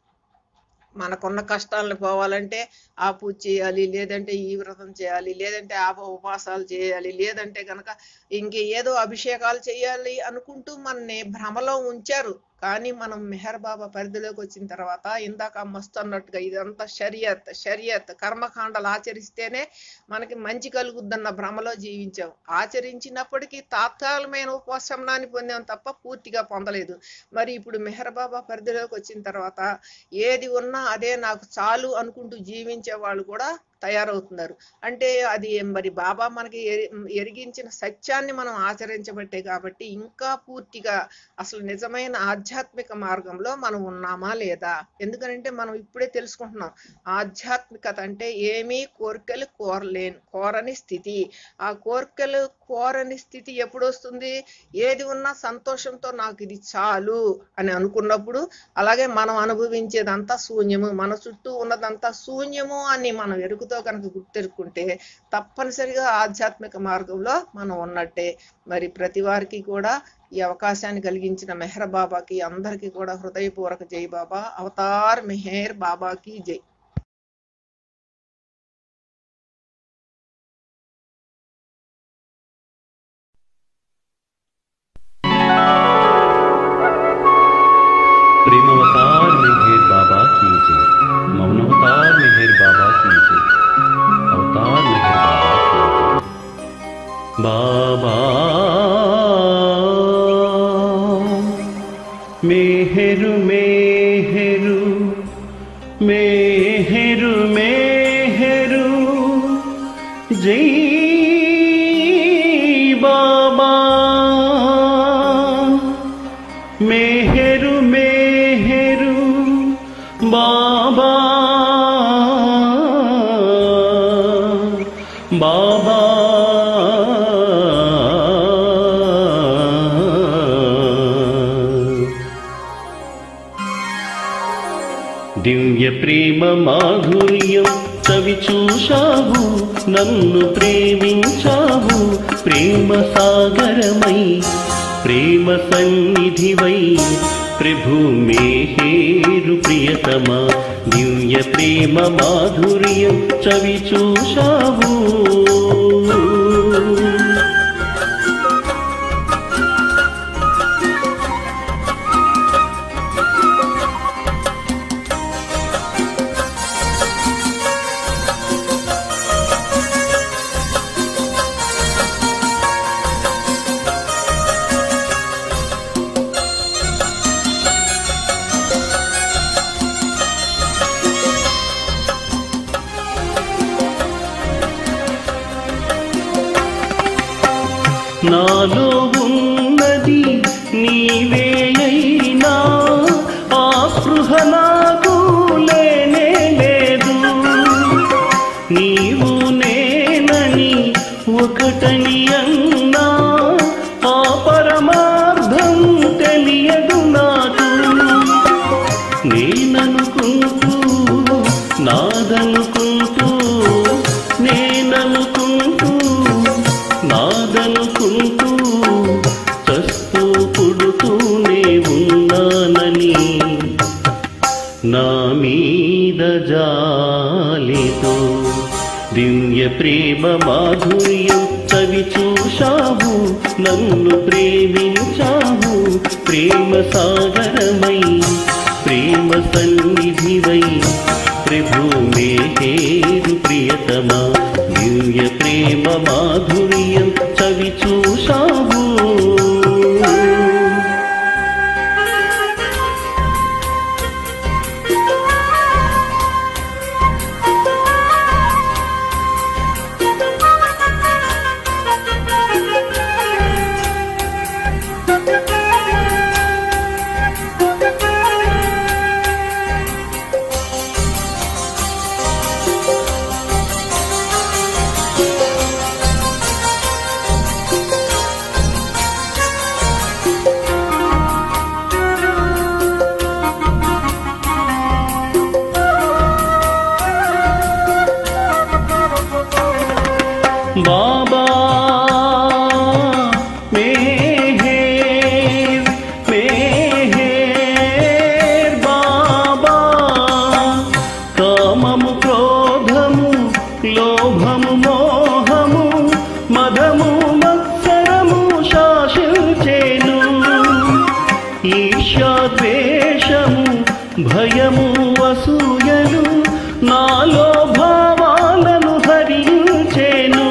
మనకున్న కష్టాలను పోవాలంటే ఆ పూజ చేయాలి, లేదంటే ఈ వ్రతం చేయాలి, లేదంటే ఆ ఉపవాసాలు చేయాలి, లేదంటే కనుక ఇంకేదో అభిషేకాలు చేయాలి అనుకుంటూ మనని భ్రమలో ఉంచారు. కానీ మనం మెహర్ బాబా పరిధిలోకి వచ్చిన తర్వాత ఇందాక మస్తు అన్నట్టుగా ఇదంతా షరియత్ కర్మకాండలు ఆచరిస్తేనే మనకి మంచి కలుగుద్దన్న భ్రమలో జీవించాం. ఆచరించినప్పటికీ తాత్కాలికమైన ఉపశమనాన్ని పొందాం తప్ప పూర్తిగా పొందలేదు. మరి ఇప్పుడు మెహర్ బాబా పరిధిలోకి వచ్చిన తర్వాత ఏది ఉన్నా అదే నాకు చాలు అనుకుంటూ జీవించే వాళ్ళు కూడా తయారవుతున్నారు. అంటే అది మరి బాబా మనకి ఎరిగించిన సత్యాన్ని మనం ఆచరించబట్టే కాబట్టి ఇంకా పూర్తిగా అసలు నిజమైన ఆధ్యాత్మిక మార్గంలో మనం ఉన్నామా లేదా. ఎందుకంటే మనం ఇప్పుడే తెలుసుకుంటున్నాం ఆధ్యాత్మికత అంటే ఏమీ కోరికలు కోరని స్థితి. ఆ కోరికలు కోరని స్థితి ఎప్పుడు వస్తుంది, ఏది ఉన్నా సంతోషంతో నాకు ఇది చాలు అని అనుకున్నప్పుడు. అలాగే మనం అనుభవించేదంతా శూన్యము, మన చుట్టూ ఉన్నదంతా శూన్యము అని మనం ఎరుగుతో కనుక గుర్తెరుకుంటే తప్పనిసరిగా ఆధ్యాత్మిక మార్గంలో మనం ఉన్నట్టే. మరి ప్రతి వారికి కూడా ఈ అవకాశాన్ని కలిగించిన మెహర్ బాబాకి అందరికీ కూడా హృదయపూర్వక జై బాబా. అవతార్ మెహర్ బాబాకి జై. प्रेमावतार मेहर बाबा की जय। मौनावतार मेहर बाबा की जय। अवतार मेहर बाबा की जय। बाबा मेहरु मेहरु मेहरु मेहरु जय बाबा। मेहरु मेहरु बाबा बाबा ప్రేమ మాధుర్యం చవి చూశావు, నన్ను ప్రేమించావు. ప్రేమ సాగరమై ప్రేమ సన్నిధివై ప్రభు మేహేరు ప్రియతమా. దివ్య ప్రేమ మాధుర్యం చవి చూశావు. నాలో ఉన్నది నీవే అయినా ఆ స్పృహ నాకు లేనే లేదు. నీవు నేనని ఒకటని అన్నా ఆ పరమార్థం తెలియదు నాకు. నేననుకుంటూ నాదనుకుంటూ నేననుకుంటూ నాదనుకుంటూ చస్తూ పుడుతూనే ఉన్నానని నా మీద జాలితో దివ్య ప్రేమ మాధుర్యం చవి చూశావు. నన్ను ప్రేమించావు. ప్రేమ సాగరమై ప్రేమ సన్నిధివై ప్రభు మేహేరు ప్రియతమా. దివ్య ప్రేమ మాధుర్యం చవి చూశావు. బాబా మేహేర్ మేహేర్ బాబా. కామము క్రోధము లోభము మోహము మదము మత్సరము శాసించేను. ఈర్ష్యా ద్వేషము భయము అసూయలు నాలో భావాలను హరించేను.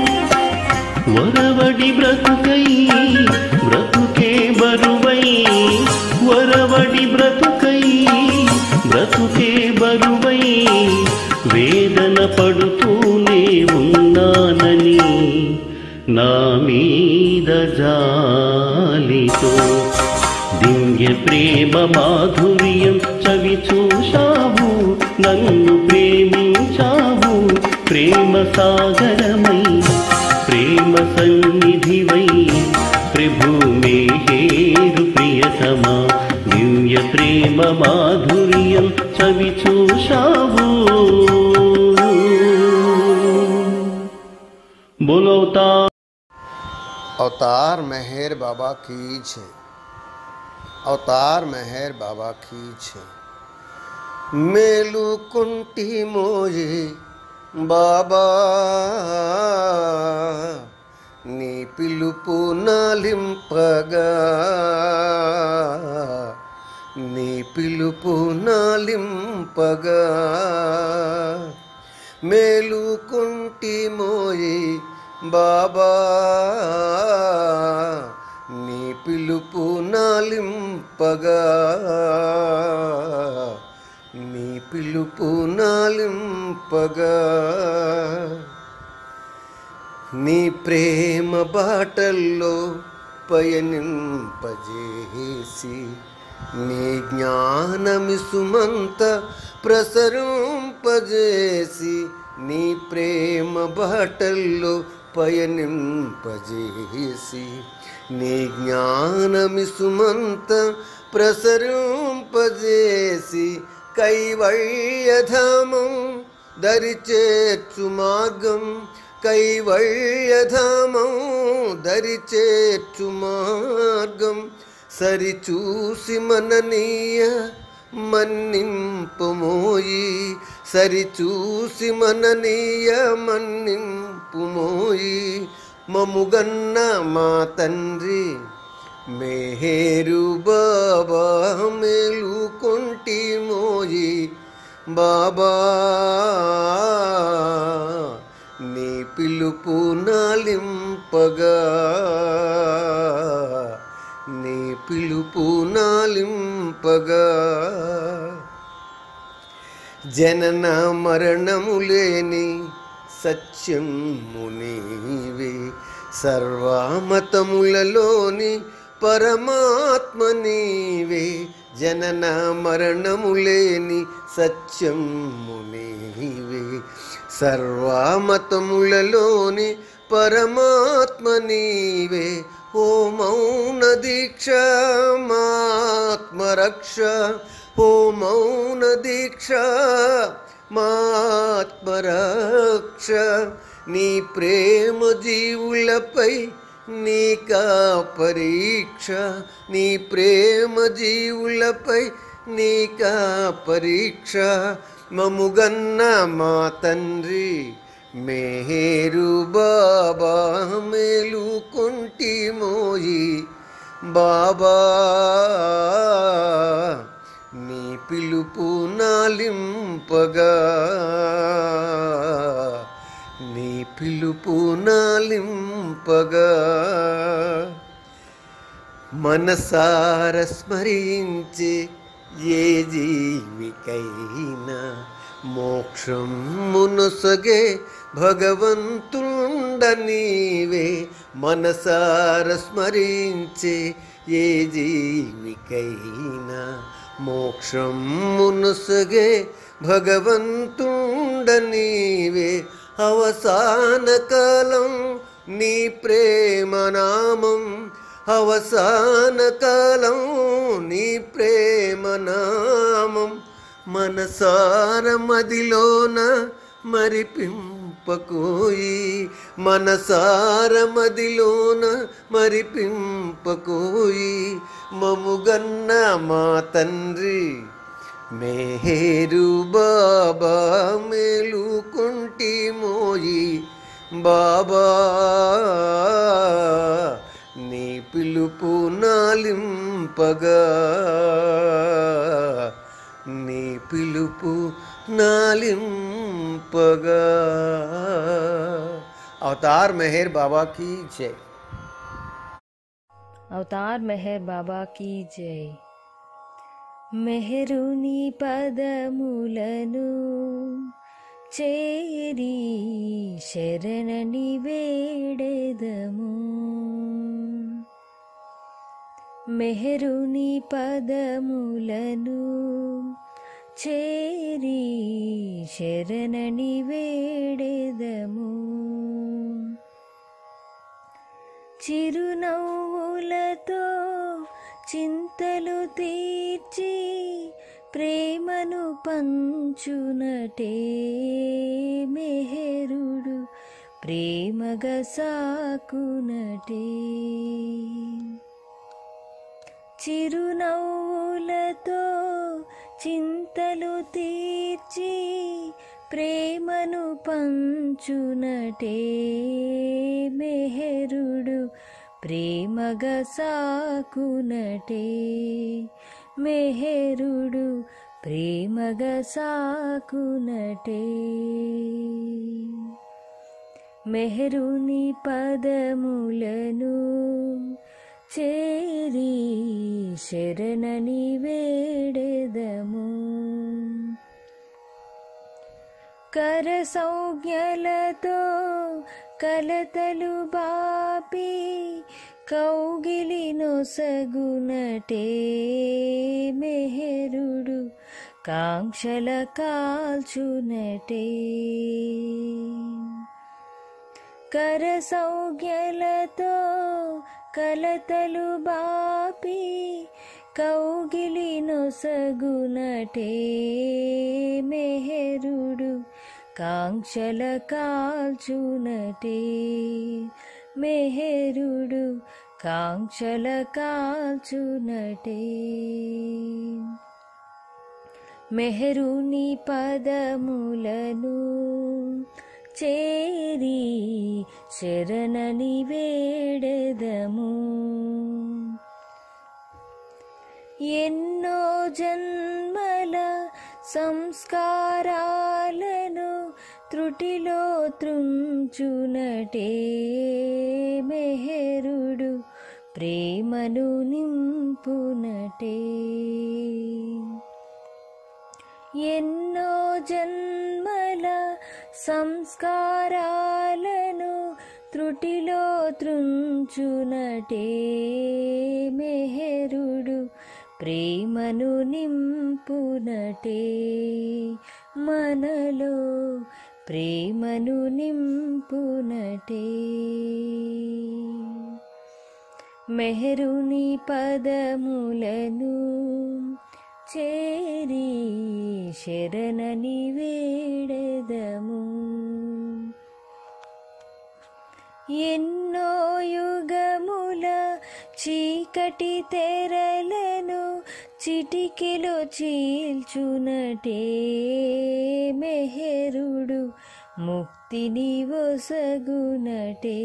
వరవడి బ్రతుకై బ్రతుకే బరువై వరవడి బ్రతుకై బ్రతుకే బరువై వేదన పడుతూనే ఉన్నానని నా మీద జాలితో దివ్య ప్రేమ మాధుర్యం చవి చూశావు. నన్ను ప్రేమించావు. ప్రేమ సాగరమై ప్రేమ సన్నిధివై ప్రభు మేహేరు ప్రియతమా. దివ్య ప్రేమ మాధుర్యం చవి చూశావు. बोलौता अवतार मेहर बाबा की जय। अवतार मेहर बाबा की जय। मेलुकुंटी मोये बाबा नी पिलुपु नालिंपगा नी पिलुपु नालिंपगा मेलुकुंटी मोये बाबा नी पिलुपु नालिंपगा नी पिलुपु नालिंपगा नी प्रेम बाटల్లో పయనింపజేసి నీ జ్ఞానమిసుమంత ప్రసరింపజేసి నీ ప్రేమ బాటల్లో పయనింపజేసి నీ జ్ఞానమిసుమంత ప్రసరింపజేసి కైవల్యధామం దరిచేర్చు మార్గం కైవల్యధామం దరిచేర్చు మార్గం సరిచూసి మననీయ మన్నింపుమోయి సరిచూసి మననీయ మన్నింపుమోయి మముగన్న మా తండ్రి మేహేరు బాబా మేలుకొంటి మోయి బాబా నీ పిలుపు నాలింపగా నీ పిలుపు నాలింపగా జనన మరణము లేని సత్యము నీవే సర్వమతములలోని పరమాత్మ నీవే జనన మరణము లేని సత్యము నీవే సర్వమతములలోని పరమాత్మ నీవే ఓ మౌన దీక్ష మాత్మరక్ష ఓ మౌన దీక్ష మాత్మరక్ష నీ ప్రేమ జీవులపై నీకా పరీక్ష నీ ప్రేమ జీవులపై నీకా పరీక్ష మముగన్న మా తండ్రి మేహేరు బాబా మేలుకొంటి మోయి బాబా నీ పిలుపు నాలింపగా నీ పిలుపు నాలింపగా మనసార స్మరించే ఏ జీవికైనా మోక్షం మునసగే భగవంతుండ నీవే మనసార స్మరించే ఏ జీవికైనా మోక్షం మునసగే భగవంతుండ నీవే అవసాన కాలం నీ ప్రేమ నామం అవసాన కాలం నీ ప్రేమ నామం మనసార మదిలోన మరిపింపకోయి మనసార మదిలోన మరిపింపకోయి మముగన్న మా తండ్రి మేహేరు బాబా మేలుకొంటి మోయి బాబా నీ పిలుపు నాలింపగా నీ పిలుపు నాలింపగా अवतार मेहर बाबा की जय अवतार मेहर बाबा की जय మెహరుని పదములను చేరి శరణని వేడెదము మెహరుని పదములను చేరి శరణని వేడెదము చిరునవ్వులతో చింతలు తీర్చి ప్రేమను పంచునటే మెహరుడు ప్రేమగా సాకునటే చిరునవ్వులతో చింతలు తీర్చి ప్రేమను పంచునటే మెహరుడు ప్రేమగా సాకునటే మెహరుడు ప్రేమగా సాకునటే మెహరుని పదములను చేరి శరణని వేడెదము కర సౌజ్ఞలతో కలతలు బాపి కౌగిలి నొసగునటే మెహరుడు కాంక్షల కాల్చునటే కర సౌజ్ఞలతో కలతలు బాపి కౌగిలి నొసగునటే మెహరుడు కాంక్షల కాల్చునటే మెహరుడు కాంక్షల కాల్చునటే మెహరుని పదములను చేరి శరణని వేడెదము ఎన్నో జన్మల సంస్కారాలను త్రుటిలో త్రుంచునటే మెహరుడు ప్రేమను నింపునటే ఎన్నో జన్మల సంస్కారాలను త్రుటిలో త్రుంచునటే మెహరుడు ప్రేమను నింపునటే మనలో ప్రేమను నింపునటే మెహరుని పదములను చేరి శరణని వేడెదము ఎన్నో యుగముల చీకటి తెరలను చిటికెలో చీల్చునటే మెహరుడు ముక్తిని ఒసగునటే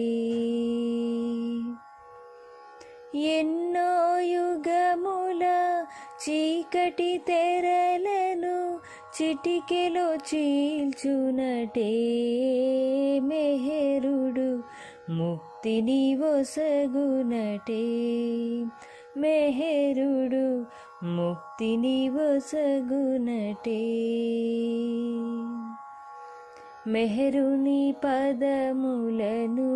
ఎన్నో యుగముల చీకటి తెరలను చిటికెలో చీల్చునటే మెహరుడు ముక్తిని ఒసగునటే మెహరుడు ముక్తిని ఒసగునటే మెహరుని పదములను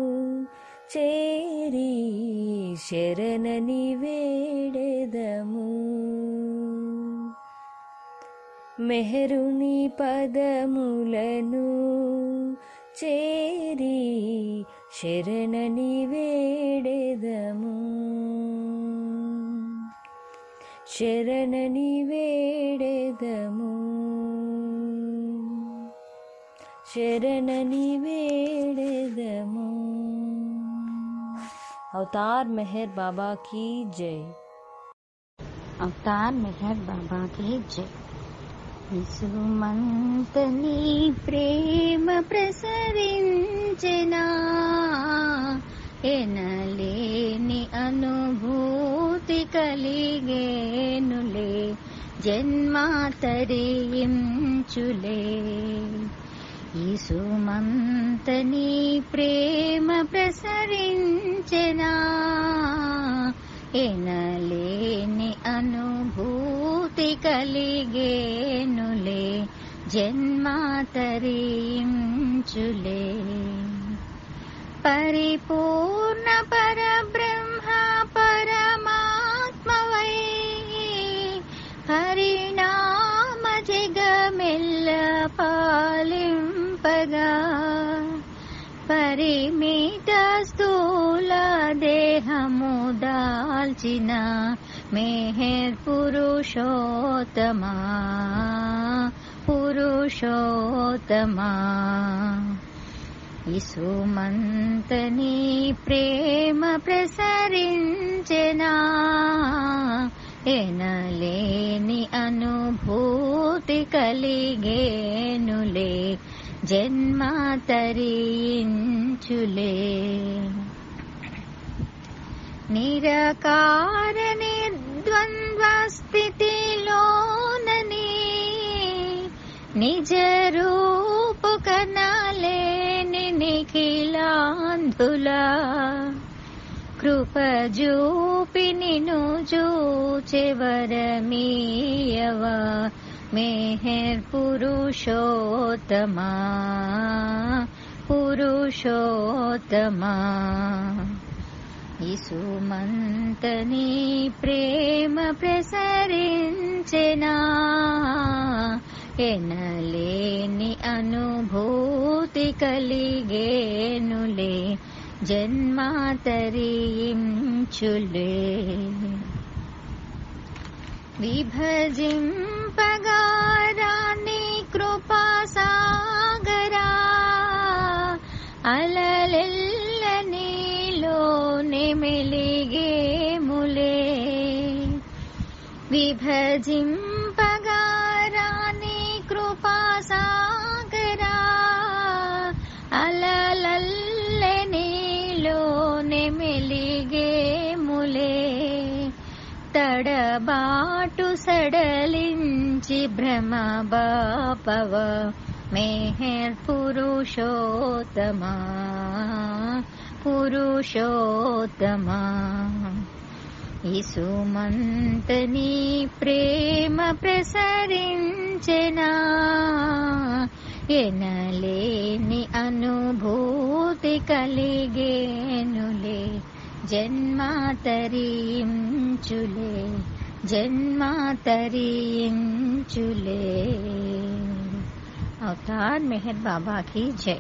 చేరి శరణని వేడెదము మెహరుని పదములను చేరి శరణని వేడెదము శరణని వేడెదము శరణని వేడెదము अवतार मेहर बाबा की जय। अवतार मेहर बाबा की जय। సుమంతని ప్రేమ ప్రసరించెనా ఎనలేని అనుభూతి కలిగేనులే జన్మాతరించులే ఈ సుమంతని ప్రేమ ప్రసరించెనా ఎనలేని అనుభూతి కలిగేనులే జన్మాతరించులే పరిపూర్ణ పరబ్రహ్మ పరమాత్మవై హరినామ జగమెల్ల పాలింపగా పరిమిత స్థూల దేహము దాల్చిన మెహర్ పురుషోత్తమా పురుషోత్తమా ఈ సుమంతని ప్రేమ ప్రసరించెనా ఎనలేని అనుభూతి కలిగేనులే జన్మాతరించులే నిరకార నిర్ద్వంద్వ స్థితిలోనని నిజ రూపు కనలేని నిఖిలాంధులా కృపజూపి నిను చూచెవరమీయవా మెహర్ పురుషోత్తమా పురుషోత్తమా ఈ సుమంతని ప్రేమ ప్రసరించెనా ఎనలేని అనుభూతి కలిగేనులే జన్మాతరించులే విభజింపగారాని కృపా సాగరా అలలెల్ల నీలోనే మెలిగేములే విభజింపగారాని కృపా సాగరా అలలెల్ల నీలోనే మెలిగేములే తడబాటు సడలించి భ్రమ బాపవ మెహర్ పురుషోత్తమా పురుషోత్తమా ఇసుమంతని ప్రేమ ప్రసరించెనా ఎనలేని అనుభూతి కలిగేనులే జన్మాతరించులే జన్మాతరించులే अवतार मेहर बाबा की जय।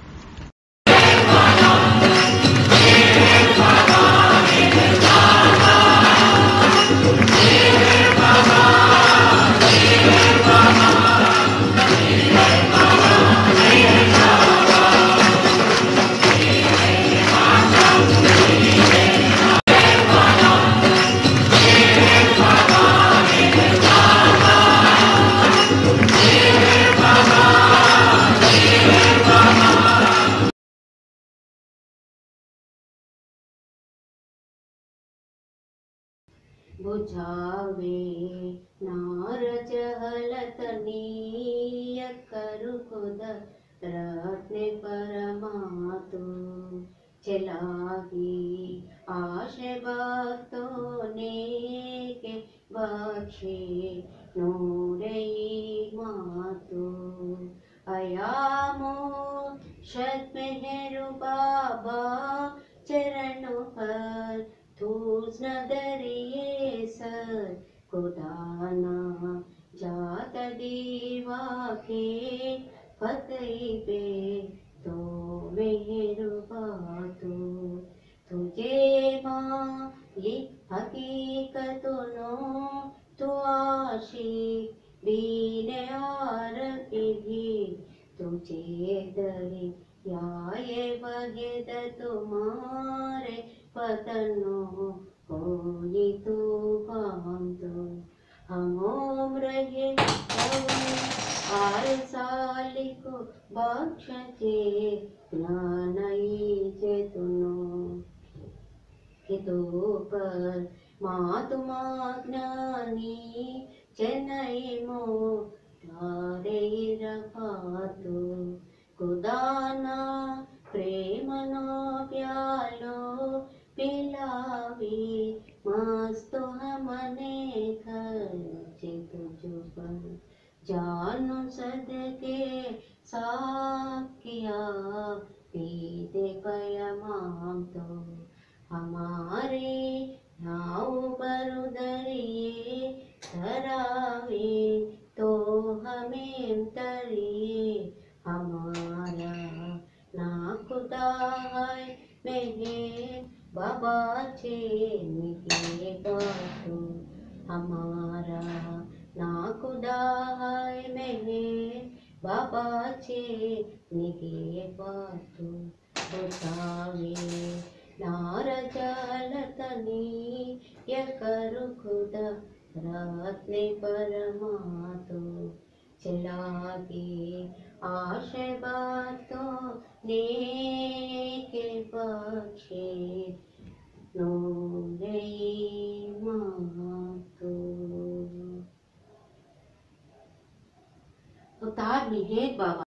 बुझावे नार चहलत नीय करु खुद रत्ने परमातु चलागी आश भक्तों ने के बख्शे नूरे मातु अयामो शत मेहरु बाबा चरणों पर तूज नदरिए सर खुदाना जात दीवा के फतेह पे तो मेहरु बातु तुझे माँ ये हकीकतनो तो आशिक बीने आर विधि तुझे दरी याये भगत तुम्हारे पतनो कोई तू बांधो हम रहे आर साल को बख्शे ज्ञानई चेतनो हितो पर मातुमा ज्ञानी चेन्नई मो तारे रखातो खुदाना प्रेम नो प्यालो पिलावी मस्तो हमने खर्चे तुझ पर जानो सदके साकिया पीते पयमाम तो हमारे नाव पर उदरिए धरावे तो हमें तरिए हमारा ना खुदा है मेरे बाबा छे निके बातू हमारा ना खुदा है मेरे बाबा छे निके बातू बतावे नार जलतनी ये करु खुदा रत्ने परमातु चलागी आश बातों ने के बख्शे नूरे मातु। अवतार मेहर बाबा